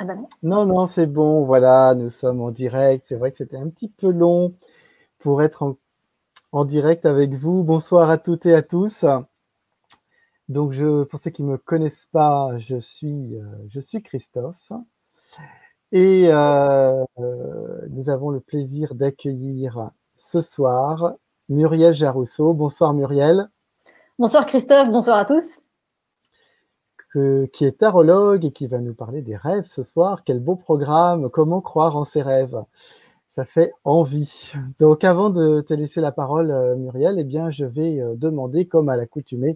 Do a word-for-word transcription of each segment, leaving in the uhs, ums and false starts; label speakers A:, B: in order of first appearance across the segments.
A: Ah bah non.
B: Non, non, c'est bon, voilà, nous sommes en direct. C'est vrai que c'était un petit peu long pour être en, en direct avec vous. Bonsoir à toutes et à tous. Donc, je, pour ceux qui ne me connaissent pas, je suis, euh, je suis Christophe. Et euh, euh, nous avons le plaisir d'accueillir ce soir Muriel Jarousseau. Bonsoir Muriel.
A: Bonsoir Christophe, bonsoir à tous.
B: Que, qui est tarologue et qui va nous parler des rêves ce soir. Quel beau programme, comment croire en ses rêves. Ça fait envie. Donc avant de te laisser la parole, Muriel, eh bien, je vais demander, comme à l'accoutumée,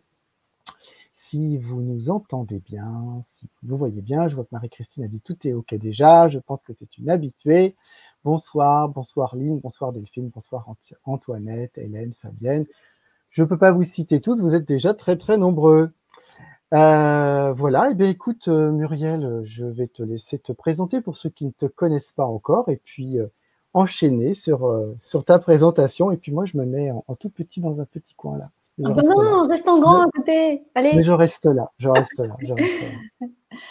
B: si vous nous entendez bien, si vous voyez bien. Je vois que Marie-Christine a dit tout est OK déjà. Je pense que c'est une habituée. Bonsoir, bonsoir Lynn, bonsoir Delphine, bonsoir Antoinette, Hélène, Fabienne. Je ne peux pas vous citer tous, vous êtes déjà très très nombreux. Euh, voilà, et eh bien écoute euh, Muriel, je vais te laisser te présenter pour ceux qui ne te connaissent pas encore et puis euh, enchaîner sur, euh, sur ta présentation et puis moi je me mets en, en tout petit dans un petit coin là.
A: Ah bah non, reste en grand à côté. Allez.
B: Mais je reste là, je reste là, je reste là.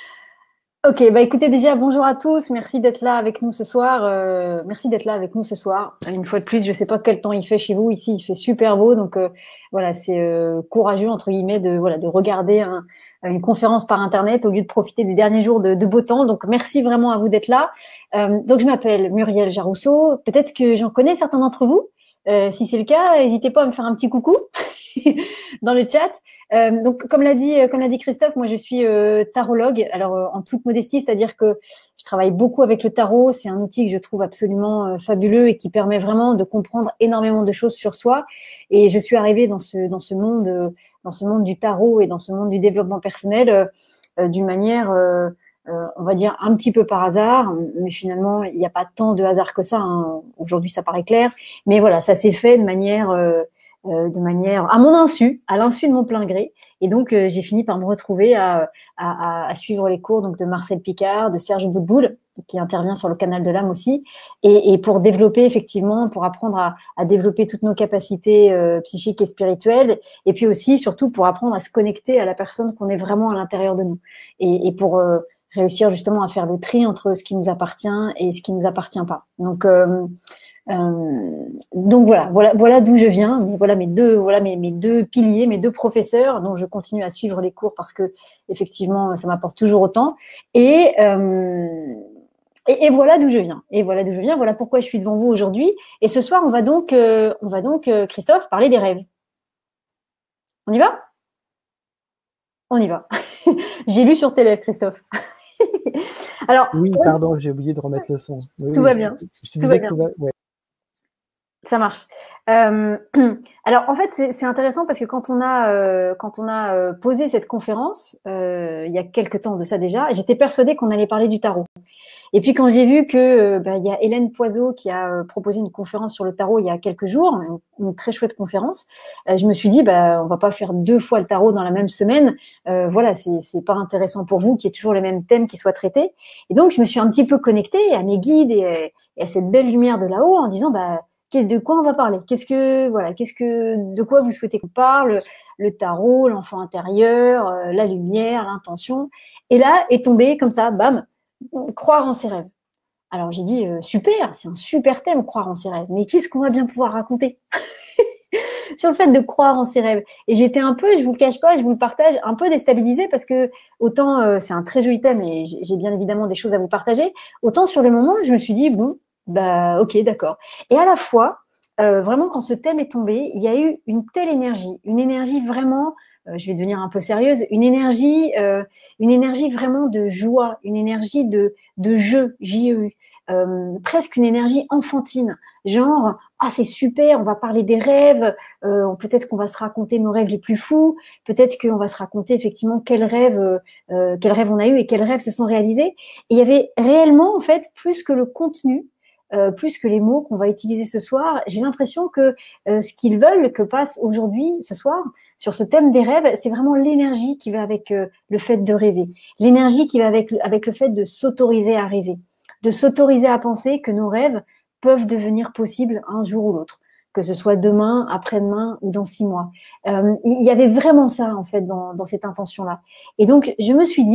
A: Ok, bah écoutez déjà, bonjour à tous, merci d'être là avec nous ce soir, euh, merci d'être là avec nous ce soir. Une fois de plus, je sais pas quel temps il fait chez vous, ici il fait super beau, donc euh, voilà, c'est euh, courageux entre guillemets de voilà de regarder un, une conférence par internet au lieu de profiter des derniers jours de, de beau temps. Donc merci vraiment à vous d'être là. Euh, donc je m'appelle Muriel Jarousseau, peut-être que j'en connais certains d'entre vous. Euh, si c'est le cas, n'hésitez pas à me faire un petit coucou dans le chat. Euh, donc, comme l'a dit, comme l'a dit Christophe, moi je suis euh, tarologue. Alors, euh, en toute modestie, c'est-à-dire que je travaille beaucoup avec le tarot. C'est un outil que je trouve absolument euh, fabuleux et qui permet vraiment de comprendre énormément de choses sur soi. Et je suis arrivée dans ce dans ce monde, euh, dans ce monde du tarot et dans ce monde du développement personnel euh, euh, d'une manière euh, Euh, on va dire un petit peu par hasard, mais finalement il n'y a pas tant de hasard que ça. Hein. Aujourd'hui, ça paraît clair, mais voilà, ça s'est fait de manière, euh, euh, de manière à mon insu, à l'insu de mon plein gré. Et donc euh, j'ai fini par me retrouver à, à, à suivre les cours donc de Marcel Picard, de Serge Boutboul, qui intervient sur le canal de l'âme aussi, et, et pour développer effectivement, pour apprendre à, à développer toutes nos capacités euh, psychiques et spirituelles, et puis aussi surtout pour apprendre à se connecter à la personne qu'on est vraiment à l'intérieur de nous, et, et pour euh, réussir justement à faire le tri entre ce qui nous appartient et ce qui ne nous appartient pas. Donc, euh, euh, donc voilà, voilà, voilà d'où je viens. Voilà mes deux, voilà mes, mes deux piliers, mes deux professeurs dont je continue à suivre les cours parce que effectivement, ça m'apporte toujours autant. Et, euh, et, et voilà d'où je viens. Et voilà d'où je viens. Voilà pourquoi je suis devant vous aujourd'hui. Et ce soir, on va donc, euh, on va donc, euh, Christophe, parler des rêves. On y va? On y va. J'ai lu sur tes lèvres, Christophe. Alors,
B: oui, pardon, j'ai oublié de remettre le son. Oui,
A: tout
B: oui,
A: va
B: je,
A: bien.
B: Je te
A: tout va
B: disais
A: bien.
B: que tout va, ouais.
A: Ça marche. Euh, alors, en fait, c'est intéressant parce que quand on a, euh, quand on a euh, posé cette conférence, euh, il y a quelques temps de ça déjà, j'étais persuadée qu'on allait parler du tarot. Et puis quand j'ai vu que euh, bah, il y a Hélène Poiseau qui a euh, proposé une conférence sur le tarot il y a quelques jours, une, une très chouette conférence, euh, je me suis dit bah on va pas faire deux fois le tarot dans la même semaine. Euh, voilà, c'est c'est pas intéressant pour vous qu'il y ait toujours les mêmes thèmes qui soient traités. Et donc je me suis un petit peu connectée à mes guides et, et à cette belle lumière de là-haut en disant bah de quoi on va parler? Qu'est-ce que voilà, qu'est-ce que de quoi vous souhaitez qu'on parle? Le tarot, l'enfant intérieur, euh, la lumière, l'intention. Et là est tombé comme ça, bam, croire en ses rêves. Alors j'ai dit euh, super, c'est un super thème, croire en ses rêves. Mais qu'est-ce qu'on va bien pouvoir raconter sur le fait de croire en ses rêves? Et j'étais un peu, je vous le cache pas, je vous le partage, un peu déstabilisée parce que autant euh, c'est un très joli thème et j'ai bien évidemment des choses à vous partager, autant sur le moment je me suis dit bon. Bah, ok, d'accord. Et à la fois, euh, vraiment, quand ce thème est tombé, il y a eu une telle énergie, une énergie vraiment, euh, je vais devenir un peu sérieuse, une énergie, euh, une énergie vraiment de joie, une énergie de, de jeu, J E U, euh, presque une énergie enfantine, genre, ah, c'est super, on va parler des rêves, euh, peut-être qu'on va se raconter nos rêves les plus fous, peut-être qu'on va se raconter effectivement quels rêves, euh, quels rêves on a eu et quels rêves se sont réalisés. Et il y avait réellement, en fait, plus que le contenu, Euh, plus que les mots qu'on va utiliser ce soir, j'ai l'impression que euh, ce qu'ils veulent que passe aujourd'hui, ce soir, sur ce thème des rêves, c'est vraiment l'énergie qui va avec euh, le fait de rêver, l'énergie qui va avec, avec le fait de s'autoriser à rêver, de s'autoriser à penser que nos rêves peuvent devenir possibles un jour ou l'autre, que ce soit demain, après-demain ou dans six mois. Euh, il y avait vraiment ça, en fait, dans, dans cette intention-là. Et donc, je me suis dit,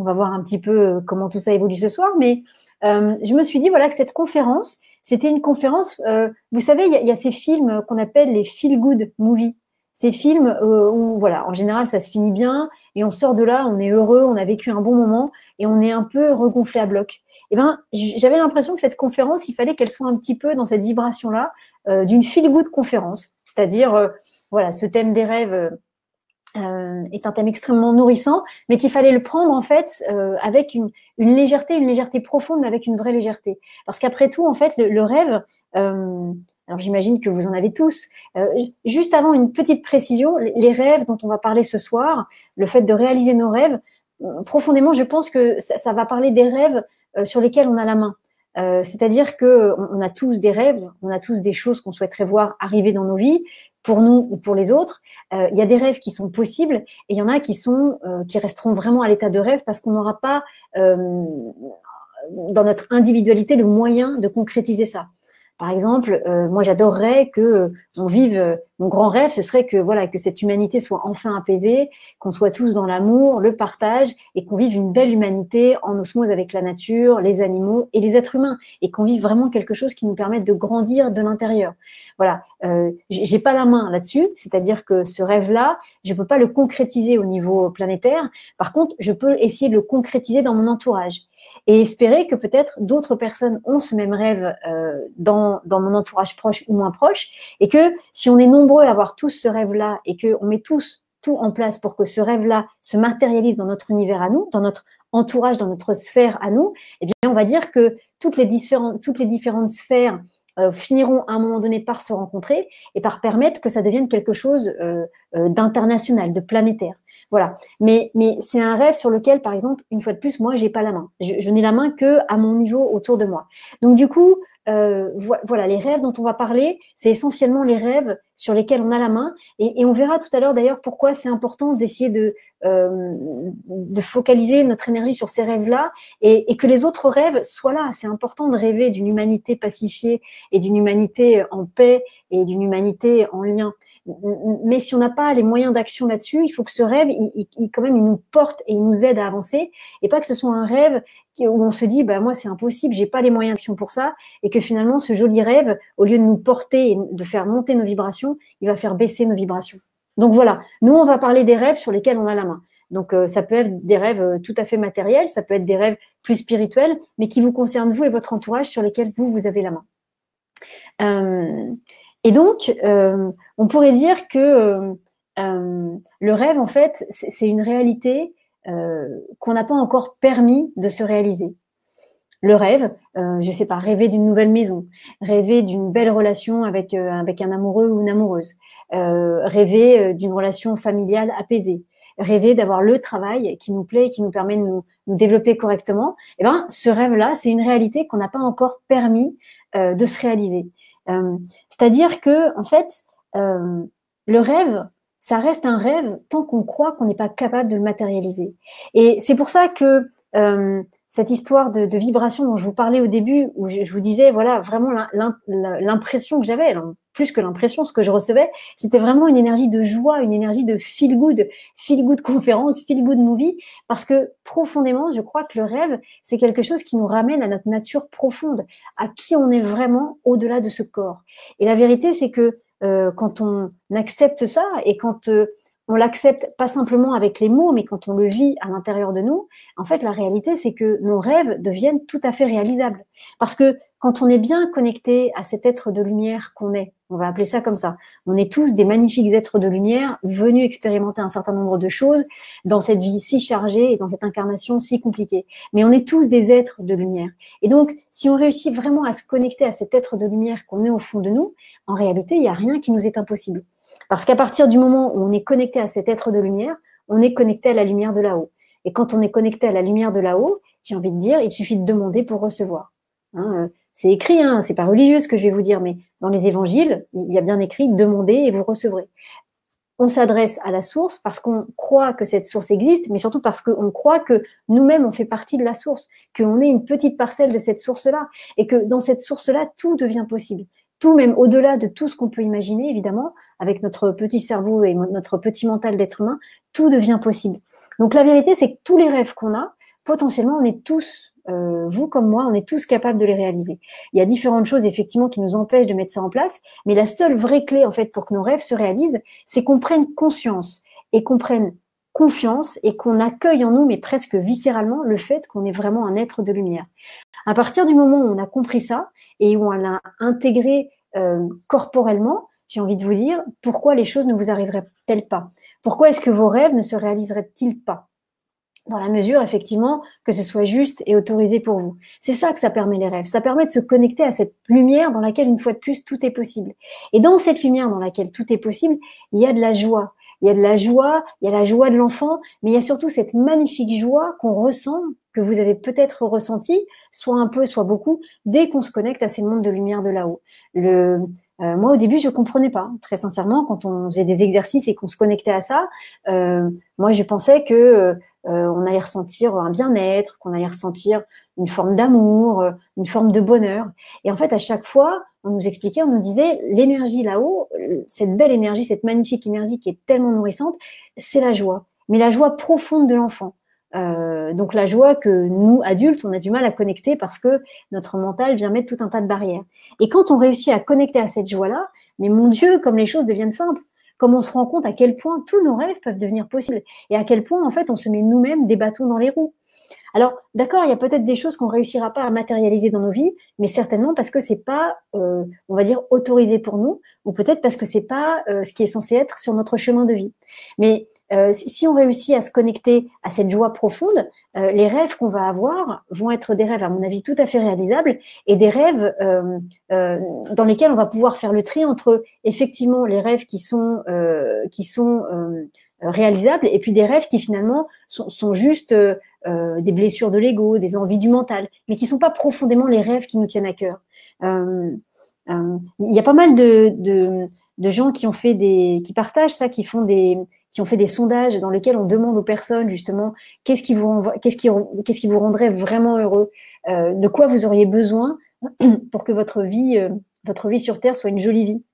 A: on va voir un petit peu comment tout ça évolue ce soir, mais euh, je me suis dit voilà que cette conférence, c'était une conférence, euh, vous savez, il y, y, a ces films qu'on appelle les feel-good movies. Ces films euh, où, voilà, en général, ça se finit bien et on sort de là, on est heureux, on a vécu un bon moment et on est un peu regonflé à bloc. Eh ben, j'avais l'impression que cette conférence, il fallait qu'elle soit un petit peu dans cette vibration-là euh, d'une feel-good conférence. C'est-à-dire, euh, voilà, ce thème des rêves euh, est un thème extrêmement nourrissant, mais qu'il fallait le prendre en fait euh, avec une, une légèreté, une légèreté profonde, mais avec une vraie légèreté. Parce qu'après tout, en fait, le, le rêve, euh, alors j'imagine que vous en avez tous. Euh, juste avant une petite précision, les rêves dont on va parler ce soir, le fait de réaliser nos rêves, euh, profondément, je pense que ça, ça va parler des rêves euh, sur lesquels on a la main. Euh, c'est-à-dire que on a tous des rêves, on a tous des choses qu'on souhaiterait voir arriver dans nos vies, pour nous ou pour les autres. Euh, il y a des rêves qui sont possibles et il y en a qui sont euh, qui resteront vraiment à l'état de rêve parce qu'on n'aura pas euh, dans notre individualité le moyen de concrétiser ça. Par exemple, euh, moi j'adorerais que euh, on vive. Euh, mon grand rêve, ce serait que voilà que cette humanité soit enfin apaisée, qu'on soit tous dans l'amour, le partage, et qu'on vive une belle humanité en osmose avec la nature, les animaux et les êtres humains, et qu'on vive vraiment quelque chose qui nous permette de grandir de l'intérieur. Voilà, euh, j'ai pas la main là-dessus, c'est-à-dire que ce rêve-là, je peux pas le concrétiser au niveau planétaire. Par contre, je peux essayer de le concrétiser dans mon entourage. Et espérer que peut-être d'autres personnes ont ce même rêve euh, dans, dans mon entourage proche ou moins proche, et que si on est nombreux à avoir tous ce rêve-là et qu'on met tous tout en place pour que ce rêve-là se matérialise dans notre univers à nous, dans notre entourage, dans notre sphère à nous, eh bien on va dire que toutes les différentes, toutes les différentes sphères euh, finiront à un moment donné par se rencontrer et par permettre que ça devienne quelque chose euh, euh, d'international, de planétaire. Voilà. Mais, mais c'est un rêve sur lequel, par exemple, une fois de plus, moi, j'ai pas la main. Je, je n'ai la main que à mon niveau autour de moi. Donc, du coup, euh, voilà, les rêves dont on va parler, c'est essentiellement les rêves sur lesquels on a la main. Et, et on verra tout à l'heure, d'ailleurs, pourquoi c'est important d'essayer de, euh, de focaliser notre énergie sur ces rêves-là et, et que les autres rêves soient là. C'est important de rêver d'une humanité pacifiée et d'une humanité en paix et d'une humanité en lien. Mais si on n'a pas les moyens d'action là-dessus, il faut que ce rêve, il, il, quand même, il nous porte et il nous aide à avancer, et pas que ce soit un rêve où on se dit, bah moi c'est impossible, j'ai pas les moyens d'action pour ça, et que finalement ce joli rêve, au lieu de nous porter et de faire monter nos vibrations, il va faire baisser nos vibrations. Donc voilà, nous on va parler des rêves sur lesquels on a la main. Donc euh, ça peut être des rêves tout à fait matériels, ça peut être des rêves plus spirituels, mais qui vous concernent vous et votre entourage, sur lesquels vous vous avez la main. Euh, Et donc, euh, on pourrait dire que euh, euh, le rêve, en fait, c'est une réalité euh, qu'on n'a pas encore permis de se réaliser. Le rêve, euh, je sais pas, rêver d'une nouvelle maison, rêver d'une belle relation avec euh, avec un amoureux ou une amoureuse, euh, rêver d'une relation familiale apaisée, rêver d'avoir le travail qui nous plaît et qui nous permet de nous, nous développer correctement. Eh ben, ce rêve-là, c'est une réalité qu'on n'a pas encore permis euh, de se réaliser. Euh, c'est-à-dire que, en fait, euh, le rêve, ça reste un rêve tant qu'on croit qu'on n'est pas capable de le matérialiser. Et c'est pour ça que euh, cette histoire de, de vibration dont je vous parlais au début, où je, je vous disais, voilà, vraiment l'impression que j'avais, plus que l'impression, ce que je recevais, c'était vraiment une énergie de joie, une énergie de feel good, feel good conférence, feel good movie, parce que profondément, je crois que le rêve, c'est quelque chose qui nous ramène à notre nature profonde, à qui on est vraiment au-delà de ce corps. Et la vérité, c'est que euh, quand on accepte ça et quand euh, on l'accepte pas simplement avec les mots, mais quand on le vit à l'intérieur de nous, en fait, la réalité, c'est que nos rêves deviennent tout à fait réalisables. Parce que quand on est bien connecté à cet être de lumière qu'on est, on va appeler ça comme ça, on est tous des magnifiques êtres de lumière venus expérimenter un certain nombre de choses dans cette vie si chargée et dans cette incarnation si compliquée. Mais on est tous des êtres de lumière. Et donc, si on réussit vraiment à se connecter à cet être de lumière qu'on est au fond de nous, en réalité, il n'y a rien qui nous est impossible. Parce qu'à partir du moment où on est connecté à cet être de lumière, on est connecté à la lumière de là-haut. Et quand on est connecté à la lumière de là-haut, j'ai envie de dire, il suffit de demander pour recevoir. Hein, c'est écrit, hein, c'est pas religieux ce que je vais vous dire, mais dans les évangiles, il y a bien écrit « demandez et vous recevrez ». On s'adresse à la source parce qu'on croit que cette source existe, mais surtout parce qu'on croit que nous-mêmes, on fait partie de la source, qu'on est une petite parcelle de cette source-là, et que dans cette source-là, tout devient possible. Tout, même au-delà de tout ce qu'on peut imaginer, évidemment, avec notre petit cerveau et notre petit mental d'être humain, tout devient possible. Donc la vérité, c'est que tous les rêves qu'on a, potentiellement, on est tous, euh, vous comme moi, on est tous capables de les réaliser. Il y a différentes choses, effectivement, qui nous empêchent de mettre ça en place, mais la seule vraie clé, en fait, pour que nos rêves se réalisent, c'est qu'on prenne conscience et qu'on prenne confiance et qu'on accueille en nous, mais presque viscéralement, le fait qu'on est vraiment un être de lumière. À partir du moment où on a compris ça et où on l'a intégré euh, corporellement, j'ai envie de vous dire, pourquoi les choses ne vous arriveraient-elles pas? Pourquoi est-ce que vos rêves ne se réaliseraient-ils pas? Dans la mesure, effectivement, que ce soit juste et autorisé pour vous. C'est ça que ça permet les rêves. Ça permet de se connecter à cette lumière dans laquelle, une fois de plus, tout est possible. Et dans cette lumière dans laquelle tout est possible, il y a de la joie. Il y a de la joie, il y a la joie de l'enfant, mais il y a surtout cette magnifique joie qu'on ressent, que vous avez peut-être ressenti, soit un peu, soit beaucoup, dès qu'on se connecte à ces mondes de lumière de là-haut. Le, euh, moi, au début, je comprenais pas, très sincèrement, quand on faisait des exercices et qu'on se connectait à ça. Euh, moi, je pensais que euh, on allait ressentir un bien-être, qu'on allait ressentir une forme d'amour, une forme de bonheur. Et en fait, à chaque fois, on nous expliquait, on nous disait, l'énergie là-haut, cette belle énergie, cette magnifique énergie qui est tellement nourrissante, c'est la joie. Mais la joie profonde de l'enfant. Euh, donc la joie que nous, adultes, on a du mal à connecter parce que notre mental vient mettre tout un tas de barrières. Et quand on réussit à connecter à cette joie-là, mais mon Dieu, comme les choses deviennent simples, comme on se rend compte à quel point tous nos rêves peuvent devenir possibles et à quel point, en fait, on se met nous-mêmes des bâtons dans les roues. Alors, d'accord, il y a peut-être des choses qu'on ne réussira pas à matérialiser dans nos vies, mais certainement parce que c'est pas, euh, on va dire, autorisé pour nous, ou peut-être parce que c'est pas euh, ce qui est censé être sur notre chemin de vie. Mais euh, si, si on réussit à se connecter à cette joie profonde, euh, les rêves qu'on va avoir vont être des rêves, à mon avis, tout à fait réalisables, et des rêves euh, euh, dans lesquels on va pouvoir faire le tri entre, effectivement, les rêves qui sont, euh, qui sont euh, réalisables, et puis des rêves qui, finalement, sont, sont juste... Euh, Euh, des blessures de l'ego, des envies du mental, mais qui ne sont pas profondément les rêves qui nous tiennent à cœur. Euh, euh, il y a pas mal de, de, de gens qui ont fait des, qui partagent ça, qui font des, qui ont fait des sondages dans lesquels on demande aux personnes justement qu'est-ce qui vous, qu'est-ce qui, qu'est-ce qui vous rendrait vraiment heureux, euh, de quoi vous auriez besoin pour que votre vie, euh, votre vie sur Terre soit une jolie vie.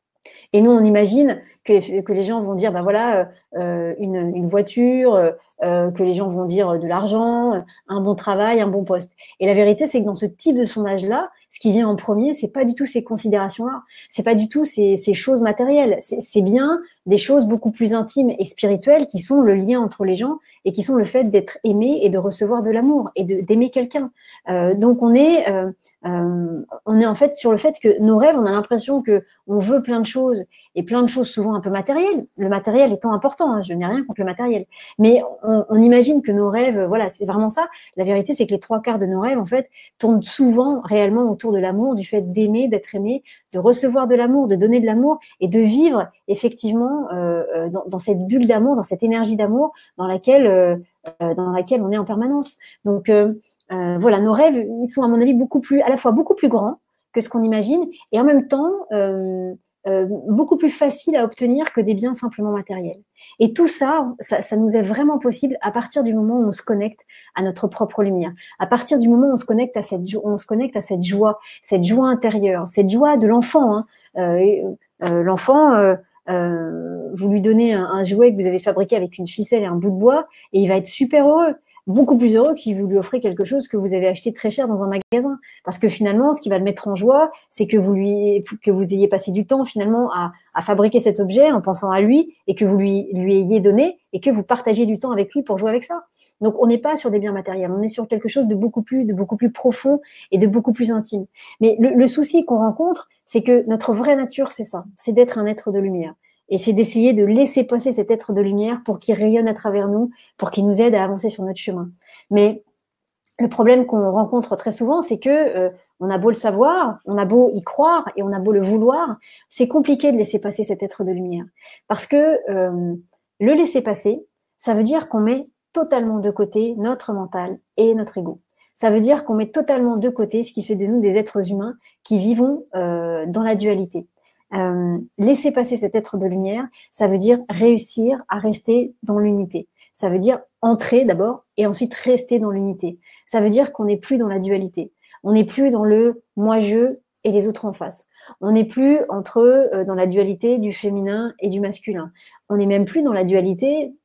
A: Et nous, on imagine que, que les gens vont dire, ben voilà, euh, une, une voiture, euh, que les gens vont dire de l'argent, un bon travail, un bon poste. Et la vérité, c'est que dans ce type de sondage-là, ce qui vient en premier, c'est pas du tout ces considérations-là, c'est pas du tout ces, ces choses matérielles. C'est bien des choses beaucoup plus intimes et spirituelles qui sont le lien entre les gens et qui sont le fait d'être aimé et de recevoir de l'amour et d'aimer quelqu'un. Euh, donc on est, euh, euh, on est en fait sur le fait que nos rêves, on a l'impression que on veut plein de choses et plein de choses souvent un peu matérielles. Le matériel étant important, hein, je n'ai rien contre le matériel, mais on, on imagine que nos rêves, voilà, c'est vraiment ça. La vérité, c'est que les trois quarts de nos rêves, en fait, tournent souvent réellement autour de l'amour, du fait d'aimer, d'être aimé, de recevoir de l'amour, de donner de l'amour et de vivre effectivement euh, dans, dans cette bulle d'amour, dans cette énergie d'amour dans laquelle euh, dans laquelle on est en permanence. Donc euh, euh, voilà, nos rêves, ils sont à mon avis beaucoup plus, à la fois beaucoup plus grands que ce qu'on imagine et en même temps euh, euh, beaucoup plus faciles à obtenir que des biens simplement matériels. Et tout ça, ça, ça nous est vraiment possible à partir du moment où on se connecte à notre propre lumière, à partir du moment où on se connecte à cette, on se connecte à cette joie, cette joie intérieure, cette joie de l'enfant. Hein. Euh, euh, l'enfant, euh, euh, vous lui donnez un, un jouet que vous avez fabriqué avec une ficelle et un bout de bois, et il va être super heureux. Beaucoup plus heureux que si vous lui offrez quelque chose que vous avez acheté très cher dans un magasin. Parce que finalement, ce qui va le mettre en joie, c'est que vous lui, que vous ayez passé du temps finalement à, à fabriquer cet objet en pensant à lui et que vous lui, lui ayez donné et que vous partagiez du temps avec lui pour jouer avec ça. Donc, on n'est pas sur des biens matériels, on est sur quelque chose de beaucoup plus, de beaucoup plus profond et de beaucoup plus intime. Mais le, le souci qu'on rencontre, c'est que notre vraie nature, c'est ça, c'est d'être un être de lumière. Et c'est d'essayer de laisser passer cet être de lumière pour qu'il rayonne à travers nous, pour qu'il nous aide à avancer sur notre chemin. Mais le problème qu'on rencontre très souvent, c'est que euh, on a beau le savoir, on a beau y croire et on a beau le vouloir, c'est compliqué de laisser passer cet être de lumière. Parce que euh, le laisser passer, ça veut dire qu'on met totalement de côté notre mental et notre ego. Ça veut dire qu'on met totalement de côté ce qui fait de nous des êtres humains qui vivons euh, dans la dualité. Euh, laisser passer cet être de lumière, ça veut dire réussir à rester dans l'unité. Ça veut dire entrer d'abord et ensuite rester dans l'unité. Ça veut dire qu'on n'est plus dans la dualité. On n'est plus dans le moi-je et les autres en face. On n'est plus entre euh, dans la dualité du féminin et du masculin. On n'est même plus dans la dualité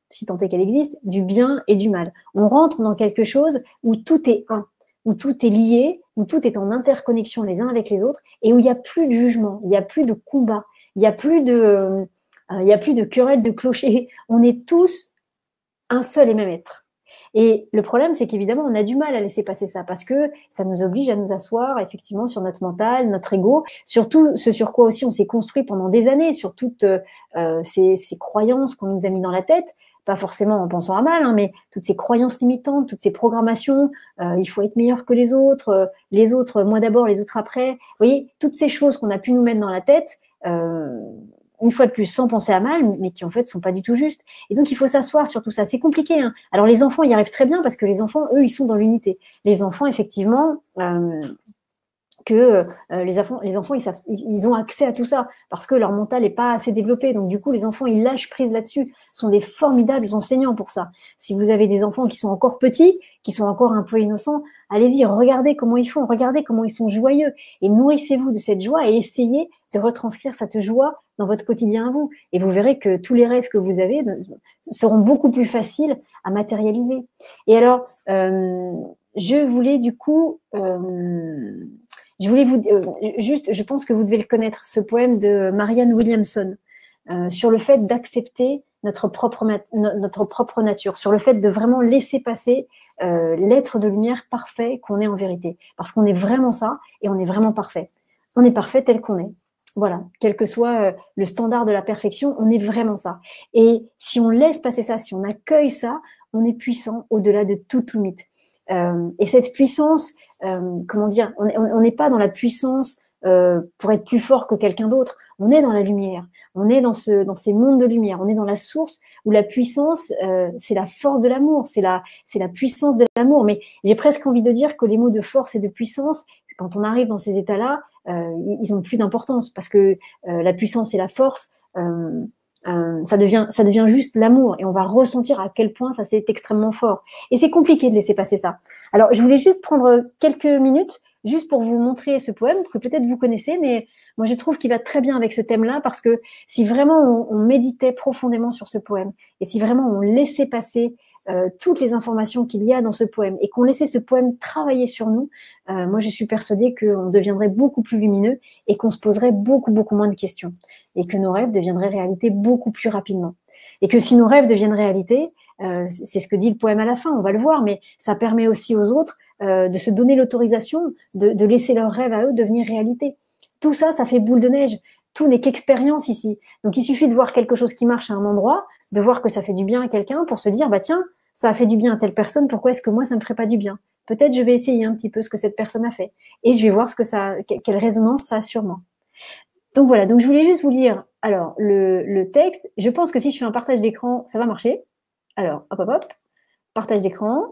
A: si tant est qu'elle existe, du bien et du mal. On rentre dans quelque chose où tout est un, où tout est lié, où tout est en interconnexion les uns avec les autres, et où il n'y a plus de jugement, il n'y a plus de combat, il n'y a plus de, euh, il n'y a plus de querelle de clocher. On est tous un seul et même être. Et le problème, c'est qu'évidemment, on a du mal à laisser passer ça parce que ça nous oblige à nous asseoir effectivement sur notre mental, notre ego, sur tout ce sur quoi aussi on s'est construit pendant des années, sur toutes euh, ces, ces croyances qu'on nous a mis dans la tête, pas forcément en pensant à mal, hein, mais toutes ces croyances limitantes, toutes ces programmations, euh, il faut être meilleur que les autres, euh, les autres, moi d'abord, les autres après. Vous voyez, toutes ces choses qu'on a pu nous mettre dans la tête, euh, une fois de plus, sans penser à mal, mais qui en fait sont pas du tout justes. Et donc, il faut s'asseoir sur tout ça. C'est compliqué, hein. Alors, les enfants y arrivent très bien parce que les enfants, eux, ils sont dans l'unité. Les enfants, effectivement, euh, que euh, les, enfants, les enfants, ils, savent, ils ont accès à tout ça parce que leur mental n'est pas assez développé. Donc, du coup, les enfants, ils lâchent prise là-dessus. Ce sont des formidables enseignants pour ça. Si vous avez des enfants qui sont encore petits, qui sont encore un peu innocents, allez-y, regardez comment ils font, regardez comment ils sont joyeux et nourrissez-vous de cette joie et essayez de retranscrire cette joie dans votre quotidien à vous. Et vous verrez que tous les rêves que vous avez seront beaucoup plus faciles à matérialiser. Et alors, euh, je voulais du coup... Euh, Je voulais vous euh, juste, je pense que vous devez le connaître, ce poème de Marianne Williamson euh, sur le fait d'accepter notre propre notre propre nature, sur le fait de vraiment laisser passer euh, l'être de lumière parfait qu'on est en vérité, parce qu'on est vraiment ça et on est vraiment parfait. On est parfait tel qu'on est. Voilà, quel que soit euh, le standard de la perfection, on est vraiment ça. Et si on laisse passer ça, si on accueille ça, on est puissant au-delà de toute limite. Euh, et cette puissance, euh, comment dire, on n'est pas dans la puissance euh, pour être plus fort que quelqu'un d'autre. On est dans la lumière, on est dans, ce, dans ces mondes de lumière, on est dans la source où la puissance, euh, c'est la force de l'amour, c'est la, c'est la puissance de l'amour. Mais j'ai presque envie de dire que les mots de force et de puissance, quand on arrive dans ces états-là, euh, ils ont plus d'importance parce que euh, la puissance et la force, euh, Euh, ça devient, ça devient juste l'amour et on va ressentir à quel point ça c'est extrêmement fort. Et c'est compliqué de laisser passer ça. Alors, je voulais juste prendre quelques minutes juste pour vous montrer ce poème que peut-être vous connaissez, mais moi je trouve qu'il va très bien avec ce thème-là parce que si vraiment on, on méditait profondément sur ce poème et si vraiment on laissait passer euh, toutes les informations qu'il y a dans ce poème et qu'on laissait ce poème travailler sur nous, euh, moi je suis persuadée qu'on deviendrait beaucoup plus lumineux et qu'on se poserait beaucoup beaucoup moins de questions et que nos rêves deviendraient réalité beaucoup plus rapidement. Et que si nos rêves deviennent réalité, euh, c'est ce que dit le poème à la fin, on va le voir, mais ça permet aussi aux autres euh, de se donner l'autorisation de, de laisser leurs rêves à eux devenir réalité. Tout ça, ça fait boule de neige. Tout n'est qu'expérience ici. Donc il suffit de voir quelque chose qui marche à un endroit, de voir que ça fait du bien à quelqu'un pour se dire, bah tiens, ça a fait du bien à telle personne, pourquoi est-ce que moi ça me ferait pas du bien? Peut-être je vais essayer un petit peu ce que cette personne a fait et je vais voir ce que ça, quelle résonance ça a sur moi. Donc voilà, donc je voulais juste vous lire alors le, le texte. Je pense que si je fais un partage d'écran, ça va marcher. Alors, hop, hop, hop, partage d'écran.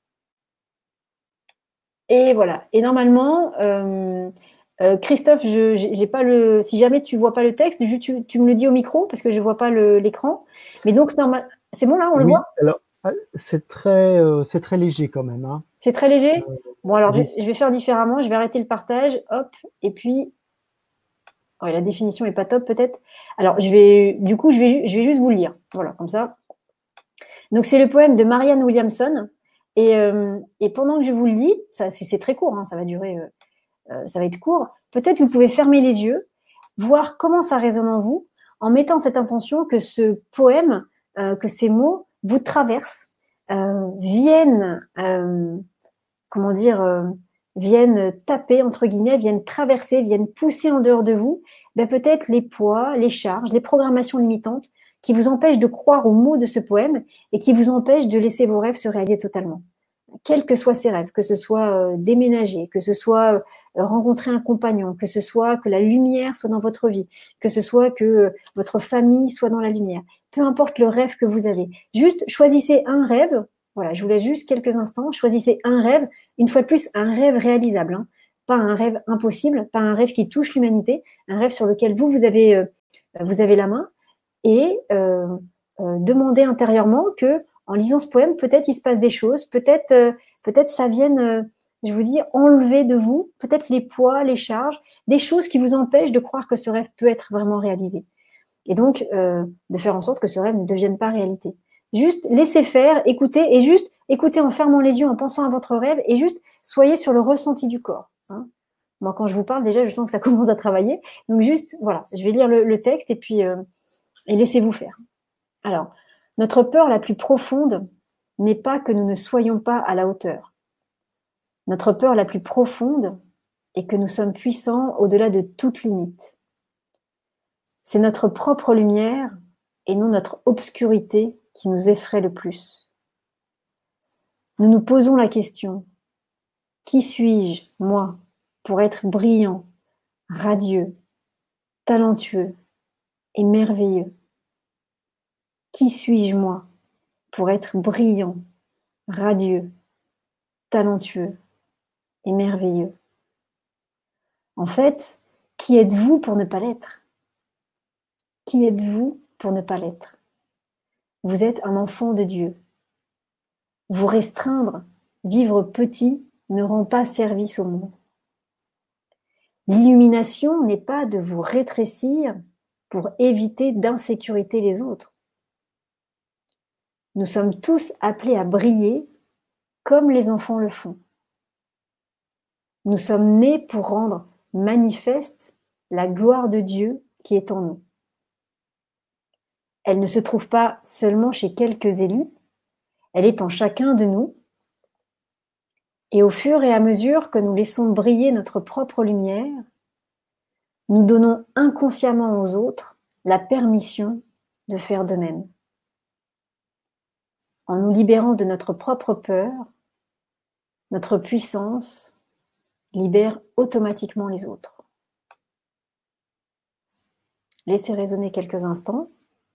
A: Et voilà. Et normalement, euh, euh, Christophe, je, j'ai pas le. Si jamais tu vois pas le texte, je, tu, tu me le dis au micro parce que je vois pas l'écran. Mais donc normal, c'est bon là, on le
B: Oui,
A: voit.
B: alors c'est très, euh, c'est très léger quand même. Hein.
A: C'est très léger.
B: Euh,
A: Bon alors,
B: oui.
A: je, je vais faire différemment. Je vais arrêter le partage. Hop. Et puis, ouais, la définition est pas top peut-être. Alors, je vais, du coup, je vais, je vais juste vous le lire. Voilà, comme ça. Donc, c'est le poème de Marianne Williamson. Et, euh, et pendant que je vous le lis, ça, c'est très court, hein, ça va durer, euh, euh, ça va être court. Peut-être vous pouvez fermer les yeux, voir comment ça résonne en vous, en mettant cette intention que ce poème, euh, que ces mots vous traversent, euh, viennent, euh, comment dire, euh, viennent taper, entre guillemets, viennent traverser, viennent pousser en dehors de vous, ben peut-être les poids, les charges, les programmations limitantes qui vous empêchent de croire aux mots de ce poème et qui vous empêchent de laisser vos rêves se réaliser totalement. Quels que soient ces rêves, que ce soit euh, déménager, que ce soit euh, rencontrer un compagnon, que ce soit que la lumière soit dans votre vie, que ce soit que euh, votre famille soit dans la lumière, peu importe le rêve que vous avez. Juste choisissez un rêve. Voilà, je vous laisse juste quelques instants. Choisissez un rêve, une fois de plus, un rêve réalisable, hein. Pas un rêve impossible, pas un rêve qui touche l'humanité, un rêve sur lequel vous, vous avez, euh, vous avez la main. Et euh, euh, demandez intérieurement que, en lisant ce poème, peut-être il se passe des choses, peut-être euh, peut-être ça vienne, euh, je vous dis, enlever de vous, peut-être les poids, les charges, des choses qui vous empêchent de croire que ce rêve peut être vraiment réalisé. Et donc, euh, de faire en sorte que ce rêve ne devienne pas réalité. Juste laissez faire, écoutez, et juste écoutez en fermant les yeux, en pensant à votre rêve, et juste soyez sur le ressenti du corps. Hein. Moi, quand je vous parle, déjà, je sens que ça commence à travailler. Donc juste, voilà, je vais lire le, le texte et puis euh, et laissez-vous faire. Alors, notre peur la plus profonde n'est pas que nous ne soyons pas à la hauteur. Notre peur la plus profonde est que nous sommes puissants au-delà de toute limite. C'est notre propre lumière et non notre obscurité qui nous effraie le plus. Nous nous posons la question, qui suis-je, moi, pour être brillant, radieux, talentueux et merveilleux? Qui suis-je, moi, pour être brillant, radieux, talentueux et merveilleux? En fait, qui êtes-vous pour ne pas l'être? Qui êtes-vous pour ne pas l'être? Vous êtes un enfant de Dieu. Vous restreindre, vivre petit, ne rend pas service au monde. L'illumination n'est pas de vous rétrécir pour éviter d'insécuriter les autres. Nous sommes tous appelés à briller comme les enfants le font. Nous sommes nés pour rendre manifeste la gloire de Dieu qui est en nous. Elle ne se trouve pas seulement chez quelques élus, elle est en chacun de nous. Et au fur et à mesure que nous laissons briller notre propre lumière, nous donnons inconsciemment aux autres la permission de faire de même. En nous libérant de notre propre peur, notre puissance libère automatiquement les autres. Laissez résonner quelques instants.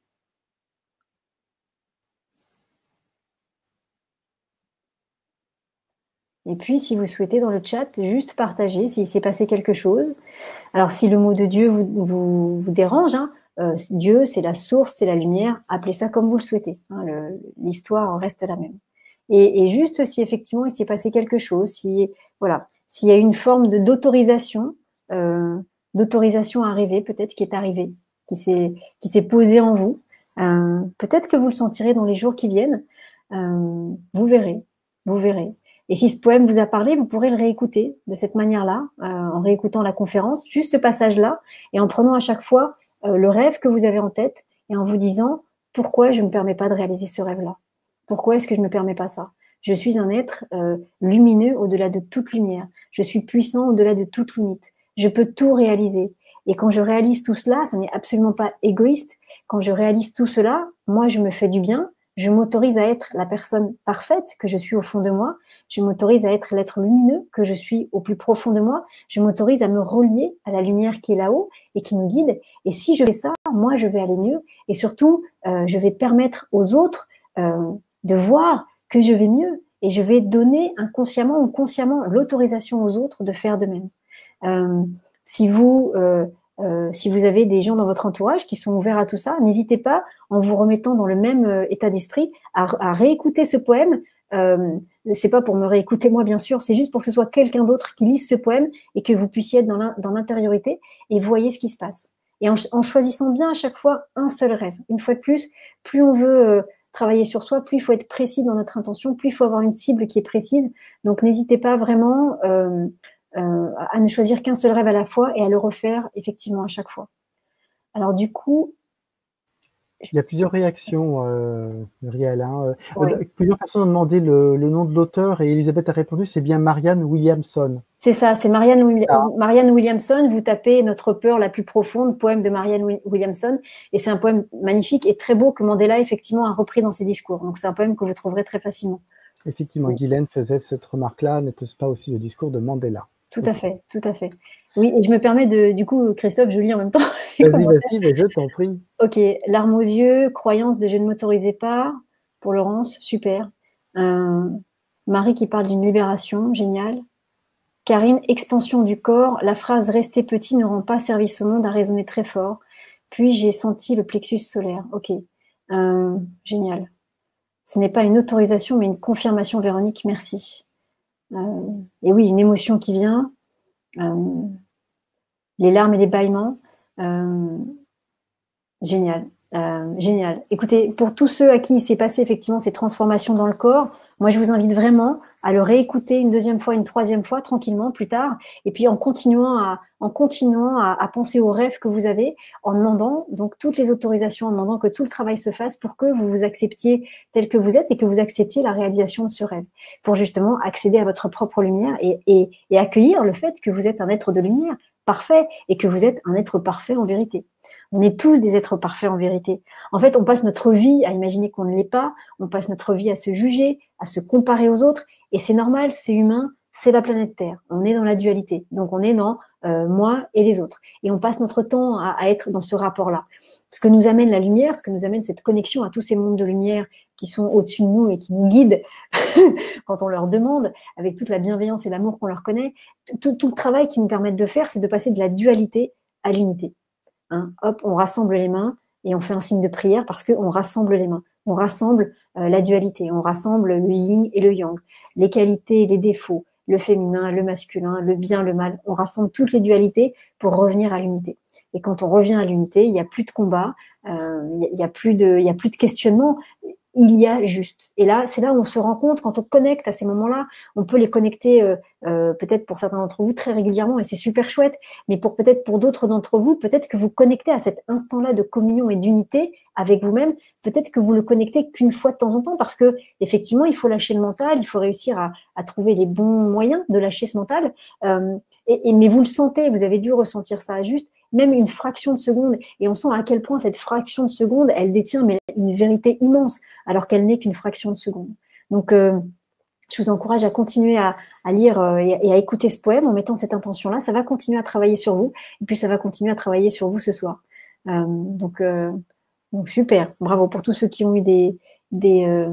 A: Et puis, si vous souhaitez, dans le chat, juste partager s'il s'est passé quelque chose. Alors, si le mot de Dieu vous, vous, vous dérange, hein, euh, Dieu, c'est la source, c'est la lumière, appelez ça comme vous le souhaitez. Hein, l'histoire reste la même. Et, et juste si effectivement il s'est passé quelque chose, si voilà, s'il y a une forme de d'autorisation, euh, d'autorisation à rêver, peut-être qui est arrivée, qui s'est qui s'est posée en vous, euh, peut-être que vous le sentirez dans les jours qui viennent. Euh, vous verrez, vous verrez. Et si ce poème vous a parlé, vous pourrez le réécouter de cette manière-là, euh, en réécoutant la conférence, juste ce passage-là, et en prenant à chaque fois euh, le rêve que vous avez en tête, et en vous disant pourquoi je ne me permets pas de réaliser ce rêve-là. Pourquoi est-ce que je ne me permets pas ça? Je suis un être euh, lumineux au-delà de toute lumière. Je suis puissant au-delà de toute limite. Je peux tout réaliser. Et quand je réalise tout cela, ça n'est absolument pas égoïste. Quand je réalise tout cela, moi, je me fais du bien. Je m'autorise à être la personne parfaite que je suis au fond de moi. Je m'autorise à être l'être lumineux que je suis au plus profond de moi. Je m'autorise à me relier à la lumière qui est là-haut et qui nous guide. Et si je fais ça, moi, je vais aller mieux. Et surtout, euh, je vais permettre aux autres euh, de voir que je vais mieux et je vais donner inconsciemment ou consciemment l'autorisation aux autres de faire de même. Euh, si vous euh, euh, si vous avez des gens dans votre entourage qui sont ouverts à tout ça, n'hésitez pas, en vous remettant dans le même euh, état d'esprit, à, à réécouter ce poème. Euh, c'est pas pour me réécouter moi bien sûr, c'est juste pour que ce soit quelqu'un d'autre qui lise ce poème et que vous puissiez être dans l'intériorité et voyez ce qui se passe. Et en, en choisissant bien à chaque fois un seul rêve. Une fois de plus, plus on veut euh, travailler sur soi, plus il faut être précis dans notre intention, plus il faut avoir une cible qui est précise. Donc n'hésitez pas vraiment euh, euh, à ne choisir qu'un seul rêve à la fois et à le refaire effectivement à chaque fois. Alors du coup...
B: Il y a plusieurs réactions, euh, Muriel. Hein.
A: Oui.
B: Euh, plusieurs personnes ont demandé le, le nom de l'auteur et Elisabeth a répondu, c'est bien Marianne Williamson.
A: C'est ça, c'est Marianne, ah. Marianne Williamson. Vous tapez Notre peur la plus profonde, poème de Marianne Williamson. Et c'est un poème magnifique et très beau que Mandela, effectivement, a repris dans ses discours. Donc, c'est un poème que vous trouverez très facilement.
B: Effectivement, oui. Guylaine faisait cette remarque-là. N'était-ce pas aussi le discours de Mandela?
A: Tout à fait, tout à fait. Oui, et je me permets de, du coup, Christophe, je lis en même temps.
B: Vas-y, vas-y, mais je t'en prie.
A: Ok, larmes aux yeux, croyance de je ne m'autorisais pas, pour Laurence, super. Euh, Marie qui parle d'une libération, génial. Karine, expansion du corps, la phrase « rester petit ne rend pas service au monde » a résonné très fort. Puis j'ai senti le plexus solaire. Ok, euh, génial. Ce n'est pas une autorisation, mais une confirmation, Véronique, merci. Euh, et oui, une émotion qui vient, euh, les larmes et les bâillements. Euh, génial. Euh, génial. Écoutez, pour tous ceux à qui il s'est passé effectivement ces transformations dans le corps, moi je vous invite vraiment à le réécouter une deuxième fois, une troisième fois, tranquillement, plus tard, et puis en continuant à, en continuant à, à penser aux rêves que vous avez, en demandant donc toutes les autorisations, en demandant que tout le travail se fasse pour que vous vous acceptiez tel que vous êtes et que vous acceptiez la réalisation de ce rêve, pour justement accéder à votre propre lumière et, et, et accueillir le fait que vous êtes un être de lumière parfait et que vous êtes un être parfait en vérité. On est tous des êtres parfaits en vérité. En fait, on passe notre vie à imaginer qu'on ne l'est pas, on passe notre vie à se juger, à se comparer aux autres, et c'est normal, c'est humain, c'est la planète Terre. On est dans la dualité, donc on est dans euh, moi et les autres. Et on passe notre temps à, à être dans ce rapport-là. Ce que nous amène la lumière, ce que nous amène cette connexion à tous ces mondes de lumière qui sont au-dessus de nous et qui nous guident quand on leur demande, avec toute la bienveillance et l'amour qu'on leur connaît, tout, tout le travail qu'ils nous permettent de faire, c'est de passer de la dualité à l'unité. Hein, hop, on rassemble les mains et on fait un signe de prière parce qu'on rassemble les mains. On rassemble euh, la dualité, on rassemble le yin et le yang, les qualités et les défauts, le féminin, le masculin, le bien, le mal. On rassemble toutes les dualités pour revenir à l'unité. Et quand on revient à l'unité, il n'y a plus de combat, euh, il n'y a, a plus de, il y a plus de questionnement. Il y a juste. Et là, c'est là où on se rend compte, quand on connecte à ces moments-là, on peut les connecter euh, euh, peut-être pour certains d'entre vous très régulièrement, et c'est super chouette, mais pour peut-être pour d'autres d'entre vous, peut-être que vous connectez à cet instant-là de communion et d'unité avec vous-même, peut-être que vous le connectez qu'une fois de temps en temps, parce que effectivement, il faut lâcher le mental, il faut réussir à, à trouver les bons moyens de lâcher ce mental, euh, et, et, mais vous le sentez, vous avez dû ressentir ça juste, même une fraction de seconde, et on sent à quel point cette fraction de seconde, elle détient mais une vérité immense, alors qu'elle n'est qu'une fraction de seconde. Donc, euh, je vous encourage à continuer à, à lire euh, et, à, et à écouter ce poème en mettant cette intention-là. Ça va continuer à travailler sur vous, et puis ça va continuer à travailler sur vous ce soir. Euh, donc, euh, donc, super. Bravo pour tous ceux qui ont eu des... des euh,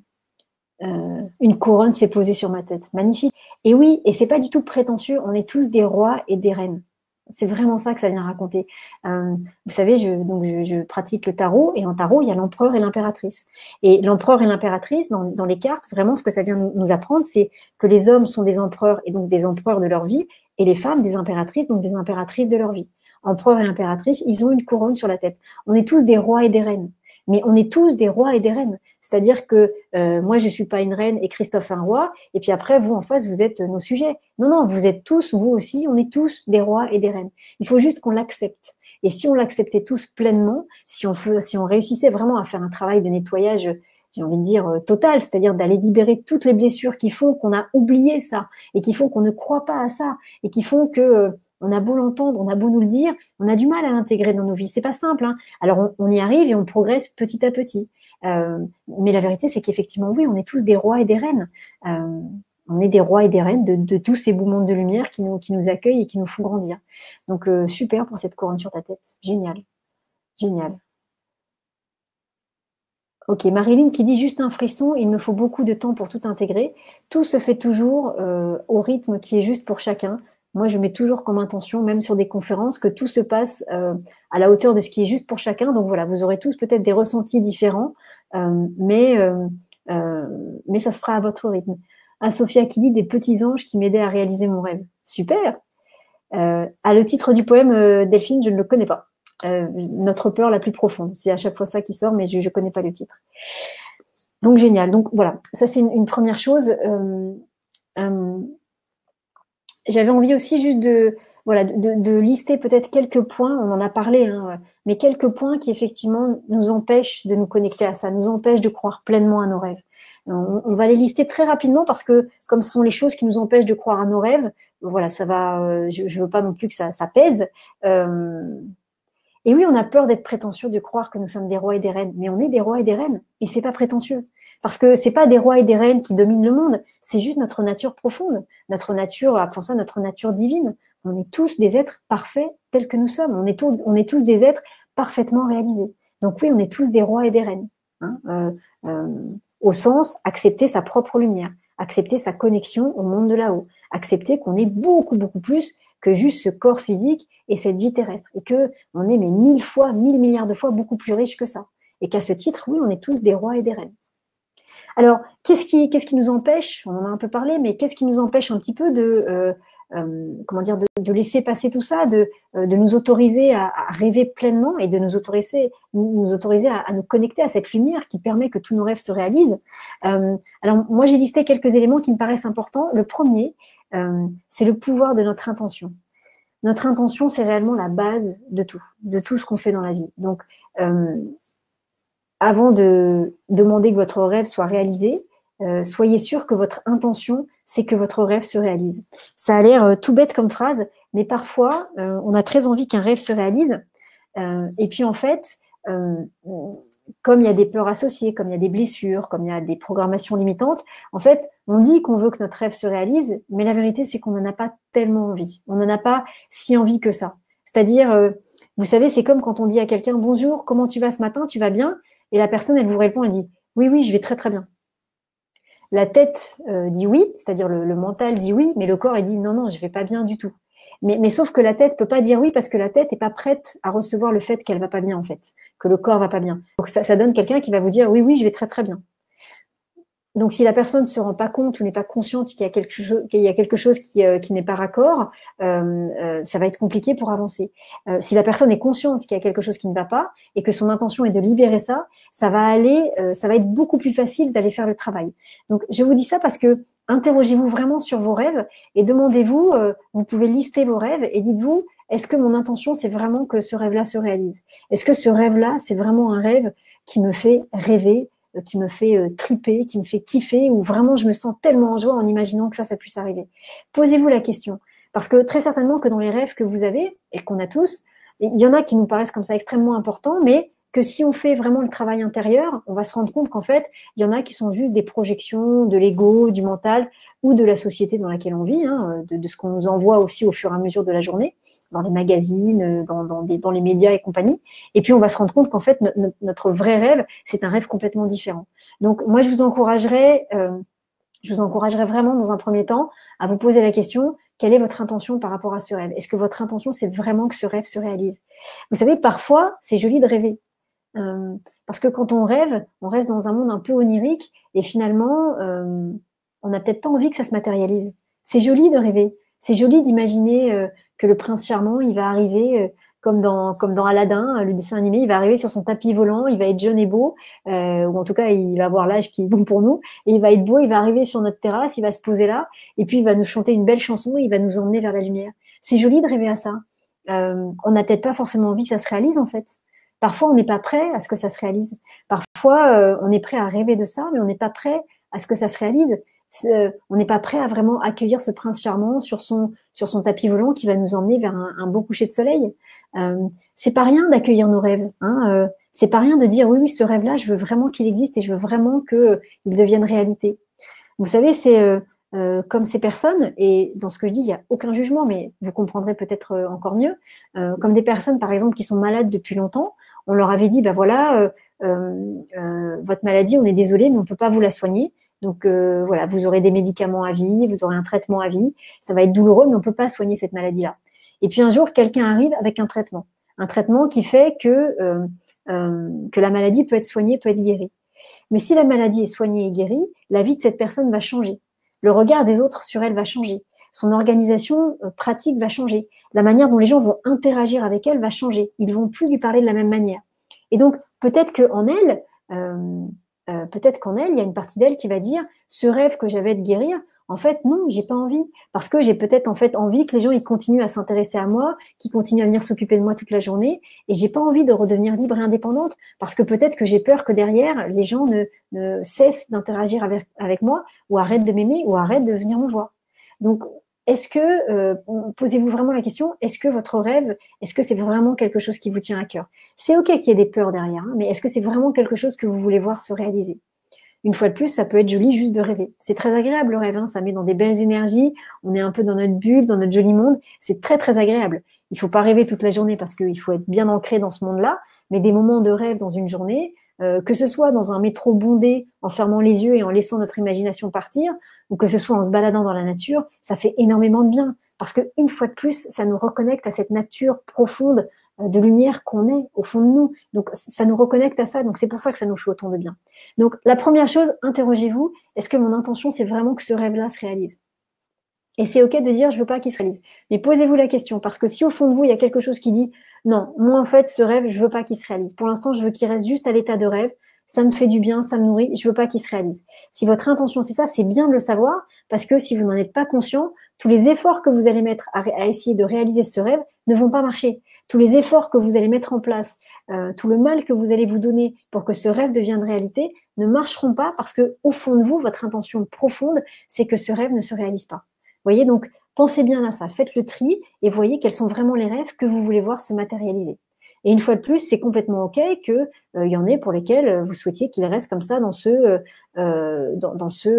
A: euh, une couronne s'est posée sur ma tête. Magnifique. Et oui, et c'est pas du tout prétentieux, on est tous des rois et des reines. C'est vraiment ça que ça vient raconter. Euh, vous savez, je, donc je, je pratique le tarot, et en tarot, il y a l'empereur et l'impératrice. Et l'empereur et l'impératrice, dans, dans les cartes, vraiment, ce que ça vient nous apprendre, c'est que les hommes sont des empereurs, et donc des empereurs de leur vie, et les femmes des impératrices, donc des impératrices de leur vie. Empereur et impératrice, ils ont une couronne sur la tête. On est tous des rois et des reines. Mais on est tous des rois et des reines. C'est-à-dire que euh, moi, je ne suis pas une reine et Christophe un roi, et puis après, vous, en face, vous êtes nos sujets. Non, non, vous êtes tous, vous aussi, on est tous des rois et des reines. Il faut juste qu'on l'accepte. Et si on l'acceptait tous pleinement, si on, si on réussissait vraiment à faire un travail de nettoyage, j'ai envie de dire, euh, total, c'est-à-dire d'aller libérer toutes les blessures qui font qu'on a oublié ça, et qui font qu'on ne croit pas à ça, et qui font que... Euh, on a beau l'entendre, on a beau nous le dire, on a du mal à l'intégrer dans nos vies. C'est pas simple, hein. Alors on, on y arrive et on progresse petit à petit. Euh, mais la vérité, c'est qu'effectivement, oui, on est tous des rois et des reines. Euh, on est des rois et des reines de, de tous ces beaux mondes de lumière qui nous, qui nous accueillent et qui nous font grandir. Donc euh, super pour cette couronne sur ta tête. Génial, génial. Ok, Marilyn qui dit juste un frisson, il me faut beaucoup de temps pour tout intégrer. Tout se fait toujours euh, au rythme qui est juste pour chacun. Moi, je mets toujours comme intention, même sur des conférences, que tout se passe euh, à la hauteur de ce qui est juste pour chacun. Donc voilà, vous aurez tous peut-être des ressentis différents, euh, mais, euh, euh, mais ça se fera à votre rythme. Ah, Sophia qui dit des petits anges qui m'aidaient à réaliser mon rêve. Super. Euh, ah, le titre du poème, euh, Delphine, je ne le connais pas. Euh, notre peur la plus profonde. C'est à chaque fois ça qui sort, mais je ne connais pas le titre. Donc génial. Donc voilà, ça c'est une, une première chose. Euh, euh, J'avais envie aussi juste de, voilà, de, de lister peut-être quelques points, on en a parlé, hein, mais quelques points qui effectivement nous empêchent de nous connecter à ça, nous empêchent de croire pleinement à nos rêves. On, on va les lister très rapidement parce que comme ce sont les choses qui nous empêchent de croire à nos rêves, voilà, ça va. Euh, je, je veux pas non plus que ça, ça pèse. Euh, et oui, on a peur d'être prétentieux, de croire que nous sommes des rois et des reines, mais on est des rois et des reines, et c'est pas prétentieux. Parce que c'est pas des rois et des reines qui dominent le monde, c'est juste notre nature profonde, notre nature, appelons ça notre nature divine. On est tous des êtres parfaits tels que nous sommes. On est, tous, on est tous des êtres parfaitement réalisés. Donc oui, on est tous des rois et des reines. Hein, euh, euh, au sens, accepter sa propre lumière, accepter sa connexion au monde de là-haut, accepter qu'on est beaucoup, beaucoup plus que juste ce corps physique et cette vie terrestre. Et qu'on est mais mille fois, mille milliards de fois beaucoup plus riche que ça. Et qu'à ce titre, oui, on est tous des rois et des reines. Alors, qu'est-ce qui, qu'est-ce qui nous empêche, on en a un peu parlé, mais qu'est-ce qui nous empêche un petit peu de, euh, euh, comment dire, de, de laisser passer tout ça, de, euh, de nous autoriser à, à rêver pleinement et de nous autoriser, nous autoriser à, à nous connecter à cette lumière qui permet que tous nos rêves se réalisent. Euh, alors moi j'ai listé quelques éléments qui me paraissent importants. Le premier, euh, c'est le pouvoir de notre intention. Notre intention, c'est réellement la base de tout, de tout ce qu'on fait dans la vie. Donc, euh, avant de demander que votre rêve soit réalisé, euh, soyez sûr que votre intention, c'est que votre rêve se réalise. Ça a l'air euh, tout bête comme phrase, mais parfois, euh, on a très envie qu'un rêve se réalise. Euh, et puis, en fait, euh, comme il y a des peurs associées, comme il y a des blessures, comme il y a des programmations limitantes, en fait, on dit qu'on veut que notre rêve se réalise, mais la vérité, c'est qu'on n'en a pas tellement envie. On n'en a pas si envie que ça. C'est-à-dire, euh, vous savez, c'est comme quand on dit à quelqu'un « Bonjour, comment tu vas ce matin? Tu vas bien ?» Et la personne, elle vous répond, elle dit « Oui, oui, je vais très, très bien. » La tête euh, dit oui, c'est-à-dire le, le mental dit oui, mais le corps, il dit « Non, non, je vais pas bien du tout. » Mais, mais sauf que la tête peut pas dire oui parce que la tête est pas prête à recevoir le fait qu'elle va pas bien, en fait, que le corps va pas bien. Donc ça, ça donne quelqu'un qui va vous dire « Oui, oui, je vais très, très bien. » Donc, si la personne ne se rend pas compte ou n'est pas consciente qu'il y a quelque chose, qu'il y a quelque chose qui, euh, qui n'est pas raccord, euh, euh, ça va être compliqué pour avancer. Euh, si la personne est consciente qu'il y a quelque chose qui ne va pas et que son intention est de libérer ça, ça va aller, euh, ça va être beaucoup plus facile d'aller faire le travail. Donc, je vous dis ça parce que interrogez-vous vraiment sur vos rêves et demandez-vous, euh, vous pouvez lister vos rêves et dites-vous, est-ce que mon intention, c'est vraiment que ce rêve-là se réalise? Est-ce que ce rêve-là, c'est vraiment un rêve qui me fait rêver, qui me fait euh, triper, qui me fait kiffer, où vraiment je me sens tellement en joie en imaginant que ça, ça puisse arriver. Posez-vous la question. Parce que très certainement que dans les rêves que vous avez, et qu'on a tous, il y en a qui nous paraissent comme ça extrêmement importants, mais que si on fait vraiment le travail intérieur, on va se rendre compte qu'en fait, il y en a qui sont juste des projections de l'ego, du mental ou de la société dans laquelle on vit, hein, de, de ce qu'on nous envoie aussi au fur et à mesure de la journée, dans les magazines, dans, dans, des, dans les médias et compagnie. Et puis, on va se rendre compte qu'en fait, no, notre vrai rêve, c'est un rêve complètement différent. Donc, moi, je vous encouragerais, euh, je vous encouragerais vraiment, dans un premier temps, à vous poser la question, quelle est votre intention par rapport à ce rêve? Est-ce que votre intention, c'est vraiment que ce rêve se réalise? Vous savez, parfois, c'est joli de rêver. Euh, parce que quand on rêve, on reste dans un monde un peu onirique et finalement, euh, on n'a peut-être pas envie que ça se matérialise. C'est joli de rêver. C'est joli d'imaginer euh, que le prince charmant, il va arriver... Euh, comme dans, comme dans Aladdin, le dessin animé, il va arriver sur son tapis volant, il va être jeune et beau, euh, ou en tout cas, il va avoir l'âge qui est bon pour nous, et il va être beau, il va arriver sur notre terrasse, il va se poser là, et puis il va nous chanter une belle chanson, et il va nous emmener vers la lumière. C'est joli de rêver à ça. Euh, on n'a peut-être pas forcément envie que ça se réalise, en fait. Parfois, on n'est pas prêt à ce que ça se réalise. Parfois, euh, on est prêt à rêver de ça, mais on n'est pas prêt à ce que ça se réalise. Euh, on n'est pas prêt à vraiment accueillir ce prince charmant sur son, sur son tapis volant qui va nous emmener vers un, un beau coucher de soleil. Euh, c'est pas rien d'accueillir nos rêves. Hein, euh, c'est pas rien de dire oui, oui, ce rêve-là, je veux vraiment qu'il existe et je veux vraiment qu'il devienne réalité. Vous savez, c'est euh, euh, comme ces personnes, et dans ce que je dis, il n'y a aucun jugement, mais vous comprendrez peut-être euh, encore mieux, euh, comme des personnes, par exemple, qui sont malades depuis longtemps, on leur avait dit, ben voilà, euh, euh, euh, votre maladie, on est désolé, mais on ne peut pas vous la soigner. Donc euh, voilà, vous aurez des médicaments à vie, vous aurez un traitement à vie, ça va être douloureux, mais on ne peut pas soigner cette maladie-là. Et puis un jour, quelqu'un arrive avec un traitement, un traitement qui fait que, euh, euh, que la maladie peut être soignée, peut être guérie. Mais si la maladie est soignée et guérie, la vie de cette personne va changer. Le regard des autres sur elle va changer. Son organisation euh, pratique va changer. La manière dont les gens vont interagir avec elle va changer. Ils vont plus lui parler de la même manière. Et donc, peut-être qu'en elle, euh, euh, peut-être qu'en elle, il y a une partie d'elle qui va dire « ce rêve que j'avais de guérir, en fait, non, j'ai pas envie. Parce que j'ai peut-être en fait envie que les gens ils continuent à s'intéresser à moi, qu'ils continuent à venir s'occuper de moi toute la journée. Et j'ai pas envie de redevenir libre et indépendante parce que peut-être que j'ai peur que derrière, les gens ne, ne cessent d'interagir avec, avec moi ou arrêtent de m'aimer ou arrêtent de venir me voir. Donc, est-ce que, euh, posez-vous vraiment la question, est-ce que votre rêve, est-ce que c'est vraiment quelque chose qui vous tient à cœur? C'est ok qu'il y ait des peurs derrière, hein, mais est-ce que c'est vraiment quelque chose que vous voulez voir se réaliser? Une fois de plus, ça peut être joli juste de rêver. C'est très agréable le rêve, hein, ça met dans des belles énergies, on est un peu dans notre bulle, dans notre joli monde, c'est très très agréable. Il faut pas rêver toute la journée parce qu'il faut être bien ancré dans ce monde-là, mais des moments de rêve dans une journée, euh, que ce soit dans un métro bondé, en fermant les yeux et en laissant notre imagination partir, ou que ce soit en se baladant dans la nature, ça fait énormément de bien. Parce que une fois de plus, ça nous reconnecte à cette nature profonde de lumière qu'on est au fond de nous. Donc, ça nous reconnecte à ça. Donc, c'est pour ça que ça nous fait autant de bien. Donc, la première chose, interrogez-vous, est-ce que mon intention, c'est vraiment que ce rêve-là se réalise? Et c'est OK de dire, je veux pas qu'il se réalise. Mais posez-vous la question, parce que si au fond de vous, il y a quelque chose qui dit, non, moi en fait, ce rêve, je veux pas qu'il se réalise. Pour l'instant, je veux qu'il reste juste à l'état de rêve. Ça me fait du bien, ça me nourrit, je veux pas qu'il se réalise. Si votre intention c'est ça, c'est bien de le savoir, parce que si vous n'en êtes pas conscient, tous les efforts que vous allez mettre à, à essayer de réaliser ce rêve ne vont pas marcher. Tous les efforts que vous allez mettre en place, euh, tout le mal que vous allez vous donner pour que ce rêve devienne réalité, ne marcheront pas parce que au fond de vous, votre intention profonde, c'est que ce rêve ne se réalise pas. Vous voyez, donc pensez bien à ça, faites le tri et voyez quels sont vraiment les rêves que vous voulez voir se matérialiser. Et une fois de plus, c'est complètement OK que euh, y en ait pour lesquels vous souhaitiez qu'ils restent comme ça dans ce, euh, dans, dans ce,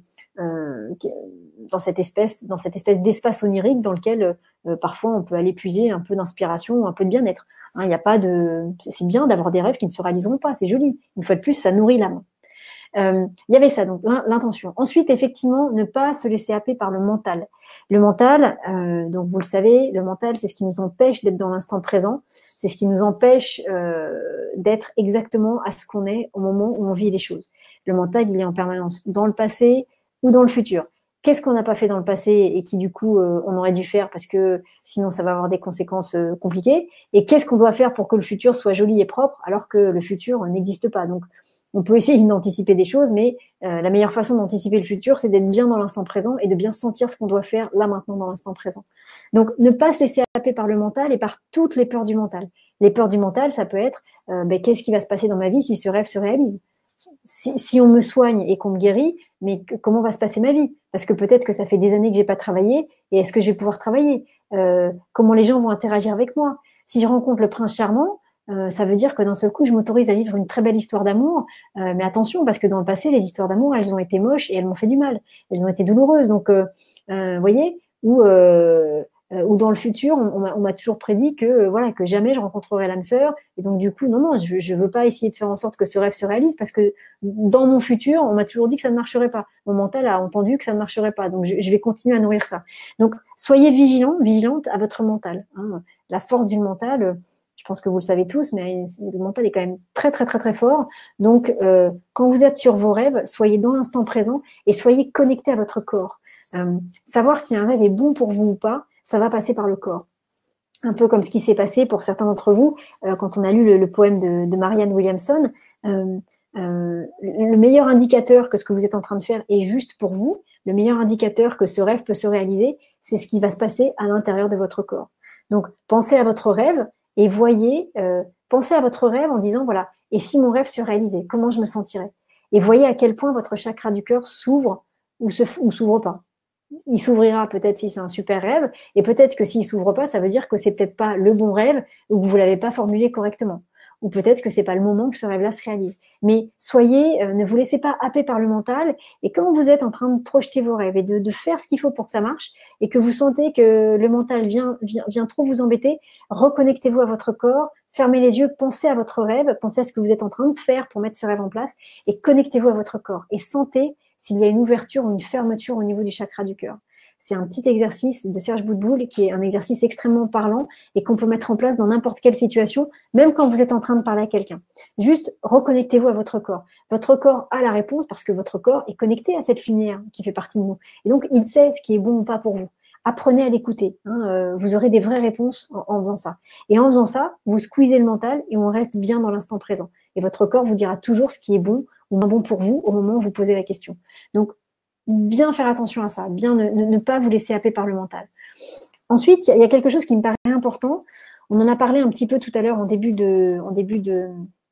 A: euh, dans cette espèce, dans cette espèce d'espace onirique dans lequel euh, parfois on peut aller puiser un peu d'inspiration, un peu de bien-être. Hein, il n'y a pas de, c'est bien d'avoir des rêves qui ne se réaliseront pas, c'est joli. Une fois de plus, ça nourrit l'âme. Euh, il y avait ça, donc l'intention. Ensuite, effectivement, ne pas se laisser happer par le mental. Le mental, euh, donc vous le savez, le mental, c'est ce qui nous empêche d'être dans l'instant présent, c'est ce qui nous empêche euh, d'être exactement à ce qu'on est au moment où on vit les choses. Le mental, il est en permanence dans le passé ou dans le futur. Qu'est-ce qu'on n'a pas fait dans le passé et qui, du coup, euh, on aurait dû faire parce que sinon, ça va avoir des conséquences euh, compliquées. Et qu'est-ce qu'on doit faire pour que le futur soit joli et propre alors que le futur n'existe pas. Donc, on peut essayer d'anticiper des choses, mais euh, la meilleure façon d'anticiper le futur, c'est d'être bien dans l'instant présent et de bien sentir ce qu'on doit faire là, maintenant, dans l'instant présent. Donc, ne pas se laisser happer par le mental et par toutes les peurs du mental. Les peurs du mental, ça peut être euh, ben, qu'est-ce qui va se passer dans ma vie si ce rêve se réalise ? Si, si on me soigne et qu'on me guérit, mais que, comment va se passer ma vie ? Parce que peut-être que ça fait des années que j'ai pas travaillé, et est-ce que je vais pouvoir travailler ? euh, Comment les gens vont interagir avec moi ? Si je rencontre le prince charmant, Euh, ça veut dire que d'un seul coup, je m'autorise à vivre une très belle histoire d'amour. Euh, mais attention, parce que dans le passé, les histoires d'amour, elles ont été moches et elles m'ont fait du mal. Elles ont été douloureuses. Donc, euh, euh, voyez, ou, euh, euh, ou dans le futur, on, on m'a toujours prédit que euh, voilà que jamais je rencontrerai l'âme sœur. Et donc, du coup, non, non, je je veux pas essayer de faire en sorte que ce rêve se réalise parce que dans mon futur, on m'a toujours dit que ça ne marcherait pas. Mon mental a entendu que ça ne marcherait pas. Donc, je, je vais continuer à nourrir ça. Donc, soyez vigilants, vigilantes à votre mental. Hein. La force du mental. Euh, Je pense que vous le savez tous, mais le mental est quand même très, très, très, très fort. Donc, euh, quand vous êtes sur vos rêves, soyez dans l'instant présent et soyez connecté à votre corps. Euh, savoir si un rêve est bon pour vous ou pas, ça va passer par le corps. Un peu comme ce qui s'est passé pour certains d'entre vous euh, quand on a lu le, le poème de, de Marianne Williamson. Euh, euh, le meilleur indicateur que ce que vous êtes en train de faire est juste pour vous, le meilleur indicateur que ce rêve peut se réaliser, c'est ce qui va se passer à l'intérieur de votre corps. Donc, pensez à votre rêve et voyez, euh, pensez à votre rêve en disant, voilà, et si mon rêve se réalisait, comment je me sentirais ? Et voyez à quel point votre chakra du cœur s'ouvre ou se, ou s'ouvre pas. Il s'ouvrira peut-être si c'est un super rêve, et peut-être que s'il s'ouvre pas, ça veut dire que c'est peut-être pas le bon rêve ou que vous l'avez pas formulé correctement. Ou peut-être que c'est pas le moment que ce rêve-là se réalise. Mais soyez, euh, ne vous laissez pas happer par le mental. Et quand vous êtes en train de projeter vos rêves et de, de faire ce qu'il faut pour que ça marche, et que vous sentez que le mental vient, vient, vient trop vous embêter, reconnectez-vous à votre corps, fermez les yeux, pensez à votre rêve, pensez à ce que vous êtes en train de faire pour mettre ce rêve en place, et connectez-vous à votre corps. Et sentez s'il y a une ouverture ou une fermeture au niveau du chakra du cœur. C'est un petit exercice de Serge Boudboul qui est un exercice extrêmement parlant et qu'on peut mettre en place dans n'importe quelle situation, même quand vous êtes en train de parler à quelqu'un. Juste reconnectez-vous à votre corps. Votre corps a la réponse parce que votre corps est connecté à cette lumière qui fait partie de nous. Et donc, il sait ce qui est bon ou pas pour vous. Apprenez à l'écouter. Hein, euh, vous aurez des vraies réponses en, en faisant ça. Et en faisant ça, vous squeezez le mental et on reste bien dans l'instant présent. Et votre corps vous dira toujours ce qui est bon ou moins bon pour vous au moment où vous posez la question. Donc, bien faire attention à ça, bien ne, ne, ne pas vous laisser happer par le mental. Ensuite, il y, y a quelque chose qui me paraît important. On en a parlé un petit peu tout à l'heure en début de, en début de,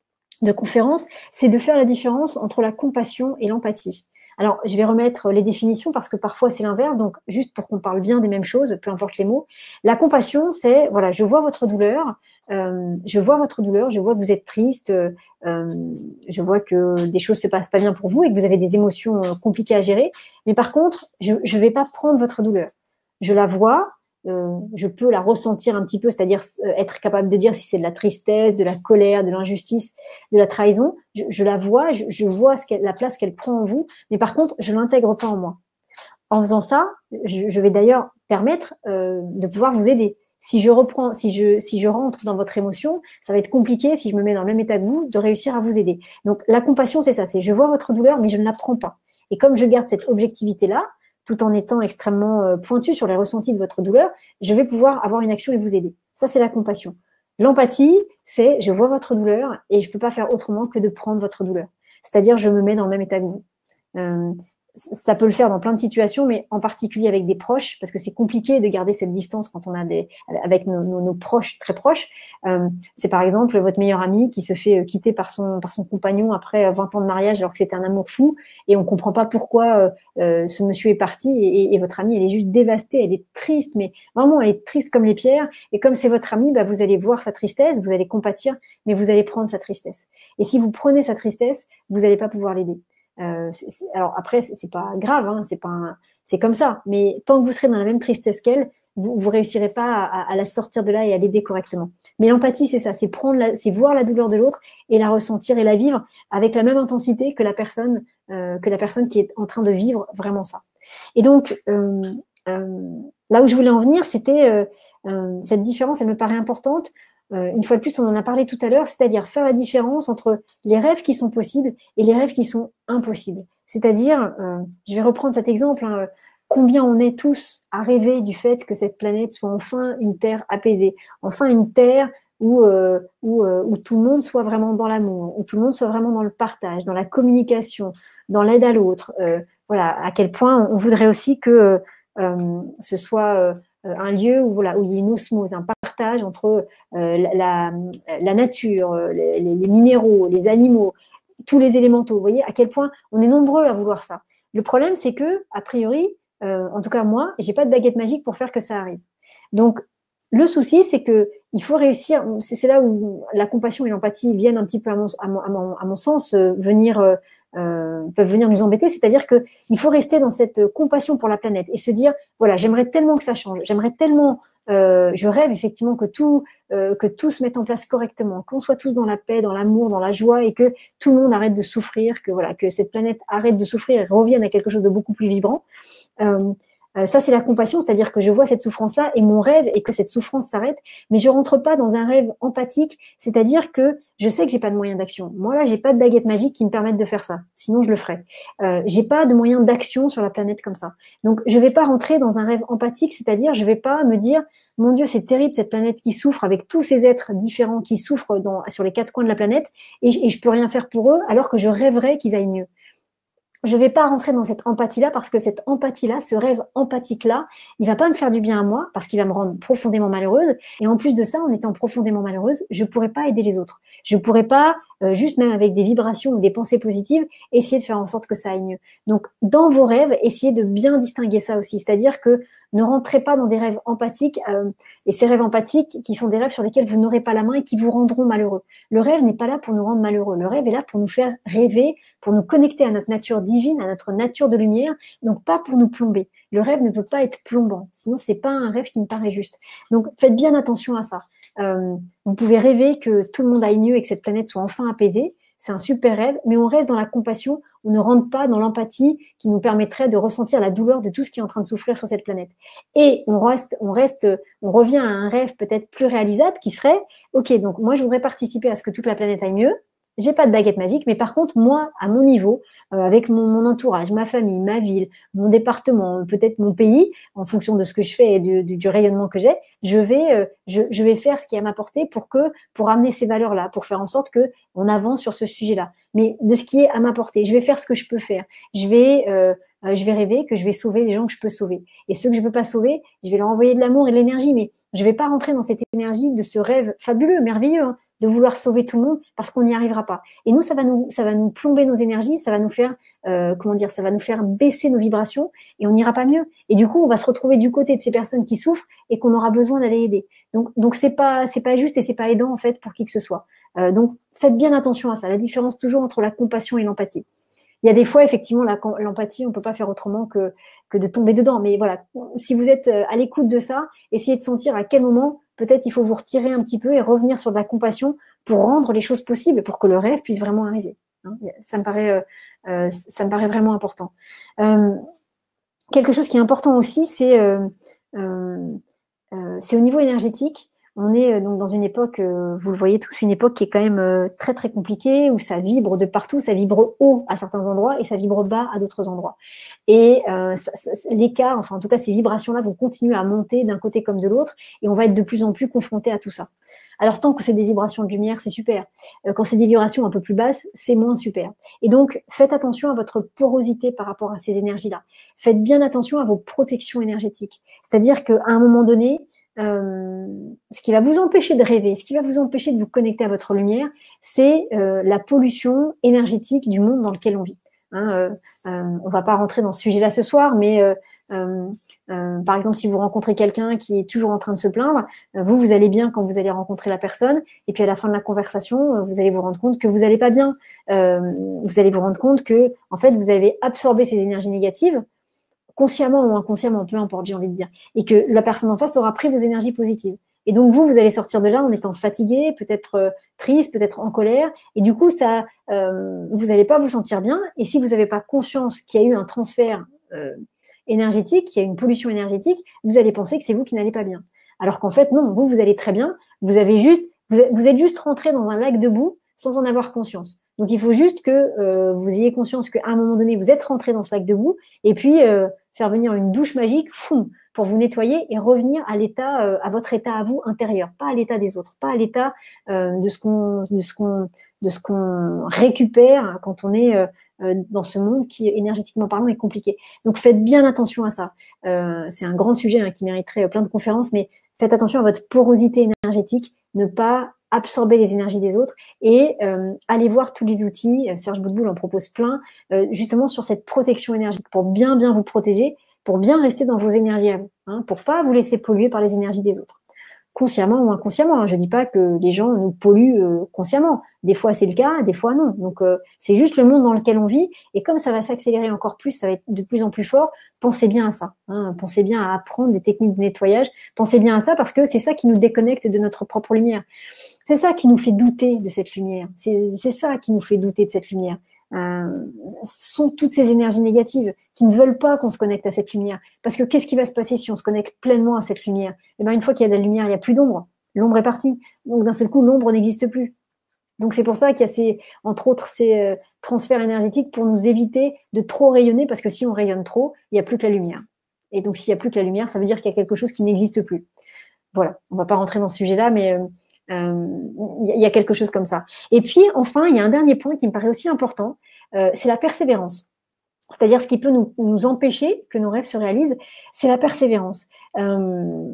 A: de conférence, c'est de faire la différence entre la compassion et l'empathie. Alors, je vais remettre les définitions parce que parfois c'est l'inverse, donc juste pour qu'on parle bien des mêmes choses, peu importe les mots. La compassion, c'est, voilà, je vois votre douleur, euh, je vois votre douleur, je vois que vous êtes triste, euh, je vois que des choses se passent pas bien pour vous et que vous avez des émotions compliquées à gérer, mais par contre, je ne vais pas prendre votre douleur. Je la vois, Euh, je peux la ressentir un petit peu, c'est-à-dire euh, être capable de dire si c'est de la tristesse, de la colère, de l'injustice, de la trahison. Je, je la vois, je, je vois ce qu'elle, la place qu'elle prend en vous, mais par contre, je l'intègre pas en moi. En faisant ça, je, je vais d'ailleurs permettre euh, de pouvoir vous aider. Si je reprends, si je, si je rentre dans votre émotion, ça va être compliqué, si je me mets dans le même état que vous, de réussir à vous aider. Donc, la compassion, c'est ça, c'est je vois votre douleur, mais je ne la prends pas. Et comme je garde cette objectivité-là, tout en étant extrêmement euh, pointu sur les ressentis de votre douleur, je vais pouvoir avoir une action et vous aider. Ça, c'est la compassion. L'empathie, c'est je vois votre douleur et je ne peux pas faire autrement que de prendre votre douleur. C'est-à-dire, je me mets dans le même état que vous. Euh, ça peut le faire dans plein de situations, mais en particulier avec des proches, parce que c'est compliqué de garder cette distance quand on a des, avec nos, nos, nos proches très proches. Euh, c'est par exemple votre meilleur ami qui se fait quitter par son, par son compagnon après vingt ans de mariage alors que c'était un amour fou, et on comprend pas pourquoi euh, ce monsieur est parti, et, et, et votre amie, elle est juste dévastée, elle est triste, mais vraiment, elle est triste comme les pierres, et comme c'est votre amie, bah, vous allez voir sa tristesse, vous allez compatir, mais vous allez prendre sa tristesse. Et si vous prenez sa tristesse, vous n'allez pas pouvoir l'aider. Euh, c'est, c'est, alors après, c'est, c'est pas grave, hein, c'est pas, un, c'est comme ça. Mais tant que vous serez dans la même tristesse qu'elle, vous, vous réussirez pas à, à la sortir de là et à l'aider correctement. Mais l'empathie, c'est ça, c'est prendre, la, c'est voir la douleur de l'autre et la ressentir et la vivre avec la même intensité que la personne, euh, que la personne qui est en train de vivre vraiment ça. Et donc, euh, euh, là où je voulais en venir, c'était euh, euh, cette différence, elle me paraît importante. Euh, une fois de plus, on en a parlé tout à l'heure, c'est-à-dire faire la différence entre les rêves qui sont possibles et les rêves qui sont impossibles. C'est-à-dire, euh, je vais reprendre cet exemple, hein, combien on est tous à rêver du fait que cette planète soit enfin une terre apaisée, enfin une terre où, euh, où, euh, où tout le monde soit vraiment dans l'amour, où tout le monde soit vraiment dans le partage, dans la communication, dans l'aide à l'autre. Euh, voilà, à quel point on voudrait aussi que euh, ce soit... Euh, un lieu où, voilà, où il y a une osmose, un partage entre euh, la, la nature, les, les minéraux, les animaux, tous les élémentaux. Vous voyez à quel point on est nombreux à vouloir ça. Le problème, c'est que, a priori, euh, en tout cas moi, j'ai pas de baguette magique pour faire que ça arrive. Donc, le souci, c'est que il faut réussir. C'est, c'est là où la compassion et l'empathie viennent un petit peu, à mon, à mon, à mon, à mon sens, euh, venir euh, Euh, peuvent venir nous embêter, c'est-à-dire que il faut rester dans cette compassion pour la planète et se dire voilà, j'aimerais tellement que ça change, j'aimerais tellement, euh, je rêve effectivement que tout euh, que tout se mette en place correctement, qu'on soit tous dans la paix, dans l'amour, dans la joie et que tout le monde arrête de souffrir, que voilà, que cette planète arrête de souffrir et revienne à quelque chose de beaucoup plus vibrant. Euh, Euh, ça, c'est la compassion, c'est-à-dire que je vois cette souffrance-là et mon rêve est que cette souffrance s'arrête, mais je rentre pas dans un rêve empathique, c'est-à-dire que je sais que j'ai pas de moyen d'action. Moi, là, j'ai pas de baguette magique qui me permette de faire ça, sinon je le ferais. Euh, j'ai pas de moyen d'action sur la planète comme ça. Donc, je vais pas rentrer dans un rêve empathique, c'est-à-dire je vais pas me dire, mon Dieu, c'est terrible cette planète qui souffre avec tous ces êtres différents qui souffrent dans, sur les quatre coins de la planète et, et je peux rien faire pour eux alors que je rêverais qu'ils aillent mieux. Je vais pas rentrer dans cette empathie-là parce que cette empathie-là, ce rêve empathique-là, il va pas me faire du bien à moi parce qu'il va me rendre profondément malheureuse. Et en plus de ça, en étant profondément malheureuse, je pourrais pas aider les autres. Je pourrais pas, euh, juste même avec des vibrations ou des pensées positives, essayer de faire en sorte que ça aille mieux. Donc, dans vos rêves, essayez de bien distinguer ça aussi. C'est-à-dire que ne rentrez pas dans des rêves empathiques, euh, et ces rêves empathiques qui sont des rêves sur lesquels vous n'aurez pas la main et qui vous rendront malheureux. Le rêve n'est pas là pour nous rendre malheureux. Le rêve est là pour nous faire rêver, pour nous connecter à notre nature divine, à notre nature de lumière, donc pas pour nous plomber. Le rêve ne peut pas être plombant, sinon c'est pas un rêve qui me paraît juste. Donc faites bien attention à ça. Euh, vous pouvez rêver que tout le monde aille mieux et que cette planète soit enfin apaisée. C'est un super rêve, mais on reste dans la compassion, on ne rentre pas dans l'empathie qui nous permettrait de ressentir la douleur de tout ce qui est en train de souffrir sur cette planète. Et on reste, on reste, on revient à un rêve peut-être plus réalisable qui serait, ok, donc moi je voudrais participer à ce que toute la planète aille mieux. J'ai pas de baguette magique, mais par contre, moi, à mon niveau, euh, avec mon, mon entourage, ma famille, ma ville, mon département, peut-être mon pays, en fonction de ce que je fais et du, du, du rayonnement que j'ai, je vais, euh, je, je vais faire ce qui est à ma portée pour que, pour amener ces valeurs-là, pour faire en sorte que on avance sur ce sujet-là. Mais de ce qui est à ma portée, je vais faire ce que je peux faire. Je vais, euh, euh, je vais rêver que je vais sauver les gens que je peux sauver. Et ceux que je peux pas sauver, je vais leur envoyer de l'amour et de l'énergie. Mais je vais pas rentrer dans cette énergie de ce rêve fabuleux, merveilleux, hein, de vouloir sauver tout le monde parce qu'on n'y arrivera pas. Et nous, ça va nous, ça va nous plomber nos énergies, ça va nous faire, euh, comment dire, ça va nous faire baisser nos vibrations et on n'ira pas mieux. Et du coup, on va se retrouver du côté de ces personnes qui souffrent et qu'on aura besoin d'aller aider. Donc, donc c'est pas, c'est pas juste et c'est pas aidant en fait pour qui que ce soit. Euh, donc, faites bien attention à ça. La différence toujours entre la compassion et l'empathie. Il y a des fois, effectivement, la, l'empathie, on peut pas faire autrement que, que de tomber dedans. Mais voilà, si vous êtes à l'écoute de ça, essayez de sentir à quel moment, peut-être, il faut vous retirer un petit peu et revenir sur de la compassion pour rendre les choses possibles, pour que le rêve puisse vraiment arriver. Hein, ça me paraît, euh, ça me paraît vraiment important. Euh, quelque chose qui est important aussi, c'est, euh, euh, euh, c'est au niveau énergétique. On est donc dans une époque, euh, vous le voyez tous, une époque qui est quand même euh, très très compliquée, où ça vibre de partout, ça vibre haut à certains endroits et ça vibre bas à d'autres endroits. Et euh, l'écart, enfin en tout cas ces vibrations-là vont continuer à monter d'un côté comme de l'autre et on va être de plus en plus confronté à tout ça. Alors tant que c'est des vibrations de lumière, c'est super. Euh, quand c'est des vibrations un peu plus basses, c'est moins super. Et donc faites attention à votre porosité par rapport à ces énergies-là. Faites bien attention à vos protections énergétiques. C'est-à-dire qu'à un moment donné, euh, ce qui va vous empêcher de rêver, ce qui va vous empêcher de vous connecter à votre lumière, c'est euh, la pollution énergétique du monde dans lequel on vit. Hein, euh, euh, on va pas rentrer dans ce sujet-là ce soir, mais euh, euh, euh, par exemple, si vous rencontrez quelqu'un qui est toujours en train de se plaindre, euh, vous, vous allez bien quand vous allez rencontrer la personne, et puis à la fin de la conversation, euh, vous allez vous rendre compte que vous n'allez pas bien. Euh, vous allez vous rendre compte que, en fait, vous avez absorbé ces énergies négatives, consciemment ou inconsciemment, peu importe, j'ai envie de dire, et que la personne en face aura pris vos énergies positives. Et donc vous, vous allez sortir de là en étant fatigué, peut-être euh, triste, peut-être en colère, et du coup, ça, euh, vous n'allez pas vous sentir bien. Et si vous n'avez pas conscience qu'il y a eu un transfert euh, énergétique, qu'il y a une pollution énergétique, vous allez penser que c'est vous qui n'allez pas bien. Alors qu'en fait, non, vous, vous allez très bien. Vous avez juste, vous, vous êtes juste rentré dans un lac de boue sans en avoir conscience. Donc il faut juste que euh, vous ayez conscience qu'à un moment donné, vous êtes rentré dans ce lac de boue, et puis euh, faire venir une douche magique, foum, pour vous nettoyer et revenir à l'état, euh, à votre état à vous intérieur, pas à l'état des autres, pas à l'état euh, de ce qu'on, de ce qu'on, de ce qu'on récupère quand on est euh, dans ce monde qui, énergétiquement parlant, est compliqué. Donc faites bien attention à ça. Euh, c'est un grand sujet hein, qui mériterait plein de conférences, mais faites attention à votre porosité énergétique, ne pas absorber les énergies des autres et euh, allez voir tous les outils. Serge Boutboul en propose plein, euh, justement sur cette protection énergétique pour bien bien vous protéger, pour bien rester dans vos énergies à vous, hein, pour pas vous laisser polluer par les énergies des autres, consciemment ou inconsciemment. Hein. Je dis pas que les gens nous polluent euh, consciemment. Des fois c'est le cas, des fois non. Donc euh, c'est juste le monde dans lequel on vit. Et comme ça va s'accélérer encore plus, ça va être de plus en plus fort. Pensez bien à ça. Hein. Pensez bien à apprendre des techniques de nettoyage. Pensez bien à ça parce que c'est ça qui nous déconnecte de notre propre lumière. C'est ça qui nous fait douter de cette lumière. C'est, c'est ça qui nous fait douter de cette lumière. Euh, ce sont toutes ces énergies négatives qui ne veulent pas qu'on se connecte à cette lumière. Parce que qu'est-ce qui va se passer si on se connecte pleinement à cette lumière? Et bien, une fois qu'il y a de la lumière, il n'y a plus d'ombre. L'ombre est partie. Donc, d'un seul coup, l'ombre n'existe plus. Donc, c'est pour ça qu'il y a ces, entre autres, ces euh, transferts énergétiques pour nous éviter de trop rayonner, parce que si on rayonne trop, il n'y a plus que la lumière. Et donc, s'il n'y a plus que la lumière, ça veut dire qu'il y a quelque chose qui n'existe plus. Voilà. On ne va pas rentrer dans ce sujet-là, mais euh, euh, il y a quelque chose comme ça. Et puis, enfin, il y a un dernier point qui me paraît aussi important, euh, c'est la persévérance. C'est-à-dire ce qui peut nous, nous empêcher que nos rêves se réalisent, c'est la persévérance. Euh,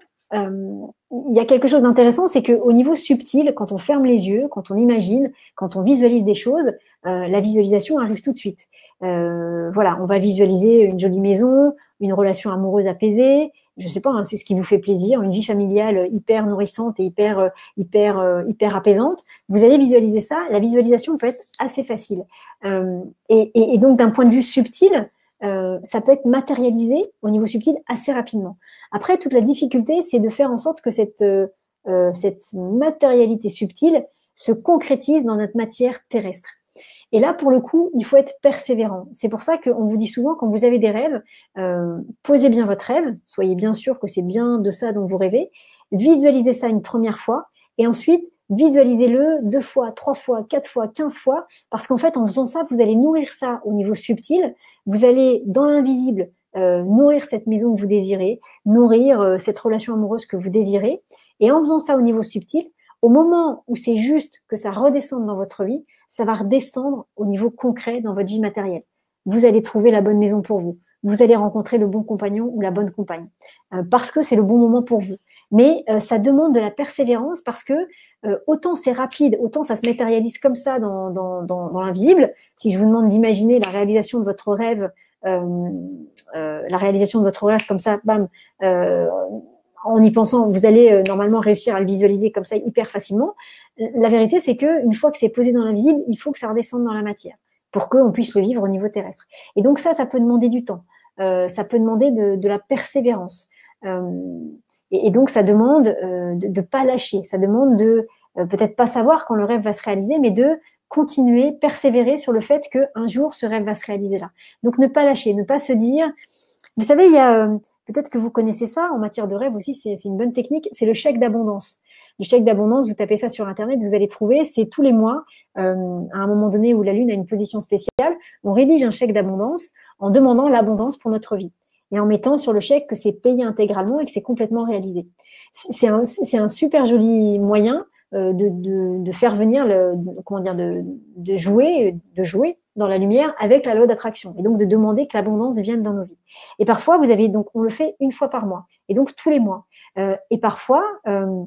A: euh, il y a quelque chose d'intéressant, c'est qu'au niveau subtil, quand on ferme les yeux, quand on imagine, quand on visualise des choses, euh, la visualisation arrive tout de suite. Euh, voilà, on va visualiser une jolie maison, une relation amoureuse apaisée, je sais pas, hein, c'est ce qui vous fait plaisir, une vie familiale hyper nourrissante et hyper, hyper, hyper apaisante. Vous allez visualiser ça. La visualisation peut être assez facile. Euh, et, et, et donc, d'un point de vue subtil, euh, ça peut être matérialisé au niveau subtil assez rapidement. Après, toute la difficulté, c'est de faire en sorte que cette, euh, cette matérialité subtile se concrétise dans notre matière terrestre. Et là, pour le coup, il faut être persévérant. C'est pour ça qu'on vous dit souvent, quand vous avez des rêves, euh, posez bien votre rêve, soyez bien sûr que c'est bien de ça dont vous rêvez, visualisez ça une première fois, et ensuite, visualisez-le deux fois, trois fois, quatre fois, quinze fois, parce qu'en fait, en faisant ça, vous allez nourrir ça au niveau subtil, vous allez, dans l'invisible, euh, nourrir cette maison que vous désirez, nourrir euh, cette relation amoureuse que vous désirez, et en faisant ça au niveau subtil, au moment où c'est juste que ça redescende dans votre vie, ça va redescendre au niveau concret dans votre vie matérielle. Vous allez trouver la bonne maison pour vous. Vous allez rencontrer le bon compagnon ou la bonne compagne euh, parce que c'est le bon moment pour vous. Mais euh, ça demande de la persévérance parce que euh, autant c'est rapide, autant ça se matérialise comme ça dans, dans, dans, dans l'invisible. Si je vous demande d'imaginer la réalisation de votre rêve, euh, euh, la réalisation de votre rêve comme ça, bam, euh, en y pensant, vous allez euh, normalement réussir à le visualiser comme ça hyper facilement. La vérité, c'est que une fois que c'est posé dans l'invisible, il faut que ça redescende dans la matière pour qu'on puisse le vivre au niveau terrestre. Et donc ça, ça peut demander du temps. Euh, ça peut demander de, de la persévérance. Euh, et, et donc ça demande euh, de ne pas lâcher. Ça demande de euh, peut-être pas savoir quand le rêve va se réaliser, mais de continuer, persévérer sur le fait qu'un jour ce rêve va se réaliser là. Donc ne pas lâcher, ne pas se dire. Vous savez, il y a peut-être que vous connaissez ça en matière de rêve aussi, c'est une bonne technique, c'est le chèque d'abondance. Le chèque d'abondance, vous tapez ça sur Internet, vous allez trouver, c'est tous les mois, euh, à un moment donné où la Lune a une position spéciale, on rédige un chèque d'abondance en demandant l'abondance pour notre vie et en mettant sur le chèque que c'est payé intégralement et que c'est complètement réalisé. C'est un, c'est un super joli moyen euh, de, de, de faire venir, le, de, comment dire, de, de jouer, de jouer dans la lumière avec la loi d'attraction et donc de demander que l'abondance vienne dans nos vies. Et parfois, vous avez donc, on le fait une fois par mois et donc tous les mois. Euh, et parfois, euh,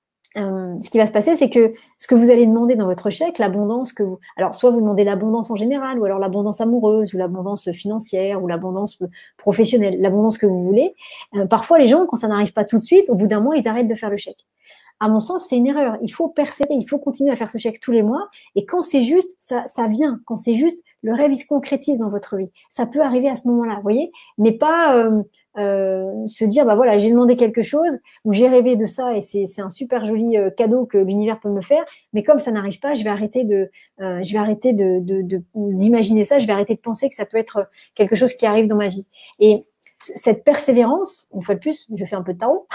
A: Euh, ce qui va se passer, c'est que ce que vous allez demander dans votre chèque, l'abondance que vous... Alors, soit vous demandez l'abondance en général, ou alors l'abondance amoureuse, ou l'abondance financière, ou l'abondance professionnelle, l'abondance que vous voulez. Euh, parfois, les gens, quand ça n'arrive pas tout de suite, au bout d'un mois, ils arrêtent de faire le chèque. À mon sens, c'est une erreur. Il faut persévérer, il faut continuer à faire ce chèque tous les mois. Et quand c'est juste, ça, ça vient. Quand c'est juste, le rêve, il se concrétise dans votre vie. Ça peut arriver à ce moment-là, vous voyez, mais pas euh, euh, se dire, bah voilà, j'ai demandé quelque chose ou j'ai rêvé de ça et c'est un super joli euh, cadeau que l'univers peut me faire. Mais comme ça n'arrive pas, je vais arrêter de, euh, je vais arrêter de, de, de, d'imaginer ça. Je vais arrêter de penser que ça peut être quelque chose qui arrive dans ma vie. Et cette persévérance, une fois de plus, je fais un peu de tarot,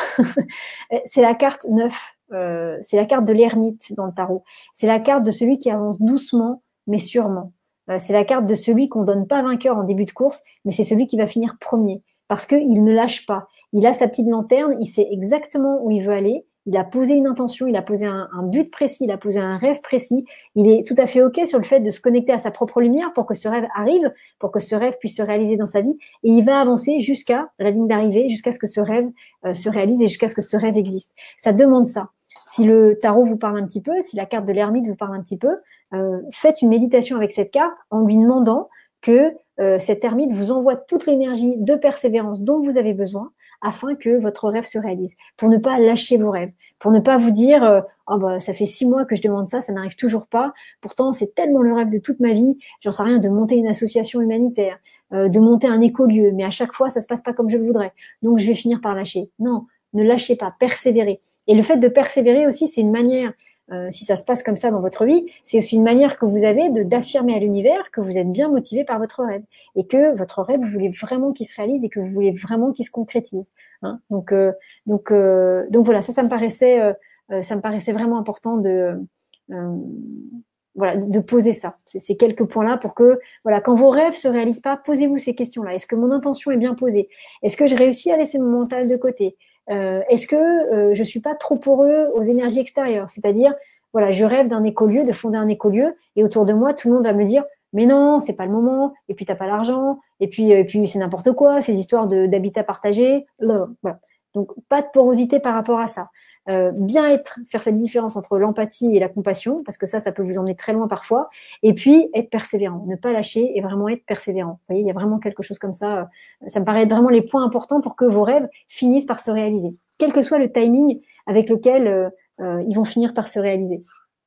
A: c'est la carte neuf, euh, c'est la carte de l'ermite dans le tarot. C'est la carte de celui qui avance doucement, mais sûrement. Euh, c'est la carte de celui qu'on donne pas vainqueur en début de course, mais c'est celui qui va finir premier, parce qu'il ne lâche pas. Il a sa petite lanterne, il sait exactement où il veut aller, il a posé une intention, il a posé un, un but précis, il a posé un rêve précis. Il est tout à fait OK sur le fait de se connecter à sa propre lumière pour que ce rêve arrive, pour que ce rêve puisse se réaliser dans sa vie. Et il va avancer jusqu'à la ligne d'arrivée, jusqu'à ce que ce rêve euh, se réalise et jusqu'à ce que ce rêve existe. Ça demande ça. Si le tarot vous parle un petit peu, si la carte de l'ermite vous parle un petit peu, euh, faites une méditation avec cette carte en lui demandant que euh, cette ermite vous envoie toute l'énergie de persévérance dont vous avez besoin afin que votre rêve se réalise, pour ne pas lâcher vos rêves, pour ne pas vous dire euh, oh bah, ça fait six mois que je demande ça, ça n'arrive toujours pas, pourtant c'est tellement le rêve de toute ma vie, j'en sais rien, de monter une association humanitaire, euh, de monter un écolieu, mais à chaque fois ça se passe pas comme je le voudrais, donc je vais finir par lâcher. Non, ne lâchez pas, persévérez. Et le fait de persévérer aussi, c'est une manière, euh, si ça se passe comme ça dans votre vie, c'est aussi une manière que vous avez de d'affirmer à l'univers que vous êtes bien motivé par votre rêve et que votre rêve, vous voulez vraiment qu'il se réalise et que vous voulez vraiment qu'il se concrétise. Hein. Donc, euh, donc, euh, donc voilà, ça, ça me paraissait, euh, ça me paraissait vraiment important de, euh, voilà, de poser ça. Ces quelques points-là pour que, voilà, quand vos rêves se réalisent pas, posez-vous ces questions-là. Est-ce que mon intention est bien posée? Est-ce que je réussis à laisser mon mental de côté? Euh, Est-ce que euh, je suis pas trop poreux aux énergies extérieures? C'est-à-dire, voilà, je rêve d'un écolieu, de fonder un écolieu, et autour de moi, tout le monde va me dire, mais non, c'est pas le moment, et puis t'as pas l'argent, et puis, et puis c'est n'importe quoi, ces histoires d'habitat partagé. Voilà. Donc, pas de porosité par rapport à ça. Euh, bien être, faire cette différence entre l'empathie et la compassion, parce que ça, ça peut vous emmener très loin parfois, et puis être persévérant, ne pas lâcher et vraiment être persévérant. Vous voyez, il y a vraiment quelque chose comme ça. Ça me paraît être vraiment les points importants pour que vos rêves finissent par se réaliser, quel que soit le timing avec lequel euh, euh, ils vont finir par se réaliser.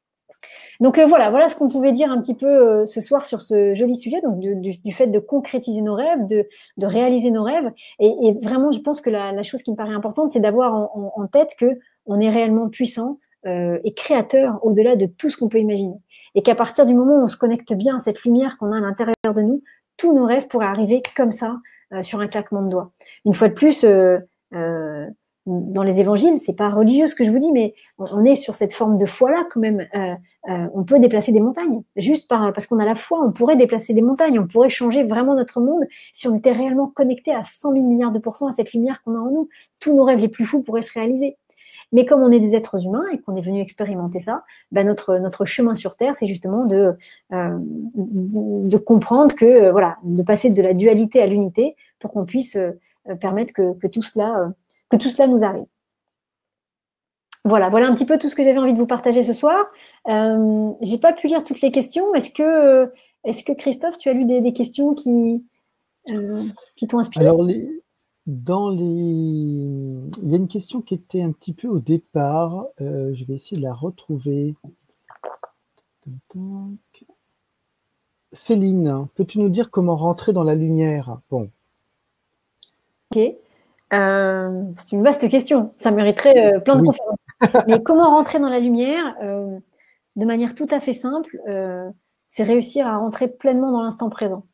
A: Donc euh, voilà, voilà ce qu'on pouvait dire un petit peu euh, ce soir sur ce joli sujet, donc du, du, du fait de concrétiser nos rêves, de, de réaliser nos rêves. Et, et vraiment, je pense que la, la chose qui me paraît importante, c'est d'avoir en, en, en tête que on est réellement puissant euh, et créateur au-delà de tout ce qu'on peut imaginer. Et qu'à partir du moment où on se connecte bien à cette lumière qu'on a à l'intérieur de nous, tous nos rêves pourraient arriver comme ça, euh, sur un claquement de doigts. Une fois de plus, euh, euh, dans les évangiles, c'est pas religieux ce que je vous dis, mais on est sur cette forme de foi-là quand même. Euh, euh, on peut déplacer des montagnes, juste par, parce qu'on a la foi, on pourrait déplacer des montagnes, on pourrait changer vraiment notre monde si on était réellement connecté à cent mille milliards de pourcents à cette lumière qu'on a en nous. Tous nos rêves les plus fous pourraient se réaliser. Mais comme on est des êtres humains et qu'on est venu expérimenter ça, ben notre notre chemin sur Terre, c'est justement de euh, de comprendre que euh, voilà, de passer de la dualité à l'unité pour qu'on puisse euh, permettre que, que tout cela euh, que tout cela nous arrive. Voilà, voilà un petit peu tout ce que j'avais envie de vous partager ce soir. Euh, j'ai pas pu lire toutes les questions. Est-ce que est-ce que Christophe, tu as lu des, des questions qui euh, qui t'ont inspiré?
B: Alors les Dans les... Il y a une question qui était un petit peu au départ. Euh, je vais essayer de la retrouver. Céline, peux-tu nous dire comment rentrer dans la lumière? Bon.
A: Ok. Euh, c'est une vaste question. Ça mériterait euh, plein de
B: Oui.
A: conférences. Mais comment rentrer dans la lumière euh, de manière tout à fait simple, euh, c'est réussir à rentrer pleinement dans l'instant présent.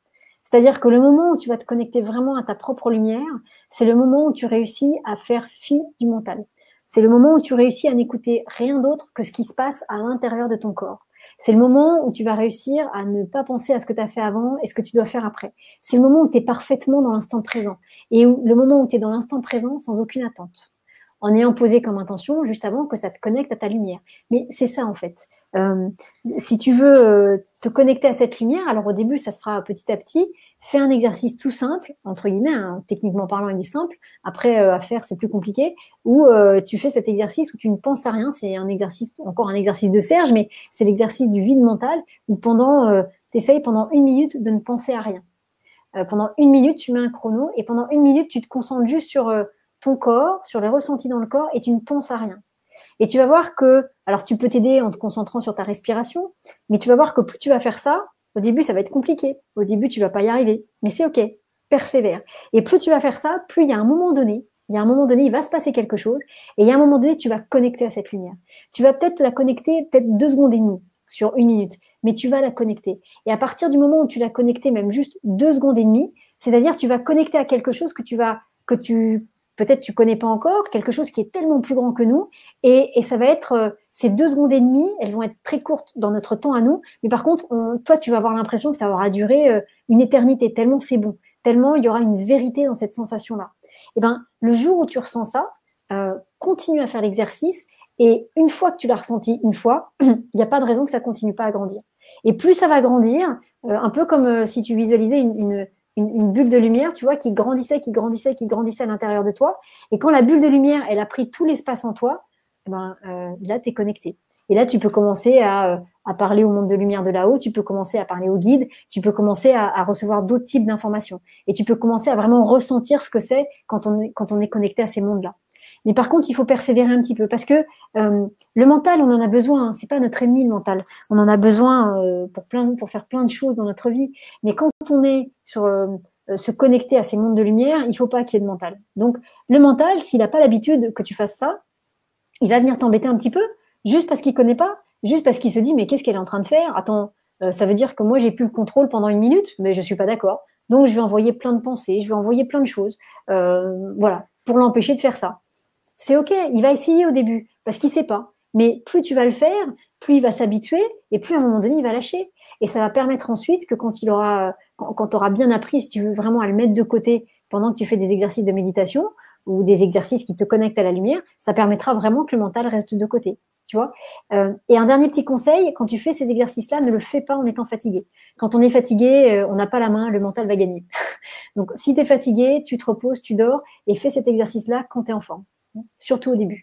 A: C'est-à-dire que le moment où tu vas te connecter vraiment à ta propre lumière, c'est le moment où tu réussis à faire fi du mental. C'est le moment où tu réussis à n'écouter rien d'autre que ce qui se passe à l'intérieur de ton corps. C'est le moment où tu vas réussir à ne pas penser à ce que tu as fait avant et ce que tu dois faire après. C'est le moment où tu es parfaitement dans l'instant présent et où, le moment où tu es dans l'instant présent sans aucune attente, en ayant posé comme intention juste avant que ça te connecte à ta lumière. Mais c'est ça en fait. Euh, si tu veux euh, te connecter à cette lumière, alors au début ça se fera petit à petit, fais un exercice tout simple, entre guillemets, hein, techniquement parlant il est simple, après euh, à faire c'est plus compliqué, où euh, tu fais cet exercice où tu ne penses à rien, c'est un exercice, encore un exercice de Serge, mais c'est l'exercice du vide mental, où pendant, euh, tu essayes pendant une minute de ne penser à rien. Euh, pendant une minute, tu mets un chrono, et pendant une minute, tu te concentres juste sur euh, ton corps, sur les ressentis dans le corps, et tu ne penses à rien. Et tu vas voir que, alors tu peux t'aider en te concentrant sur ta respiration, mais tu vas voir que plus tu vas faire ça, au début ça va être compliqué, au début tu vas pas y arriver, mais c'est ok, persévère. Et plus tu vas faire ça, plus il y a un moment donné, il y a un moment donné, il va se passer quelque chose, et il y a un moment donné, tu vas connecter à cette lumière. Tu vas peut-être la connecter, peut-être deux secondes et demie sur une minute, mais tu vas la connecter. Et à partir du moment où tu l'as connectée, même juste deux secondes et demie, c'est-à-dire tu vas connecter à quelque chose que tu vas, que tu peut-être tu connais pas encore, quelque chose qui est tellement plus grand que nous, et, et ça va être euh, ces deux secondes et demie, elles vont être très courtes dans notre temps à nous, mais par contre, on, toi, tu vas avoir l'impression que ça aura duré euh, une éternité, tellement c'est bon, tellement il y aura une vérité dans cette sensation-là. Et ben, le jour où tu ressens ça, euh, continue à faire l'exercice, et une fois que tu l'as ressenti une fois, il n'y a pas de raison que ça continue pas à grandir. Et plus ça va grandir, euh, un peu comme euh, si tu visualisais une, une Une, une bulle de lumière, tu vois, qui grandissait, qui grandissait, qui grandissait à l'intérieur de toi. Et quand la bulle de lumière, elle a pris tout l'espace en toi, eh ben, euh, là, tu es connecté. Et là, tu peux commencer à, à parler au monde de lumière de là-haut, tu peux commencer à parler au guide, tu peux commencer à, à recevoir d'autres types d'informations. Et tu peux commencer à vraiment ressentir ce que c'est quand on est, quand on est connecté à ces mondes-là. Mais par contre, il faut persévérer un petit peu parce que euh, le mental, on en a besoin. Hein, c'est pas notre ennemi le mental. On en a besoin euh, pour plein, pour faire plein de choses dans notre vie. Mais quand on est sur euh, se connecter à ces mondes de lumière, il faut pas qu'il y ait de mental. Donc le mental, s'il n'a pas l'habitude que tu fasses ça, il va venir t'embêter un petit peu, juste parce qu'il connaît pas, juste parce qu'il se dit mais qu'est-ce qu'elle est en train de faire? Attends, euh, ça veut dire que moi j'ai plus le contrôle pendant une minute, mais je suis pas d'accord. Donc je vais envoyer plein de pensées, je vais envoyer plein de choses, euh, voilà, pour l'empêcher de faire ça. C'est ok, il va essayer au début parce qu'il sait pas. Mais plus tu vas le faire, plus il va s'habituer et plus à un moment donné il va lâcher. Et ça va permettre ensuite que quand il aura, quand, quand tu auras bien appris, si tu veux vraiment à le mettre de côté pendant que tu fais des exercices de méditation ou des exercices qui te connectent à la lumière, ça permettra vraiment que le mental reste de côté. Tu vois. Euh, et un dernier petit conseil, quand tu fais ces exercices-là, ne le fais pas en étant fatigué. Quand on est fatigué, euh, on n'a pas la main, le mental va gagner. Donc si tu es fatigué, tu te reposes, tu dors et fais cet exercice-là quand tu es en forme. Surtout au début.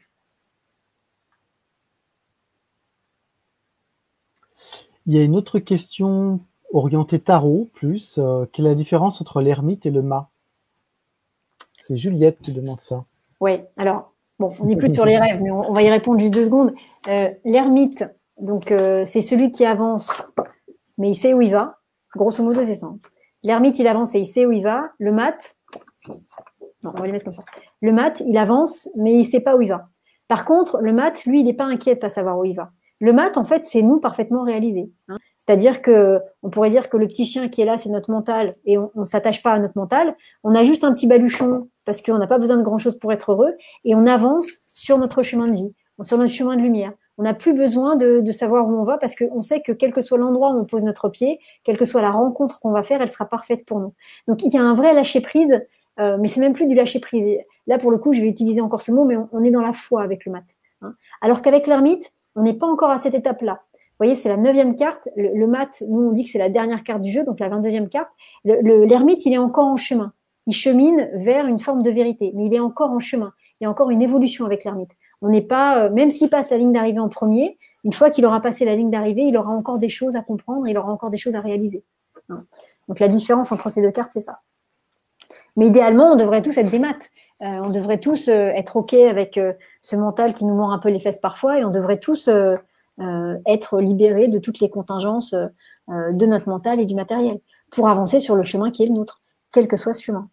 B: Il y a une autre question orientée tarot, plus. Euh, quelle est la différence entre l'ermite et le mât? C'est Juliette qui demande ça.
A: Oui, alors, bon, on n'est plus sur les rêves, mais on, on va y répondre juste deux secondes. Euh, l'ermite, donc, euh, c'est celui qui avance, mais il sait où il va. Grosso modo, c'est ça. L'ermite, il avance et il sait où il va. Le mat, non, on va les mettre comme ça. Le mat, il avance, mais il sait pas où il va. Par contre, le mat, lui, il n'est pas inquiet de pas savoir où il va. Le mat, en fait, c'est nous parfaitement réalisés. Hein. C'est-à-dire que, on pourrait dire que le petit chien qui est là, c'est notre mental, et on ne s'attache pas à notre mental. On a juste un petit baluchon parce qu'on n'a pas besoin de grand-chose pour être heureux, et on avance sur notre chemin de vie, sur notre chemin de lumière. On n'a plus besoin de, de savoir où on va parce qu'on sait que quel que soit l'endroit où on pose notre pied, quelle que soit la rencontre qu'on va faire, elle sera parfaite pour nous. Donc, il y a un vrai lâcher-prise. Euh, mais c'est même plus du lâcher prise. Là, pour le coup, je vais utiliser encore ce mot, mais on, on est dans la foi avec le mat. Hein. Alors qu'avec l'ermite, on n'est pas encore à cette étape-là. Vous voyez, c'est la neuvième carte. Le, le mat, nous, on dit que c'est la dernière carte du jeu, donc la vingt-deuxième carte. L'ermite, il est encore en chemin. Il chemine vers une forme de vérité, mais il est encore en chemin. Il y a encore une évolution avec l'ermite. On n'est pas, euh, même s'il passe la ligne d'arrivée en premier, une fois qu'il aura passé la ligne d'arrivée, il aura encore des choses à comprendre, il aura encore des choses à réaliser. Hein. Donc la différence entre ces deux cartes, c'est ça. Mais idéalement, on devrait tous être des maths. Euh, on devrait tous euh, être OK avec euh, ce mental qui nous mord un peu les fesses parfois et on devrait tous euh, euh, être libérés de toutes les contingences euh, de notre mental et du matériel pour avancer sur le chemin qui est le nôtre, quel que soit ce chemin.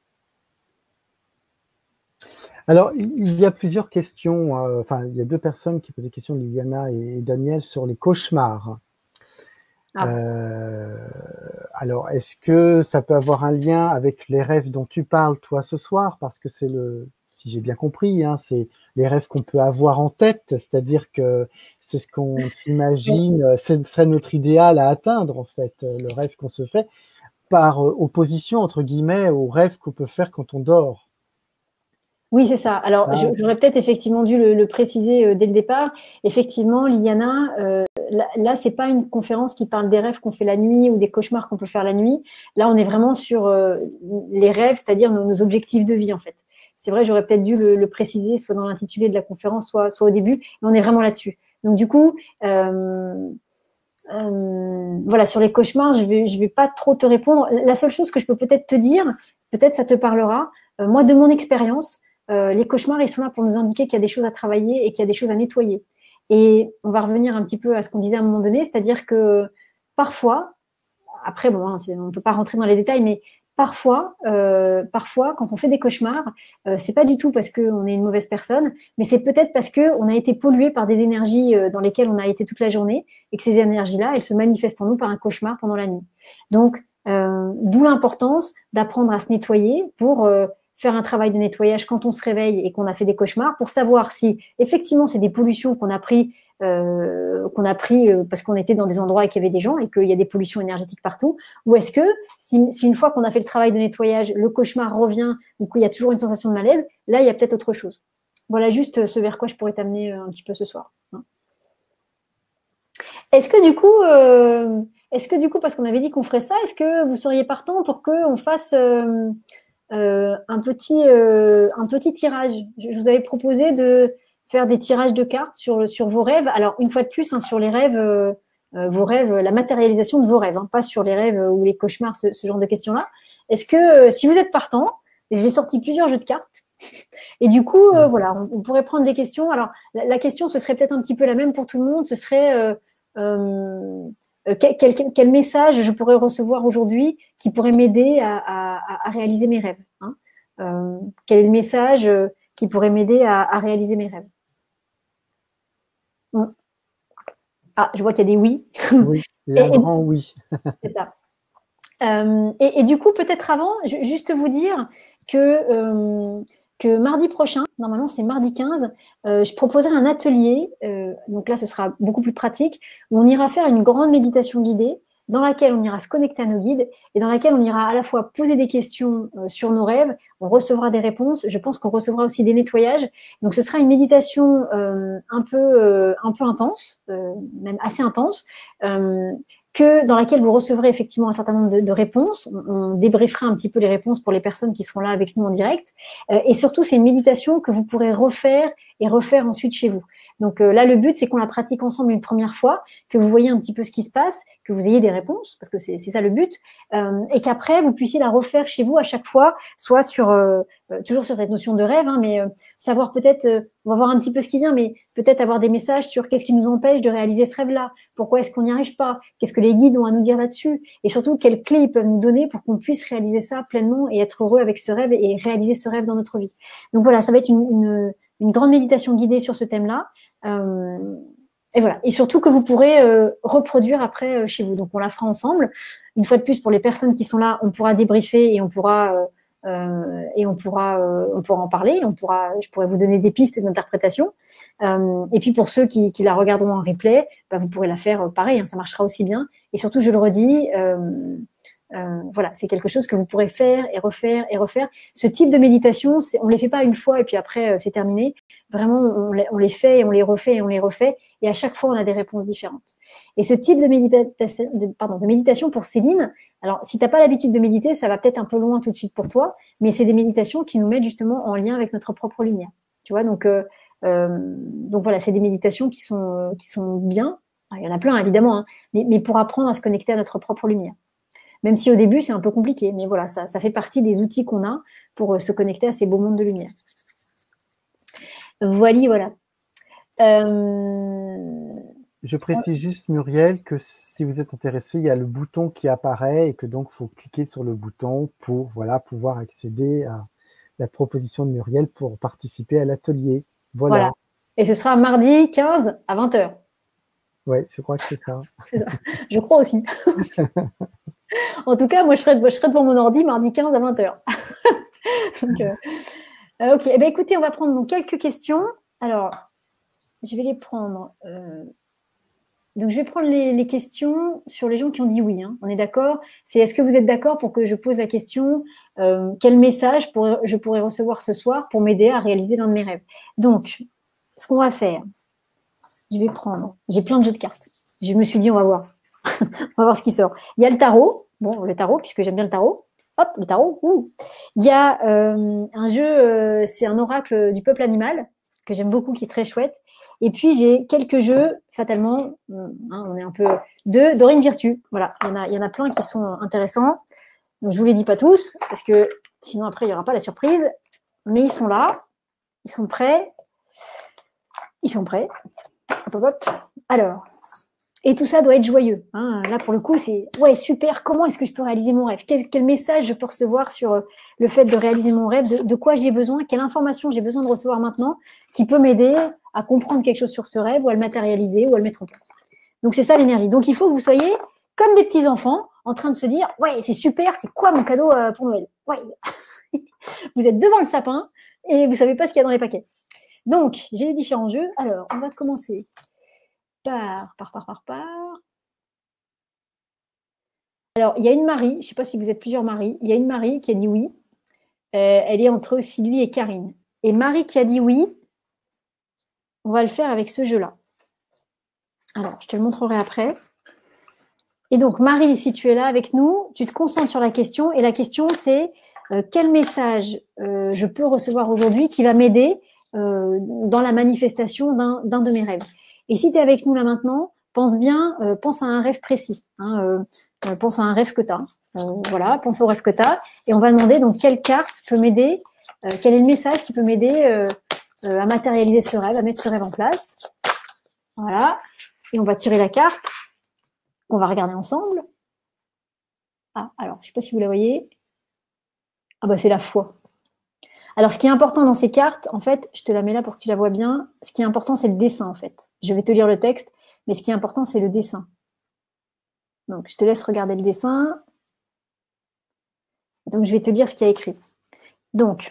B: Alors, il y a plusieurs questions. Euh, enfin, il y a deux personnes qui posent des questions, Liliana et Daniel, sur les cauchemars.
A: Ah.
B: Euh, alors, est-ce que ça peut avoir un lien avec les rêves dont tu parles, toi, ce soir? Parce que c'est le, si j'ai bien compris, hein, c'est les rêves qu'on peut avoir en tête, c'est-à-dire que c'est ce qu'on s'imagine, ce serait notre idéal à atteindre, en fait, le rêve qu'on se fait, par opposition, entre guillemets, au rêve qu'on peut faire quand on dort.
A: Oui, c'est ça. Alors,
B: Ah.
A: j'aurais peut-être effectivement dû le, le préciser euh, dès le départ. Effectivement, Liliana, euh, là, là c'est pas une conférence qui parle des rêves qu'on fait la nuit ou des cauchemars qu'on peut faire la nuit. Là, on est vraiment sur euh, les rêves, c'est-à-dire nos, nos objectifs de vie, en fait. C'est vrai, j'aurais peut-être dû le, le préciser, soit dans l'intitulé de la conférence, soit, soit au début, mais on est vraiment là-dessus. Donc, du coup, euh, euh, voilà, sur les cauchemars, je vais, je vais pas trop te répondre. La seule chose que je peux peut-être te dire, peut-être ça te parlera, euh, moi, de mon expérience, Euh, les cauchemars, ils sont là pour nous indiquer qu'il y a des choses à travailler et qu'il y a des choses à nettoyer. Et on va revenir un petit peu à ce qu'on disait à un moment donné, c'est-à-dire que parfois, après, bon, hein, on ne peut pas rentrer dans les détails, mais parfois, euh, parfois, quand on fait des cauchemars, euh, c'est pas du tout parce qu'on est une mauvaise personne, mais c'est peut-être parce qu'on a été pollué par des énergies euh, dans lesquelles on a été toute la journée et que ces énergies-là, elles se manifestent en nous par un cauchemar pendant la nuit. Donc, euh, d'où l'importance d'apprendre à se nettoyer pour euh, faire un travail de nettoyage quand on se réveille et qu'on a fait des cauchemars pour savoir si effectivement c'est des pollutions qu'on a pris euh, qu'on a pris euh, parce qu'on était dans des endroits et qu'il y avait des gens et qu'il y a des pollutions énergétiques partout, ou est-ce que si, si une fois qu'on a fait le travail de nettoyage, le cauchemar revient ou qu'il y a toujours une sensation de malaise, là il y a peut-être autre chose. Voilà juste ce vers quoi je pourrais t'amener un petit peu ce soir. Est-ce que du coup, euh, est-ce que du coup, parce qu'on avait dit qu'on ferait ça, est-ce que vous seriez partant pour qu'on fasse euh, euh, un petit, euh, un petit tirage? Je, je vous avais proposé de faire des tirages de cartes sur, sur vos rêves. Alors, une fois de plus, hein, sur les rêves, euh, euh, vos rêves, la matérialisation de vos rêves, hein, pas sur les rêves ou les cauchemars, ce, ce genre de questions-là. Est-ce que, euh, si vous êtes partant, j'ai sorti plusieurs jeux de cartes. Et du coup, euh, voilà, on, on pourrait prendre des questions. Alors, la, la question, ce serait peut-être un petit peu la même pour tout le monde. Ce serait euh, euh, quel, quel, quel message je pourrais recevoir aujourd'hui qui pourrait m'aider à, à, à réaliser mes rêves, hein. Euh, quel est le message qui pourrait m'aider à, à réaliser mes rêves? Hum. Ah, je vois qu'il y a des oui.
B: Oui, il y a un
A: et,
B: grand
A: et,
B: oui.
A: c'est ça. Euh, et, et du coup, peut-être avant, juste vous dire que, euh, que mardi prochain, normalement c'est mardi quinze, euh, je proposerai un atelier, euh, donc là ce sera beaucoup plus pratique, où on ira faire une grande méditation guidée dans laquelle on ira se connecter à nos guides et dans laquelle on ira à la fois poser des questions euh, sur nos rêves, on recevra des réponses, je pense qu'on recevra aussi des nettoyages. Donc ce sera une méditation euh, un, peu, euh, un peu intense, euh, même assez intense, euh, que dans laquelle vous recevrez effectivement un certain nombre de, de réponses. On, on débriefera un petit peu les réponses pour les personnes qui seront là avec nous en direct. Euh, et surtout, c'est une méditation que vous pourrez refaire et refaire ensuite chez vous. Donc euh, là, le but, c'est qu'on la pratique ensemble une première fois, que vous voyez un petit peu ce qui se passe, que vous ayez des réponses, parce que c'est ça le but, euh, et qu'après, vous puissiez la refaire chez vous à chaque fois, soit sur euh, euh, toujours sur cette notion de rêve, hein, mais euh, savoir peut-être, euh, on va voir un petit peu ce qui vient, mais peut-être avoir des messages sur qu'est-ce qui nous empêche de réaliser ce rêve-là, pourquoi est-ce qu'on n'y arrive pas, qu'est-ce que les guides ont à nous dire là-dessus, et surtout quelles clés ils peuvent nous donner pour qu'on puisse réaliser ça pleinement et être heureux avec ce rêve et réaliser ce rêve dans notre vie. Donc voilà, ça va être une, une, une grande méditation guidée sur ce thème-là. Euh, et voilà, et surtout que vous pourrez euh, reproduire après euh, chez vous. Donc on la fera ensemble. Une fois de plus, pour les personnes qui sont là, on pourra débriefer et on pourra euh, euh, et on pourra euh, on pourra en parler. On pourra, je pourrais vous donner des pistes d'interprétation. Euh, et puis pour ceux qui, qui la regarderont en replay, bah, vous pourrez la faire euh, pareil, hein, ça marchera aussi bien. Et surtout, je le redis. Euh, Euh, voilà, c'est quelque chose que vous pourrez faire et refaire et refaire. Ce type de méditation, on ne les fait pas une fois et puis après, euh, c'est terminé. Vraiment, on les, on les fait et on les refait et on les refait. Et à chaque fois, on a des réponses différentes. Et ce type de méditation, de, pardon, de méditation pour Céline, alors si tu n'as pas l'habitude de méditer, ça va peut-être un peu loin tout de suite pour toi, mais c'est des méditations qui nous mettent justement en lien avec notre propre lumière. Tu vois, donc, euh, euh, donc voilà, c'est des méditations qui sont, qui sont bien. Alors, il y en a plein, évidemment, hein, mais, mais pour apprendre à se connecter à notre propre lumière. Même si au début, c'est un peu compliqué. Mais voilà, ça, ça fait partie des outils qu'on a pour se connecter à ces beaux mondes de lumière. Voilà, voilà. Euh...
B: Je précise juste, Muriel, que si vous êtes intéressé, il y a le bouton qui apparaît et que donc, il faut cliquer sur le bouton pour voilà, pouvoir accéder à la proposition de Muriel pour participer à l'atelier. Voilà.
A: Voilà. Et ce sera mardi quinze à vingt heures.
B: Oui, je crois que c'est ça.
A: C'est ça. Je crois aussi. En tout cas, moi, je serai, je serai devant mon ordi mardi quinze à vingt heures. Donc, euh, euh, ok, eh bien, écoutez, on va prendre donc, quelques questions. Alors, je vais les prendre. Euh, donc, je vais prendre les, les questions sur les gens qui ont dit oui. Hein. On est d'accord? C'est est-ce que vous êtes d'accord pour que je pose la question euh, quel message pour, je pourrais recevoir ce soir pour m'aider à réaliser l'un de mes rêves? Donc, ce qu'on va faire, je vais prendre. J'ai plein de jeux de cartes. Je me suis dit, on va voir. On va voir ce qui sort. Il y a le tarot. Bon, le tarot, puisque j'aime bien le tarot. Hop, le tarot. Ouh. Il y a euh, un jeu, euh, c'est un oracle du peuple animal, que j'aime beaucoup, qui est très chouette. Et puis, j'ai quelques jeux, fatalement, hein, on est un peu, de Dorine Virtue. Voilà, il y en a, il y en a plein qui sont intéressants. Donc, je ne vous les dis pas tous, parce que sinon, après, il n'y aura pas la surprise. Mais ils sont là. Ils sont prêts. Ils sont prêts. Hop, hop, hop. Alors, et tout ça doit être joyeux. Hein. Là, pour le coup, c'est ouais, super. Comment est-ce que je peux réaliser mon rêve? quel, quel message je peux recevoir sur le fait de réaliser mon rêve? De, de quoi j'ai besoin? Quelle information j'ai besoin de recevoir maintenant qui peut m'aider à comprendre quelque chose sur ce rêve ou à le matérialiser ou à le mettre en place? Donc, c'est ça l'énergie. Donc, il faut que vous soyez comme des petits enfants en train de se dire ouais, c'est super. C'est quoi mon cadeau euh, pour Noël? Ouais. Vous êtes devant le sapin et vous savez pas ce qu'il y a dans les paquets. Donc, j'ai les différents jeux. Alors, on va commencer. Par, par, par, par, par. Alors, il y a une Marie, je ne sais pas si vous êtes plusieurs Marie, il y a une Marie qui a dit oui. Euh, elle est entre Sylvie et Karine. Et Marie qui a dit oui, on va le faire avec ce jeu-là. Alors, je te le montrerai après. Et donc, Marie, si tu es là avec nous, tu te concentres sur la question. Et la question, c'est euh, quel message euh, je peux recevoir aujourd'hui qui va m'aider euh, dans la manifestation d'un, d'un de mes rêves. Et si tu es avec nous là maintenant, pense bien, euh, pense à un rêve précis. Hein, euh, pense à un rêve que tu as. Euh, voilà, pense au rêve que tu as. Et on va demander donc quelle carte peut m'aider, euh, quel est le message qui peut m'aider euh, euh, à matérialiser ce rêve, à mettre ce rêve en place. Voilà. Et on va tirer la carte qu'on va regarder ensemble. Ah, alors, je ne sais pas si vous la voyez. Ah bah c'est la foi. Alors, ce qui est important dans ces cartes, en fait, je te la mets là pour que tu la vois bien. Ce qui est important, c'est le dessin, en fait. Je vais te lire le texte, mais ce qui est important, c'est le dessin. Donc, je te laisse regarder le dessin. Donc, je vais te lire ce qu'il y a écrit. Donc,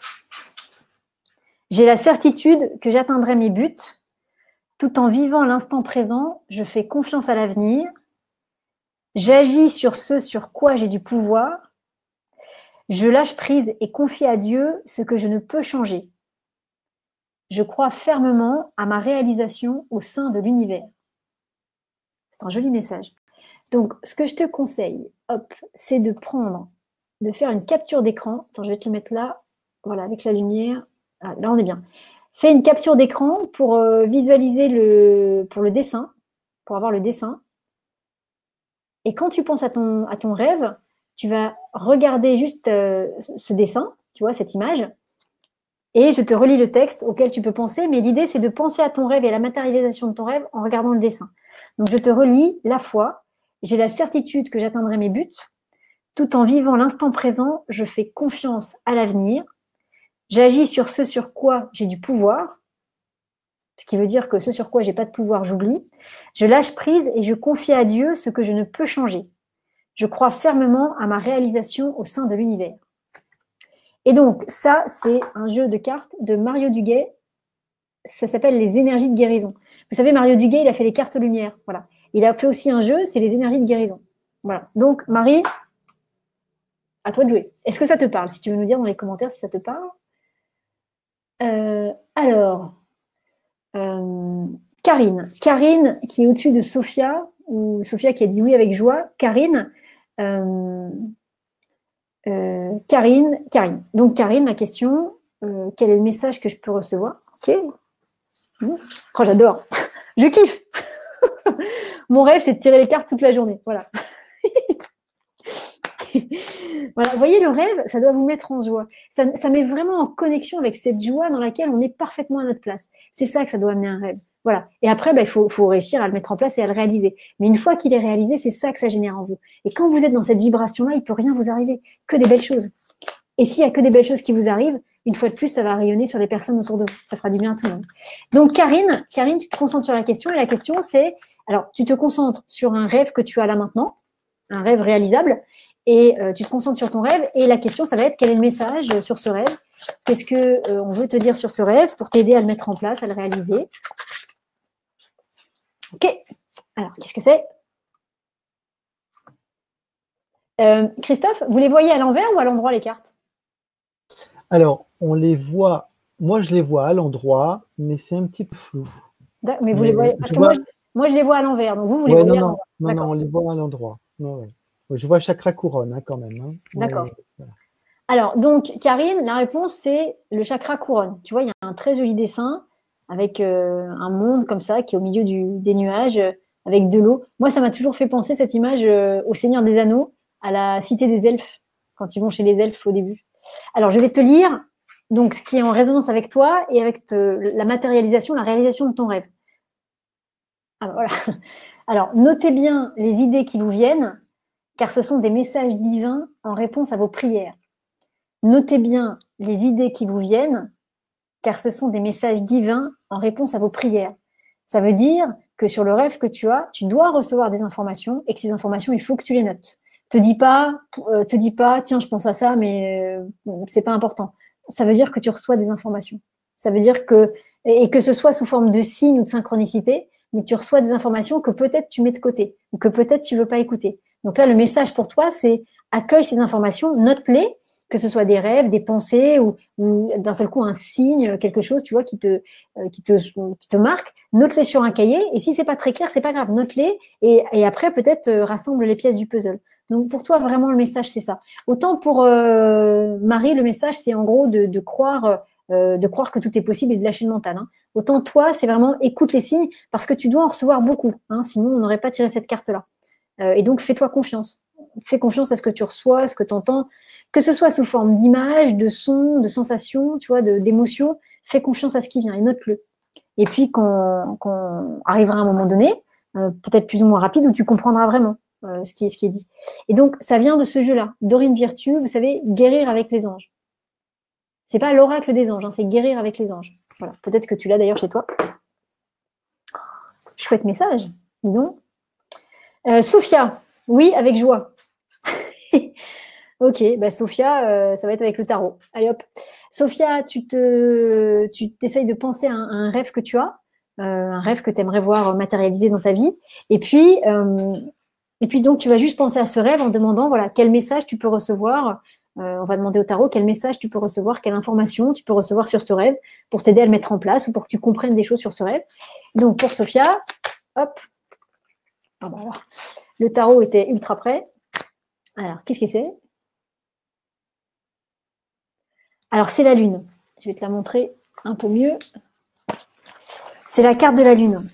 A: j'ai la certitude que j'atteindrai mes buts. Tout en vivant l'instant présent, je fais confiance à l'avenir. J'agis sur ce sur quoi j'ai du pouvoir. Je lâche prise et confie à Dieu ce que je ne peux changer. Je crois fermement à ma réalisation au sein de l'univers. C'est un joli message. Donc, ce que je te conseille, hop, c'est de prendre, de faire une capture d'écran. Attends, je vais te le mettre là. Voilà, avec la lumière. Ah, là, on est bien. Fais une capture d'écran pour euh, visualiser le, pour le dessin, pour avoir le dessin. Et quand tu penses à ton, à ton rêve, tu vas regarder juste euh, ce dessin, tu vois, cette image, et je te relis le texte auquel tu peux penser, mais l'idée, c'est de penser à ton rêve et à la matérialisation de ton rêve en regardant le dessin. Donc, je te relis la foi. J'ai la certitude que j'atteindrai mes buts. Tout en vivant l'instant présent, je fais confiance à l'avenir. J'agis sur ce sur quoi j'ai du pouvoir, ce qui veut dire que ce sur quoi j'ai pas de pouvoir, j'oublie. Je lâche prise et je confie à Dieu ce que je ne peux changer. Je crois fermement à ma réalisation au sein de l'univers. Et donc, ça, c'est un jeu de cartes de Mario Duguay. Ça s'appelle les énergies de guérison. Vous savez, Mario Duguay, il a fait les cartes lumière. Voilà. Il a fait aussi un jeu, c'est les énergies de guérison. Voilà. Donc, Marie, à toi de jouer. Est-ce que ça te parle? Si tu veux nous dire dans les commentaires si ça te parle. Euh, alors, euh, Karine. Karine, qui est au-dessus de Sophia, ou Sophia qui a dit oui avec joie. Karine, euh, euh, Karine, Karine. Donc, Karine, la question, euh, quel est le message que je peux recevoir? Ok. Oh, j'adore. Je kiffe. Mon rêve, c'est de tirer les cartes toute la journée. Voilà. Voilà, vous voyez, le rêve, ça doit vous mettre en joie. Ça, ça met vraiment en connexion avec cette joie dans laquelle on est parfaitement à notre place. C'est ça que ça doit amener un rêve. Voilà. Et après, ben, il faut, faut réussir à le mettre en place et à le réaliser. Mais une fois qu'il est réalisé, c'est ça que ça génère en vous. Et quand vous êtes dans cette vibration-là, il ne peut rien vous arriver. Que des belles choses. Et s'il n'y a que des belles choses qui vous arrivent, une fois de plus, ça va rayonner sur les personnes autour de vous. Ça fera du bien à tout le monde. Donc, Karine, Karine, tu te concentres sur la question. Et la question, c'est, Alors, tu te concentres sur un rêve que tu as là maintenant, un rêve réalisable, et euh, tu te concentres sur ton rêve, et la question, ça va être quel est le message sur ce rêve? Qu'est-ce que euh, on veut te dire sur ce rêve pour t'aider à le mettre en place, à le réaliser? Ok. Alors, qu'est-ce que c'est? euh, Christophe, vous les voyez à l'envers ou à l'endroit, les cartes?
B: Alors, on les voit, moi je les vois à l'endroit, mais c'est un petit peu flou.
A: Mais vous mais les voyez, parce que vois... moi, je, moi je les vois à l'envers, donc vous, vous les
B: ouais,
A: voyez
B: non,
A: à l'endroit.
B: Non, non, on les voit à l'endroit. Ouais, ouais. Je vois chakra couronne hein, quand même. Hein.
A: D'accord. Voilà. Alors, donc, Karine, la réponse, c'est le chakra couronne. Tu vois, il y a un très joli dessin avec euh, un monde comme ça qui est au milieu du, des nuages, euh, avec de l'eau. Moi, ça m'a toujours fait penser cette image euh, au Seigneur des Anneaux, à la cité des elfes, quand ils vont chez les elfes au début. Alors, je vais te lire donc ce qui est en résonance avec toi et avec te, la matérialisation, la réalisation de ton rêve. Alors, voilà. Alors, notez bien les idées qui vous viennent, car ce sont des messages divins en réponse à vos prières. Notez bien les idées qui vous viennent, car ce sont des messages divins en réponse à vos prières. Ça veut dire que sur le rêve que tu as, tu dois recevoir des informations et que ces informations, il faut que tu les notes. Te dis pas, euh, te dis pas, tiens, je pense à ça, mais euh, c'est pas important. Ça veut dire que tu reçois des informations. Ça veut dire que, et que ce soit sous forme de signes ou de synchronicité, mais tu reçois des informations que peut-être tu mets de côté ou que peut-être tu veux pas écouter. Donc là, le message pour toi, c'est accueille ces informations, note-les, que ce soit des rêves, des pensées ou, ou d'un seul coup un signe, quelque chose, tu vois, qui te, euh, qui te, qui te marque, note-les sur un cahier. Et si c'est pas très clair, c'est pas grave, note-les et, et après peut-être euh, rassemble les pièces du puzzle. Donc pour toi, vraiment le message c'est ça. Autant pour euh, Marie, le message c'est en gros de, de croire, euh, de croire que tout est possible et de lâcher le mental. Hein. Autant toi, c'est vraiment écoute les signes parce que tu dois en recevoir beaucoup. Hein, sinon, on n'aurait pas tiré cette carte-là. Euh, et donc fais-toi confiance. Fais confiance à ce que tu reçois, à ce que tu entends, que ce soit sous forme d'images, de sons, de sensations, tu vois, d'émotions. Fais confiance à ce qui vient et note-le. Et puis, quand, quand arrivera un moment donné, euh, peut-être plus ou moins rapide, où tu comprendras vraiment euh, ce, qui est, ce qui est dit. Et donc, ça vient de ce jeu-là. Dorine Virtue, vous savez, guérir avec les anges. C'est pas l'oracle des anges, hein, c'est guérir avec les anges. Voilà. Peut-être que tu l'as d'ailleurs chez toi. Chouette message, dis donc. Euh, Sophia, oui, avec joie. Ok, bah Sophia, euh, ça va être avec le tarot. Allez hop. Sophia, tu te, tu t'essayes de penser à un, à un rêve que tu as, euh, un rêve que tu aimerais voir matérialisé dans ta vie. Et puis, euh, et puis donc, tu vas juste penser à ce rêve en demandant, voilà, quel message tu peux recevoir. Euh, on va demander au tarot quel message tu peux recevoir, quelle information tu peux recevoir sur ce rêve pour t'aider à le mettre en place ou pour que tu comprennes des choses sur ce rêve. Donc, pour Sophia, hop. Ah bah alors, le tarot était ultra prêt. Alors, qu'est-ce que c'est? Alors, c'est la lune. Je vais te la montrer un peu mieux. C'est la carte de la lune.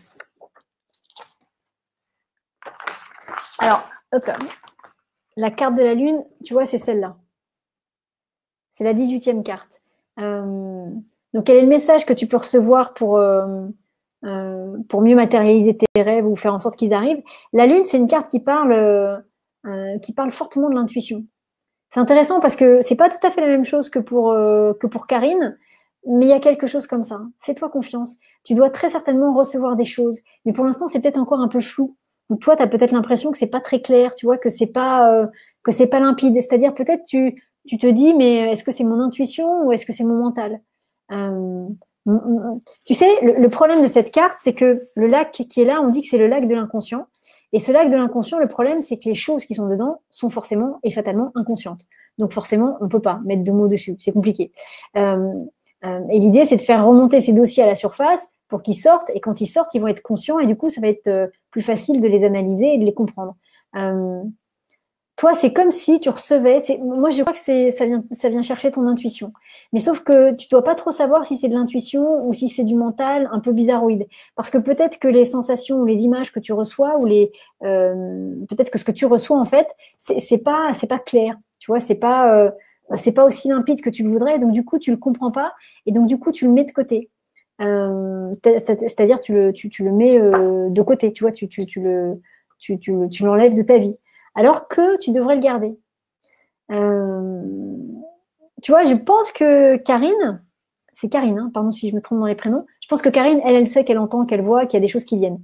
A: Alors, hop là. La carte de la lune, tu vois, c'est celle-là. C'est la dix-huitième carte. Euh, donc, quel est le message que tu peux recevoir pour, euh, euh, pour mieux matérialiser tes rêves ou faire en sorte qu'ils arrivent? La lune, c'est une carte qui parle, euh, qui parle fortement de l'intuition. C'est intéressant parce que c'est pas tout à fait la même chose que pour, euh, que pour Karine, mais il y a quelque chose comme ça. Fais-toi confiance. Tu dois très certainement recevoir des choses, mais pour l'instant, c'est peut-être encore un peu flou. Ou toi, tu as peut-être l'impression que c'est pas très clair, tu vois, que c'est pas euh, que c'est pas limpide. C'est-à-dire peut-être tu tu te dis, mais est-ce que c'est mon intuition ou est-ce que c'est mon mental? euh, Tu sais, le, le problème de cette carte, c'est que le lac qui est là, on dit que c'est le lac de l'inconscient. Et ce lac de l'inconscient, le problème, c'est que les choses qui sont dedans sont forcément et fatalement inconscientes. Donc forcément, on ne peut pas mettre de mots dessus. C'est compliqué. Euh, euh, et l'idée, c'est de faire remonter ces dossiers à la surface pour qu'ils sortent. Et quand ils sortent, ils vont être conscients. Et du coup, ça va être euh, plus facile de les analyser et de les comprendre. Euh, toi, c'est comme si tu recevais. Moi, je crois que ça vient, ça vient chercher ton intuition. Mais sauf que tu dois pas trop savoir si c'est de l'intuition ou si c'est du mental un peu bizarroïde. Parce que peut-être que les sensations ou les images que tu reçois ou les, euh, peut-être que ce que tu reçois en fait, c'est, c'est pas, c'est pas clair. Tu vois, c'est pas, euh, c'est pas aussi limpide que tu le voudrais. Donc du coup, tu le comprends pas et donc du coup, tu le mets de côté. Euh, c'est-à-dire, tu le, tu, tu le mets euh, de côté. Tu vois, tu, tu, tu le, tu, tu, tu l'enlèves de ta vie. Alors que tu devrais le garder. Euh, tu vois, je pense que Karine, c'est Karine, hein, pardon si je me trompe dans les prénoms, je pense que Karine, elle, elle sait qu'elle entend, qu'elle voit, qu'il y a des choses qui viennent.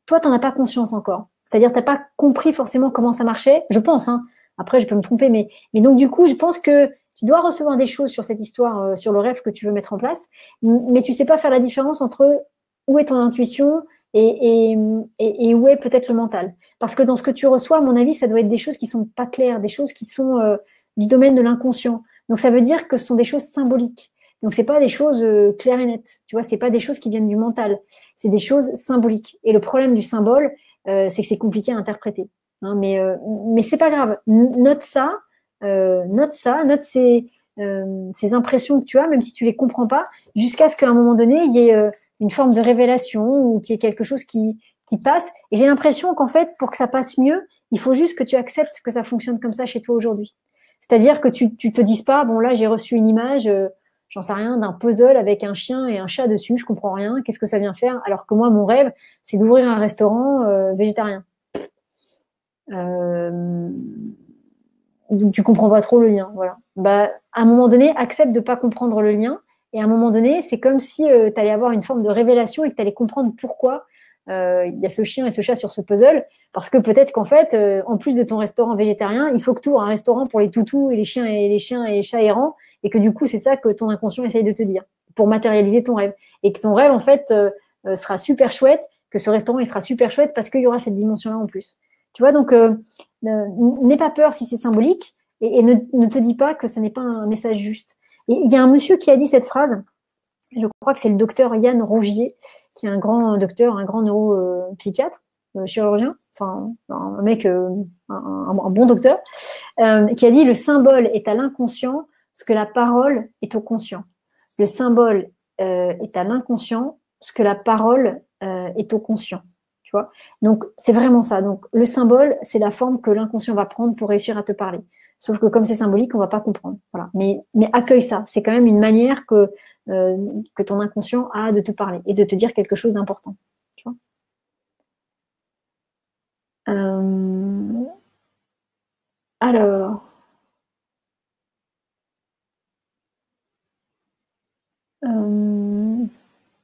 A: toi, tu n'en as pas conscience encore. C'est-à-dire, tu n'as pas compris forcément comment ça marchait, je pense. Hein. Après, je peux me tromper, mais, mais donc du coup, je pense que tu dois recevoir des choses sur cette histoire, euh, sur le rêve que tu veux mettre en place, mais tu ne sais pas faire la différence entre où est ton intuition et, et, et, et où est peut-être le mental. Parce que dans ce que tu reçois, à mon avis, ça doit être des choses qui ne sont pas claires, des choses qui sont euh, du domaine de l'inconscient. Donc, ça veut dire que ce sont des choses symboliques. Donc, ce n'est pas des choses euh, claires et nettes. Tu vois, ce n'est pas des choses qui viennent du mental. C'est des choses symboliques. Et le problème du symbole, euh, c'est que c'est compliqué à interpréter. Hein, mais euh, mais c'est pas grave. Note ça, euh, note ça, note ces, euh, ces impressions que tu as, même si tu les comprends pas, jusqu'à ce qu'à un moment donné, il y ait euh, une forme de révélation ou qu'il y ait quelque chose qui, qui passe. Et j'ai l'impression qu'en fait, pour que ça passe mieux, il faut juste que tu acceptes que ça fonctionne comme ça chez toi aujourd'hui. C'est-à-dire que tu, tu te dises pas, bon là, j'ai reçu une image, euh, j'en sais rien, d'un puzzle avec un chien et un chat dessus, je comprends rien, qu'est-ce que ça vient faire? Alors que moi, mon rêve, c'est d'ouvrir un restaurant euh, végétarien. Euh, donc tu comprends pas trop le lien, voilà. Bah, à un moment donné, accepte de pas comprendre le lien, et à un moment donné, c'est comme si euh, tu allais avoir une forme de révélation et que tu allais comprendre pourquoi euh, il y a ce chien et ce chat sur ce puzzle, parce que peut-être qu'en fait, euh, en plus de ton restaurant végétarien, il faut que tu ouvres un restaurant pour les toutous et les chiens et les chiens et les chats errants, et que du coup, c'est ça que ton inconscient essaye de te dire pour matérialiser ton rêve, et que ton rêve en fait euh, euh, sera super chouette, que ce restaurant il sera super chouette parce qu'il y aura cette dimension-là en plus. Tu vois, donc, euh, euh, n'aie pas peur si c'est symbolique et, et ne, ne te dis pas que ce n'est pas un message juste. Et il y a un monsieur qui a dit cette phrase, je crois que c'est le docteur Yann Rougier, qui est un grand docteur, un grand neuropsychiatre, euh, chirurgien, enfin, un mec, euh, un, un, un bon docteur, euh, qui a dit « Le symbole est à l'inconscient ce que la parole est au conscient. Le symbole euh, est à l'inconscient ce que la parole euh, est au conscient. » Tu vois. Donc, c'est vraiment ça. Donc, le symbole, c'est la forme que l'inconscient va prendre pour réussir à te parler. Sauf que comme c'est symbolique, on ne va pas comprendre. Voilà. Mais, mais accueille ça. C'est quand même une manière que, euh, que ton inconscient a de te parler et de te dire quelque chose d'important. Tu vois. Euh... Alors... Euh...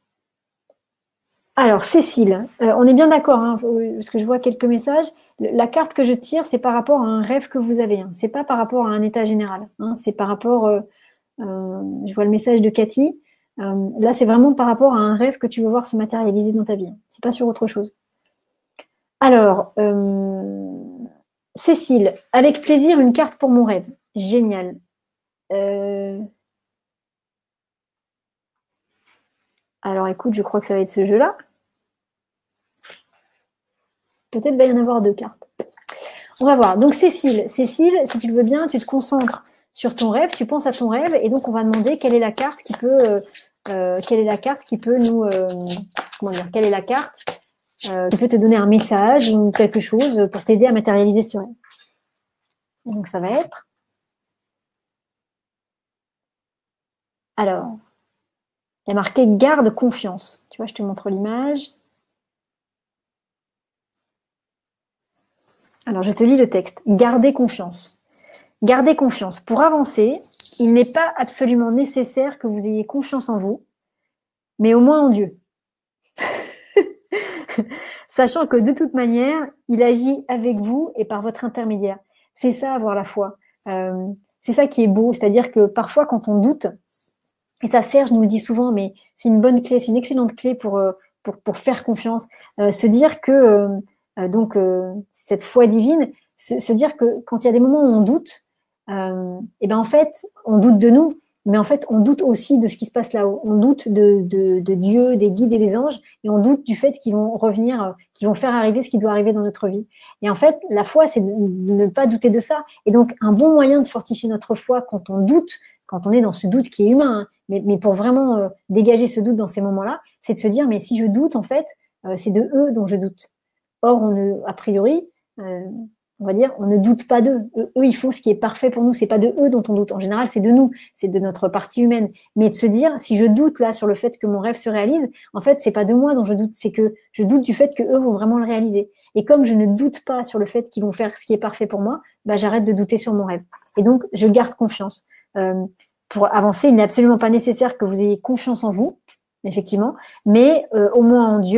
A: Alors, Cécile, euh, on est bien d'accord, hein, parce que je vois quelques messages. La carte que je tire, c'est par rapport à un rêve que vous avez. Hein. C'est pas par rapport à un état général. Hein. C'est par rapport, euh, euh, je vois le message de Cathy. Euh, là, c'est vraiment par rapport à un rêve que tu veux voir se matérialiser dans ta vie. C'est pas sur autre chose. Alors, euh, Cécile, avec plaisir, une carte pour mon rêve. Génial. Euh... Alors, écoute, je crois que ça va être ce jeu-là. Peut-être va y en avoir deux cartes. On va voir. Donc, Cécile, Cécile, si tu le veux bien, tu te concentres sur ton rêve, tu penses à ton rêve, et donc on va demander quelle est la carte qui peut, euh, euh, quelle est la carte qui peut nous, euh, comment dire, quelle est la carte euh, qui peut te donner un message ou quelque chose pour t'aider à matérialiser ce rêve. Et donc, ça va être. Alors, il y a marqué garde confiance. Tu vois, je te montre l'image. Alors, je te lis le texte. Gardez confiance. Gardez confiance. Pour avancer, il n'est pas absolument nécessaire que vous ayez confiance en vous, mais au moins en Dieu. Sachant que de toute manière, il agit avec vous et par votre intermédiaire. C'est ça, avoir la foi. Euh, c'est ça qui est beau. C'est-à-dire que parfois, quand on doute, et ça, Serge nous le dit souvent, mais c'est une bonne clé, c'est une excellente clé pour, pour, pour faire confiance. Euh, se dire que, euh, donc, euh, cette foi divine, se, se dire que quand il y a des moments où on doute, euh, et ben en fait, on doute de nous, mais en fait, on doute aussi de ce qui se passe là-haut. On doute de, de, de Dieu, des guides et des anges, et on doute du fait qu'ils vont revenir, qu'ils vont faire arriver ce qui doit arriver dans notre vie. Et en fait, la foi, c'est de, de ne pas douter de ça. Et donc, un bon moyen de fortifier notre foi quand on doute, quand on est dans ce doute qui est humain, hein, mais, mais pour vraiment euh, dégager ce doute dans ces moments-là, c'est de se dire, mais si je doute, en fait, euh, c'est de eux dont je doute. Or, on ne, a priori, euh, on va dire, on ne doute pas d'eux. Eux, eux, ils font ce qui est parfait pour nous. C'est pas de eux dont on doute. En général, c'est de nous, c'est de notre partie humaine. Mais de se dire, si je doute là sur le fait que mon rêve se réalise, en fait, c'est pas de moi dont je doute, c'est que je doute du fait que eux vont vraiment le réaliser. Et comme je ne doute pas sur le fait qu'ils vont faire ce qui est parfait pour moi, bah, j'arrête de douter sur mon rêve. Et donc, je garde confiance. Euh, pour avancer, il n'est absolument pas nécessaire que vous ayez confiance en vous, effectivement, mais euh, au moins en Dieu,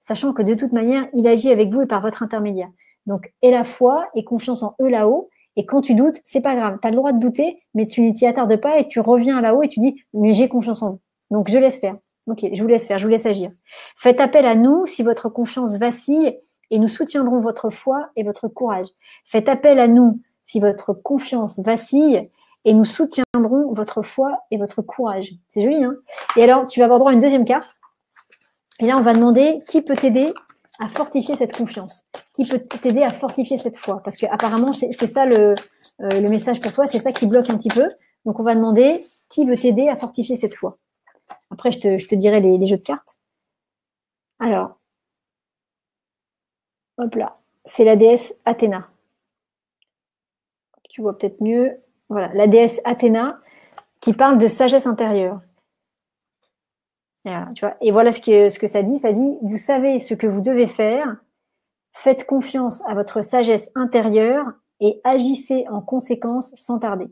A: sachant que de toute manière, il agit avec vous et par votre intermédiaire. Donc, aie la foi et confiance en eux là-haut. Et quand tu doutes, c'est pas grave. Tu as le droit de douter, mais tu ne t'y attardes pas et tu reviens là-haut et tu dis, mais j'ai confiance en vous. Donc, je laisse faire. Ok, je vous laisse faire, je vous laisse agir. Faites appel à nous si votre confiance vacille et nous soutiendrons votre foi et votre courage. Faites appel à nous si votre confiance vacille et nous soutiendrons votre foi et votre courage. C'est joli, hein? Et alors, tu vas avoir droit à une deuxième carte. Et là, on va demander qui peut t'aider à fortifier cette confiance, qui peut t'aider à fortifier cette foi. Parce qu'apparemment, c'est ça le, euh, le message pour toi, c'est ça qui bloque un petit peu. Donc, on va demander qui veut t'aider à fortifier cette foi. Après, je te, je te dirai les, les jeux de cartes. Alors, hop là, c'est la déesse Athéna. Tu vois peut-être mieux. Voilà, la déesse Athéna qui parle de sagesse intérieure. Et voilà, tu vois. Et voilà ce que, ce que ça dit. Ça dit, vous savez ce que vous devez faire, faites confiance à votre sagesse intérieure et agissez en conséquence sans tarder.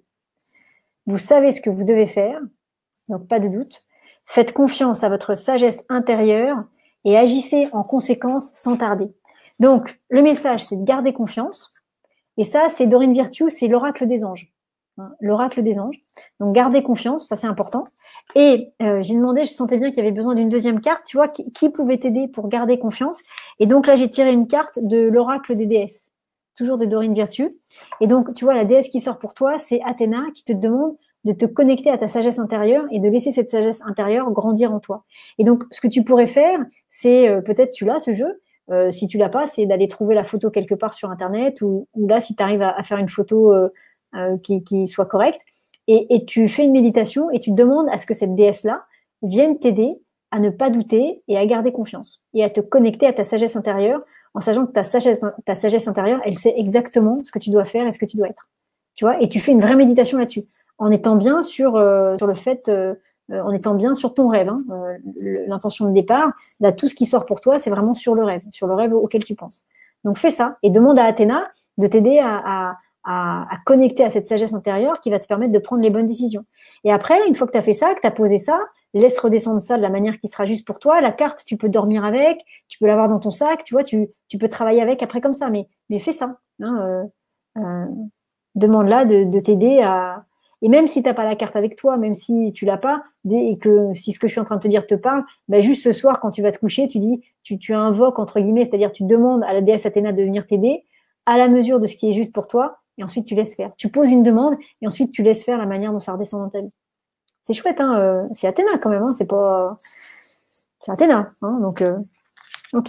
A: Vous savez ce que vous devez faire, donc pas de doute. Faites confiance à votre sagesse intérieure et agissez en conséquence sans tarder. Donc, le message, c'est de garder confiance. Et ça, c'est Dorine Virtue, c'est l'oracle des anges. L'oracle des anges. Donc, gardez confiance, ça c'est important. Et euh, j'ai demandé, je sentais bien qu'il y avait besoin d'une deuxième carte, tu vois, qui, qui pouvait t'aider pour garder confiance. Et donc là, j'ai tiré une carte de l'oracle des déesses, toujours de Dorine Virtue. Et donc, tu vois, la déesse qui sort pour toi, c'est Athéna qui te demande de te connecter à ta sagesse intérieure et de laisser cette sagesse intérieure grandir en toi. Et donc, ce que tu pourrais faire, c'est euh, peut-être tu l'as ce jeu. Euh, si tu l'as pas, c'est d'aller trouver la photo quelque part sur Internet ou, ou là, si tu arrives à, à faire une photo euh, euh, qui, qui soit correcte. Et, et tu fais une méditation et tu demandes à ce que cette déesse-là vienne t'aider à ne pas douter et à garder confiance et à te connecter à ta sagesse intérieure en sachant que ta sagesse, ta sagesse intérieure, elle sait exactement ce que tu dois faire et ce que tu dois être. Tu vois, et tu fais une vraie méditation là-dessus en étant bien sur, euh, sur le fait, euh, en étant bien sur ton rêve. Hein, euh, l'intention de départ, là, tout ce qui sort pour toi, c'est vraiment sur le rêve, sur le rêve auquel tu penses. Donc, fais ça et demande à Athéna de t'aider à, à À, à connecter à cette sagesse intérieure qui va te permettre de prendre les bonnes décisions. Et après, une fois que tu as fait ça, que tu as posé ça, laisse redescendre ça de la manière qui sera juste pour toi. La carte, tu peux dormir avec, tu peux l'avoir dans ton sac, tu vois, tu, tu peux travailler avec après comme ça, mais, mais fais ça. Hein, euh, euh, demande-la de, de t'aider à… Et même si tu n'as pas la carte avec toi, même si tu l'as pas, et que si ce que je suis en train de te dire te parle, bah juste ce soir, quand tu vas te coucher, tu dis, tu, tu invoques, entre guillemets, c'est-à-dire tu demandes à la déesse Athéna de venir t'aider à la mesure de ce qui est juste pour toi, et ensuite tu laisses faire. Tu poses une demande, et ensuite tu laisses faire la manière dont ça redescend dans ta vie. C'est chouette, hein, euh, c'est Athéna quand même, hein, c'est pas… C'est Athéna, hein, donc… Euh, ok.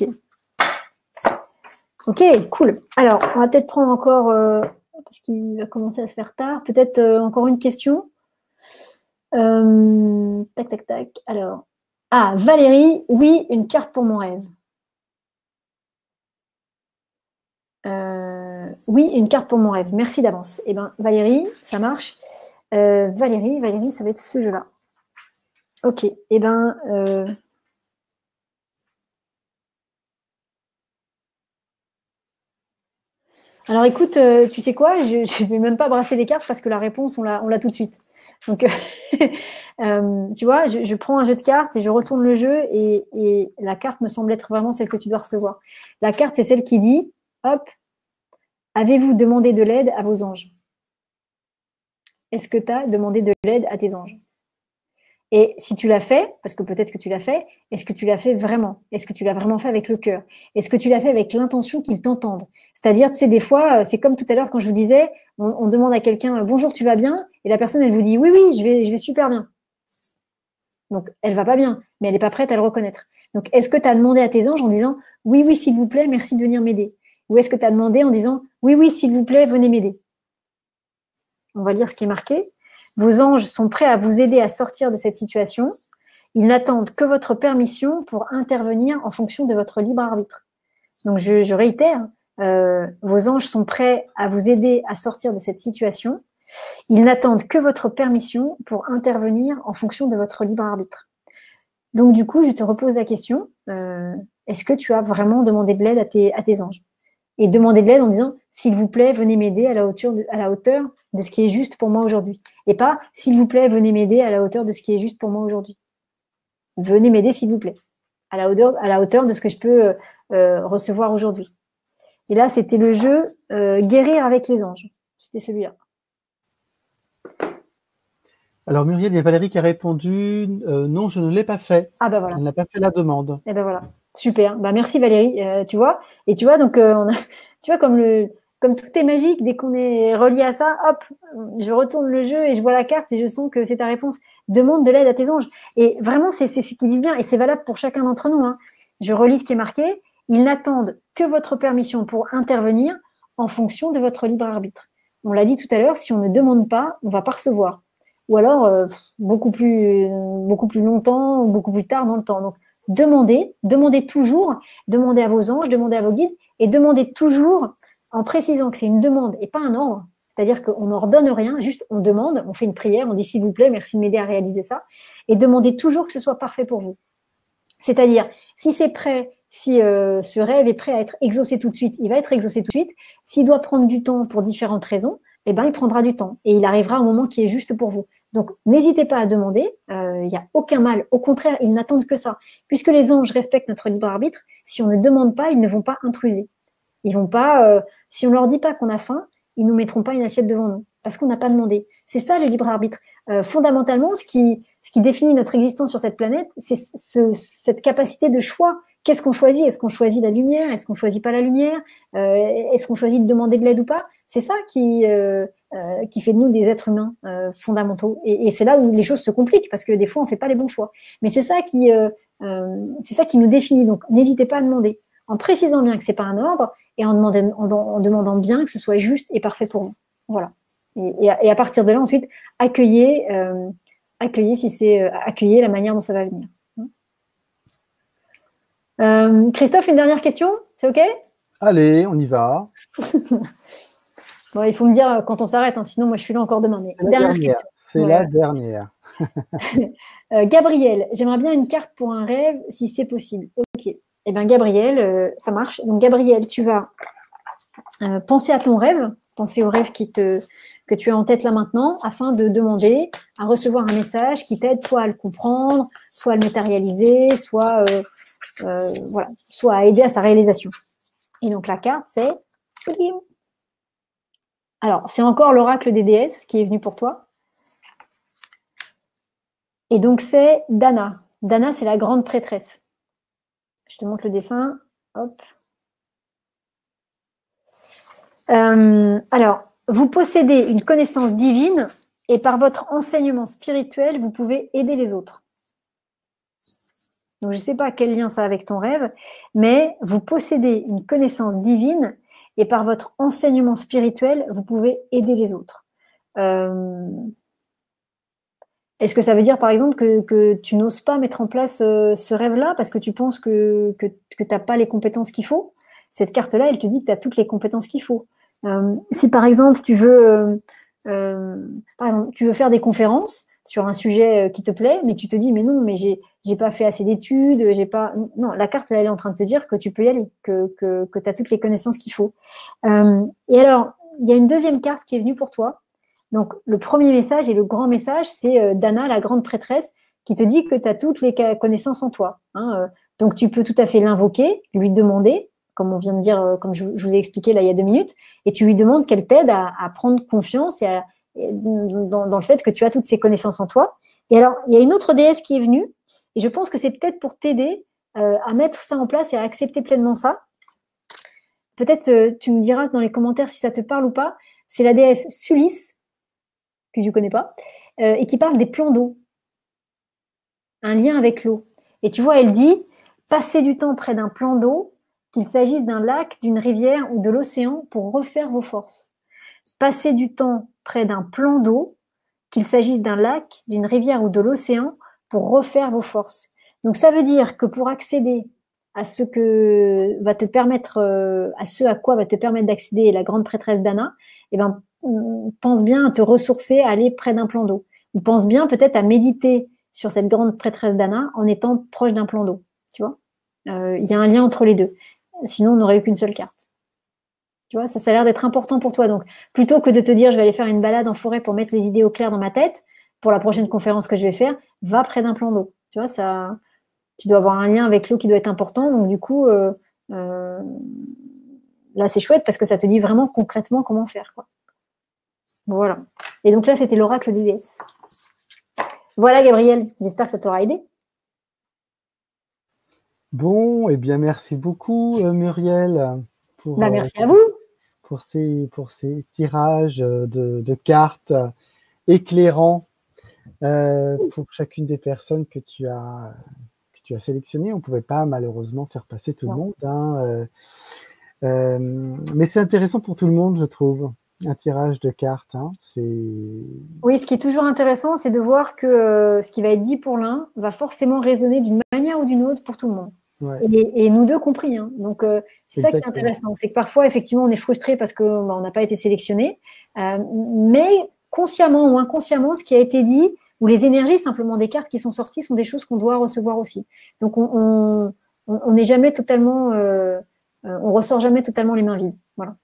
A: Ok, cool. Alors, on va peut-être prendre encore… Euh, parce qu'il va commencer à se faire tard, peut-être euh, encore une question. Euh, tac, tac, tac. Alors… Ah, Valérie, oui, une carte pour mon rêve. Euh, oui, une carte pour mon rêve. Merci d'avance. Eh bien, Valérie, ça marche. Euh, Valérie, Valérie, ça va être ce jeu-là. Ok. Eh bien, euh... alors écoute, euh, tu sais quoi? Je ne vais même pas brasser les cartes parce que la réponse, on l'a, on l'a tout de suite. Donc, euh, tu vois, je, je prends un jeu de cartes et je retourne le jeu et, et la carte me semble être vraiment celle que tu dois recevoir. La carte, c'est celle qui dit, hop, avez-vous demandé de l'aide à vos anges? Est-ce que tu as demandé de l'aide à tes anges? Et si tu l'as fait, parce que peut-être que tu l'as fait, est-ce que tu l'as fait vraiment? Est-ce que tu l'as vraiment fait avec le cœur? Est-ce que tu l'as fait avec l'intention qu'ils t'entendent? C'est-à-dire, tu sais, des fois, c'est comme tout à l'heure quand je vous disais, on, on demande à quelqu'un, bonjour, tu vas bien? Et la personne, elle vous dit, oui, oui, je vais, je vais super bien. Donc, elle va pas bien, mais elle n'est pas prête à le reconnaître. Donc, est-ce que tu as demandé à tes anges en disant, oui, oui, s'il vous plaît, merci de venir m'aider? Ou est-ce que tu as demandé en disant, oui, oui, s'il vous plaît, venez m'aider? On va lire ce qui est marqué. Vos anges sont prêts à vous aider à sortir de cette situation. Ils n'attendent que votre permission pour intervenir en fonction de votre libre arbitre. Donc, je, je réitère, euh, vos anges sont prêts à vous aider à sortir de cette situation. Ils n'attendent que votre permission pour intervenir en fonction de votre libre arbitre. Donc, du coup, je te repose la question, euh, est-ce que tu as vraiment demandé de l'aide à tes, à tes anges? Et demander de l'aide en disant, s'il vous plaît, venez m'aider à la hauteur de, à la hauteur de ce qui est juste pour moi aujourd'hui. Et pas, s'il vous plaît, venez m'aider à la hauteur de ce qui est juste pour moi aujourd'hui. Venez m'aider, s'il vous plaît, à la hauteur, à la hauteur de ce que je peux euh, recevoir aujourd'hui. Et là, c'était le jeu euh, Guérir avec les anges. C'était celui-là.
B: Alors Muriel, il y a Valérie qui a répondu euh, non, je ne l'ai pas fait.
A: Ah ben voilà.
B: Elle n'a pas fait la demande.
A: Et ben voilà. Super. Bah merci Valérie. Euh, tu vois. Et tu vois donc euh, on a, tu vois comme le comme tout est magique, dès qu'on est relié à ça, hop, je retourne le jeu et je vois la carte et je sens que c'est ta réponse. Demande de l'aide à tes anges. Et vraiment, c'est ce qu'ils disent bien et c'est valable pour chacun d'entre nous. Hein. Je relis ce qui est marqué. Ils n'attendent que votre permission pour intervenir en fonction de votre libre arbitre. On l'a dit tout à l'heure, si on ne demande pas, on va pas recevoir. Ou alors euh, beaucoup plus beaucoup plus longtemps ou beaucoup plus tard dans le temps. Donc demandez, demandez toujours, demandez à vos anges, demandez à vos guides et demandez toujours en précisant que c'est une demande et pas un ordre. C'est-à-dire qu'on n'ordonne rien, juste on demande, on fait une prière, on dit s'il vous plaît, merci de m'aider à réaliser ça, et demandez toujours que ce soit parfait pour vous. C'est-à-dire, si c'est prêt, si euh, ce rêve est prêt à être exaucé tout de suite, il va être exaucé tout de suite. S'il doit prendre du temps pour différentes raisons, eh ben, il prendra du temps et il arrivera au moment qui est juste pour vous. Donc, n'hésitez pas à demander, il euh, n'y a aucun mal. Au contraire, ils n'attendent que ça. Puisque les anges respectent notre libre arbitre, si on ne demande pas, ils ne vont pas intruser. Ils vont pas, euh, si on leur dit pas qu'on a faim, ils nous mettront pas une assiette devant nous parce qu'on n'a pas demandé. C'est ça le libre arbitre. Euh, fondamentalement, ce qui, ce qui définit notre existence sur cette planète, c'est ce, cette capacité de choix. Qu'est-ce qu'on choisit? Est-ce qu'on choisit la lumière? Est-ce qu'on choisit pas la lumière? euh, Est-ce qu'on choisit de demander de l'aide ou pas? C'est ça qui, euh, euh, qui fait de nous des êtres humains euh, fondamentaux. Et, et c'est là où les choses se compliquent parce que des fois on fait pas les bons choix. Mais c'est ça qui, euh, euh, c'est ça qui nous définit. Donc n'hésitez pas à demander, en précisant bien que c'est pas un ordre et en demandant, en, en demandant bien que ce soit juste et parfait pour vous. Voilà. Et, et, à, et à partir de là ensuite accueillez, euh, accueillez si c'est euh, accueillez la manière dont ça va venir. Euh, Christophe, une dernière question, c'est OK?
B: Allez, on y va.
A: Bon, il faut me dire quand on s'arrête, hein, sinon moi je suis là encore demain. Mais
B: C'est la
A: dernière
B: dernière.
A: question.
B: C'est
A: Voilà.
B: la dernière.
A: euh, Gabriel, j'aimerais bien une carte pour un rêve, si c'est possible. OK. Eh bien, Gabriel, euh, ça marche. Donc, Gabriel, tu vas euh, penser à ton rêve, penser au rêve qui te, que tu as en tête là maintenant, afin de demander à recevoir un message qui t'aide soit à le comprendre, soit à le matérialiser, soit, euh, euh, voilà, soit à aider à sa réalisation. Et donc, la carte, c'est... Alors, c'est encore l'oracle des déesses qui est venu pour toi. Et donc, c'est Dana. Dana, c'est la grande prêtresse. Je te montre le dessin. Hop. Euh, alors, vous possédez une connaissance divine et par votre enseignement spirituel, vous pouvez aider les autres. Donc, je ne sais pas quel lien ça a avec ton rêve, mais vous possédez une connaissance divine et par votre enseignement spirituel, vous pouvez aider les autres. Euh, Est-ce que ça veut dire, par exemple, que, que tu n'oses pas mettre en place euh, ce rêve-là parce que tu penses que, que, que tu n'as pas les compétences qu'il faut? Cette carte-là, elle te dit que tu as toutes les compétences qu'il faut. Euh, si, par exemple, tu veux, euh, euh, par exemple, tu veux faire des conférences sur un sujet qui te plaît, mais tu te dis, mais non, mais j'ai j'ai pas fait assez d'études, j'ai pas... Non, la carte, là, elle est en train de te dire que tu peux y aller, que, que, que tu as toutes les connaissances qu'il faut. Euh, et alors, il y a une deuxième carte qui est venue pour toi. Donc, le premier message et le grand message, c'est euh, Dana, la grande prêtresse, qui te dit que tu as toutes les connaissances en toi. Hein, euh, donc, tu peux tout à fait l'invoquer, lui demander, comme on vient de dire, euh, comme je, je vous ai expliqué là il y a deux minutes, et tu lui demandes qu'elle t'aide à, à prendre confiance et à, et dans, dans le fait que tu as toutes ces connaissances en toi. Et alors, il y a une autre déesse qui est venue, et je pense que c'est peut-être pour t'aider euh, à mettre ça en place et à accepter pleinement ça. Peut-être euh, tu me diras dans les commentaires si ça te parle ou pas. C'est la déesse Sulis, que je ne connais pas, euh, et qui parle des plans d'eau. Un lien avec l'eau. Et tu vois, elle dit, passez du temps près d'un plan d'eau, qu'il s'agisse d'un lac, d'une rivière ou de l'océan, pour refaire vos forces. Passez du temps près d'un plan d'eau, qu'il s'agisse d'un lac, d'une rivière ou de l'océan, pour refaire vos forces. Donc ça veut dire que pour accéder à ce que va te permettre, euh, à ce à quoi va te permettre d'accéder la grande prêtresse Dana, eh ben, pense bien à te ressourcer, à aller près d'un plan d'eau. Ou pense bien peut-être à méditer sur cette grande prêtresse Dana en étant proche d'un plan d'eau. Tu vois, euh, il y a un lien entre les deux. Sinon, on n'aurait eu qu'une seule carte. Tu vois, ça, ça a l'air d'être important pour toi. Donc, plutôt que de te dire, je vais aller faire une balade en forêt pour mettre les idées au clair dans ma tête, pour la prochaine conférence que je vais faire, va près d'un plan d'eau. Tu vois, ça, tu dois avoir un lien avec l'eau qui doit être important. Donc, du coup, euh, euh, là, c'est chouette parce que ça te dit vraiment concrètement comment faire, quoi. Voilà. Et donc là, c'était l'oracle des déesses. Voilà, Gabriel, j'espère que ça t'aura aidé.
B: Bon, eh bien, merci beaucoup, euh, Muriel, pour,
A: Bah,
B: euh,
A: merci à vous.
B: pour, ces, pour ces tirages de, de cartes éclairants euh, pour chacune des personnes que tu as, que tu as sélectionnées. On ne pouvait pas, malheureusement, faire passer tout le
A: Non.
B: monde. Hein, euh, euh, mais c'est intéressant pour tout le monde, je trouve, un tirage de cartes. Hein, c'est...
A: Oui, ce qui est toujours intéressant, c'est de voir que euh, ce qui va être dit pour l'un va forcément résonner d'une manière ou d'une autre pour tout le monde.
B: Ouais,
A: Et, et nous deux compris. Hein. Donc, euh, c'est ça qui est
B: exactement.
A: intéressant. C'est que parfois, effectivement, on est frustré parce qu'on bah, n'a pas été sélectionné. Euh, mais consciemment ou inconsciemment, ce qui a été dit, ou les énergies simplement des cartes qui sont sorties, sont des choses qu'on doit recevoir aussi. Donc, on n'est jamais totalement, euh, euh, on ressort jamais totalement les mains vides. Voilà.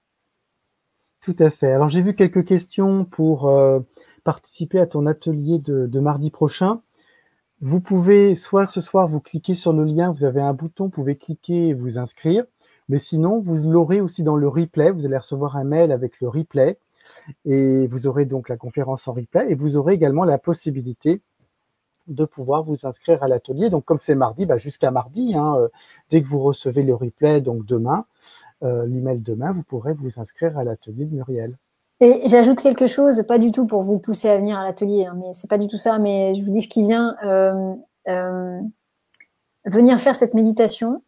B: Tout à fait. Alors, j'ai vu quelques questions pour euh, participer à ton atelier de, de mardi prochain. Vous pouvez, soit ce soir, vous cliquez sur le lien, vous avez un bouton, vous pouvez cliquer et vous inscrire. Mais sinon, vous l'aurez aussi dans le replay. Vous allez recevoir un mail avec le replay. Et vous aurez donc la conférence en replay. Et vous aurez également la possibilité de pouvoir vous inscrire à l'atelier. Donc, comme c'est mardi, bah, jusqu'à mardi, hein, euh, dès que vous recevez le replay, donc demain, euh, l'email demain, vous pourrez vous inscrire à l'atelier de Muriel.
A: Et j'ajoute quelque chose, pas du tout pour vous pousser à venir à l'atelier, hein, mais c'est pas du tout ça, mais je vous dis ce qui vient. Euh, euh, venir faire cette méditation,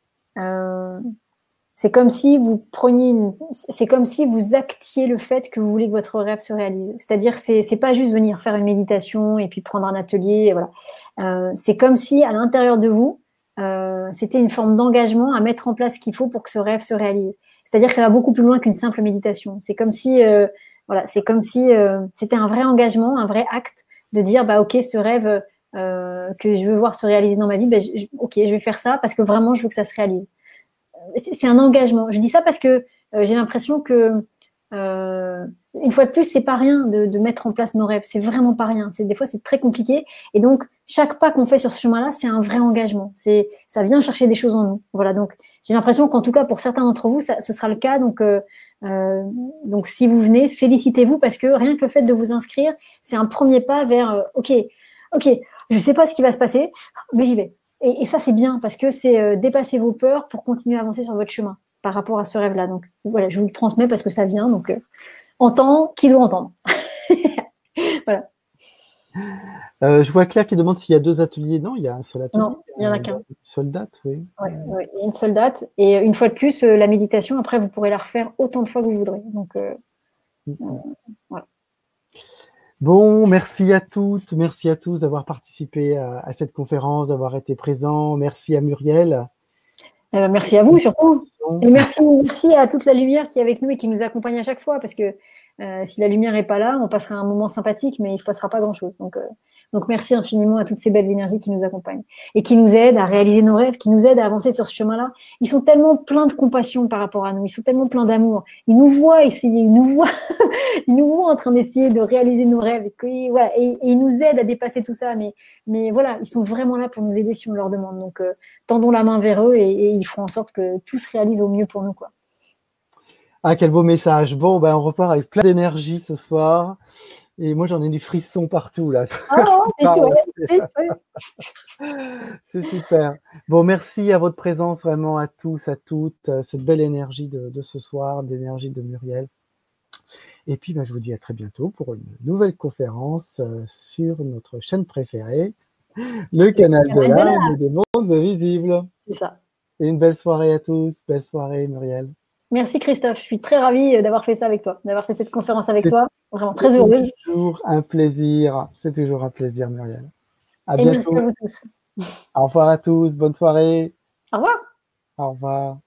A: euh, c'est comme si vous preniez une, c'est comme si vous actiez le fait que vous voulez que votre rêve se réalise. C'est-à-dire, c'est, c'est pas juste venir faire une méditation et puis prendre un atelier, et voilà. Euh, c'est comme si à l'intérieur de vous, euh, c'était une forme d'engagement à mettre en place ce qu'il faut pour que ce rêve se réalise. C'est-à-dire que ça va beaucoup plus loin qu'une simple méditation. C'est comme si, euh, voilà, c'est comme si euh, c'était un vrai engagement, un vrai acte de dire, bah ok, ce rêve euh, que je veux voir se réaliser dans ma vie, bah, je, ok, je vais faire ça parce que vraiment je veux que ça se réalise. C'est un engagement. Je dis ça parce que euh, j'ai l'impression que, euh, une fois de plus, c'est pas rien de, de mettre en place nos rêves. C'est vraiment pas rien. C'est, des fois, c'est très compliqué. Et donc, chaque pas qu'on fait sur ce chemin-là, c'est un vrai engagement. C'est, ça vient chercher des choses en nous. Voilà. Donc, j'ai l'impression qu'en tout cas, pour certains d'entre vous, ça, ce sera le cas. Donc, euh, euh, donc, si vous venez, félicitez-vous parce que rien que le fait de vous inscrire, c'est un premier pas vers, euh, ok, ok, je sais pas ce qui va se passer, mais j'y vais. Et, et ça, c'est bien parce que c'est euh, dépasser vos peurs pour continuer à avancer sur votre chemin par rapport à ce rêve-là. Donc, voilà, je vous le transmets parce que ça vient. Donc, euh, entend qui doit entendre. Voilà.
B: Euh, je vois Claire qui demande s'il y a deux ateliers. Non, il y a un seul atelier.
A: Non, il n'y en a
B: Euh,
A: qu'un.
B: Une seule date, oui.
A: Ouais, ouais, il y a une seule date. Et une fois de plus, euh, la méditation, après, vous pourrez la refaire autant de fois que vous voudrez. Donc, euh, euh, voilà.
B: Bon, merci à toutes, merci à tous d'avoir participé à, à cette conférence, d'avoir été présents. Merci à Muriel.
A: Eh ben, merci à vous surtout. Et merci, merci à toute la lumière qui est avec nous et qui nous accompagne à chaque fois. Parce que euh, si la lumière n'est pas là, on passera un moment sympathique, mais il ne se passera pas grand-chose. Donc, euh, donc, merci infiniment à toutes ces belles énergies qui nous accompagnent et qui nous aident à réaliser nos rêves, qui nous aident à avancer sur ce chemin-là. Ils sont tellement pleins de compassion par rapport à nous. Ils sont tellement pleins d'amour. Ils nous voient essayer, ils nous voient, ils nous voient en train d'essayer de réaliser nos rêves. Et, voilà, et, et ils nous aident à dépasser tout ça. Mais, mais voilà, ils sont vraiment là pour nous aider si on leur demande. Donc, euh, tendons la main vers eux et, et ils feront en sorte que tout se réalise au mieux pour nous, quoi.
B: Ah, quel beau message. Bon, ben, on repart avec plein d'énergie ce soir. Et moi, j'en ai du frisson partout, là.
A: Oh, c'est chouette.
B: C'est super. Bon, merci à votre présence, vraiment, à tous, à toutes. Cette belle énergie de, de ce soir, l'énergie de Muriel. Et puis, ben, je vous dis à très bientôt pour une nouvelle conférence sur notre chaîne préférée, le canal de l'âme et des mondes invisibles.
A: C'est ça.
B: Et une belle soirée à tous. Belle soirée, Muriel.
A: Merci Christophe, je suis très ravie d'avoir fait ça avec toi, d'avoir fait cette conférence avec toi. Vraiment très heureuse.
B: C'est toujours un plaisir. C'est toujours un plaisir, Muriel. À
A: Et
B: bientôt.
A: merci à vous tous.
B: Au revoir à tous. Bonne soirée.
A: Au revoir.
B: Au revoir.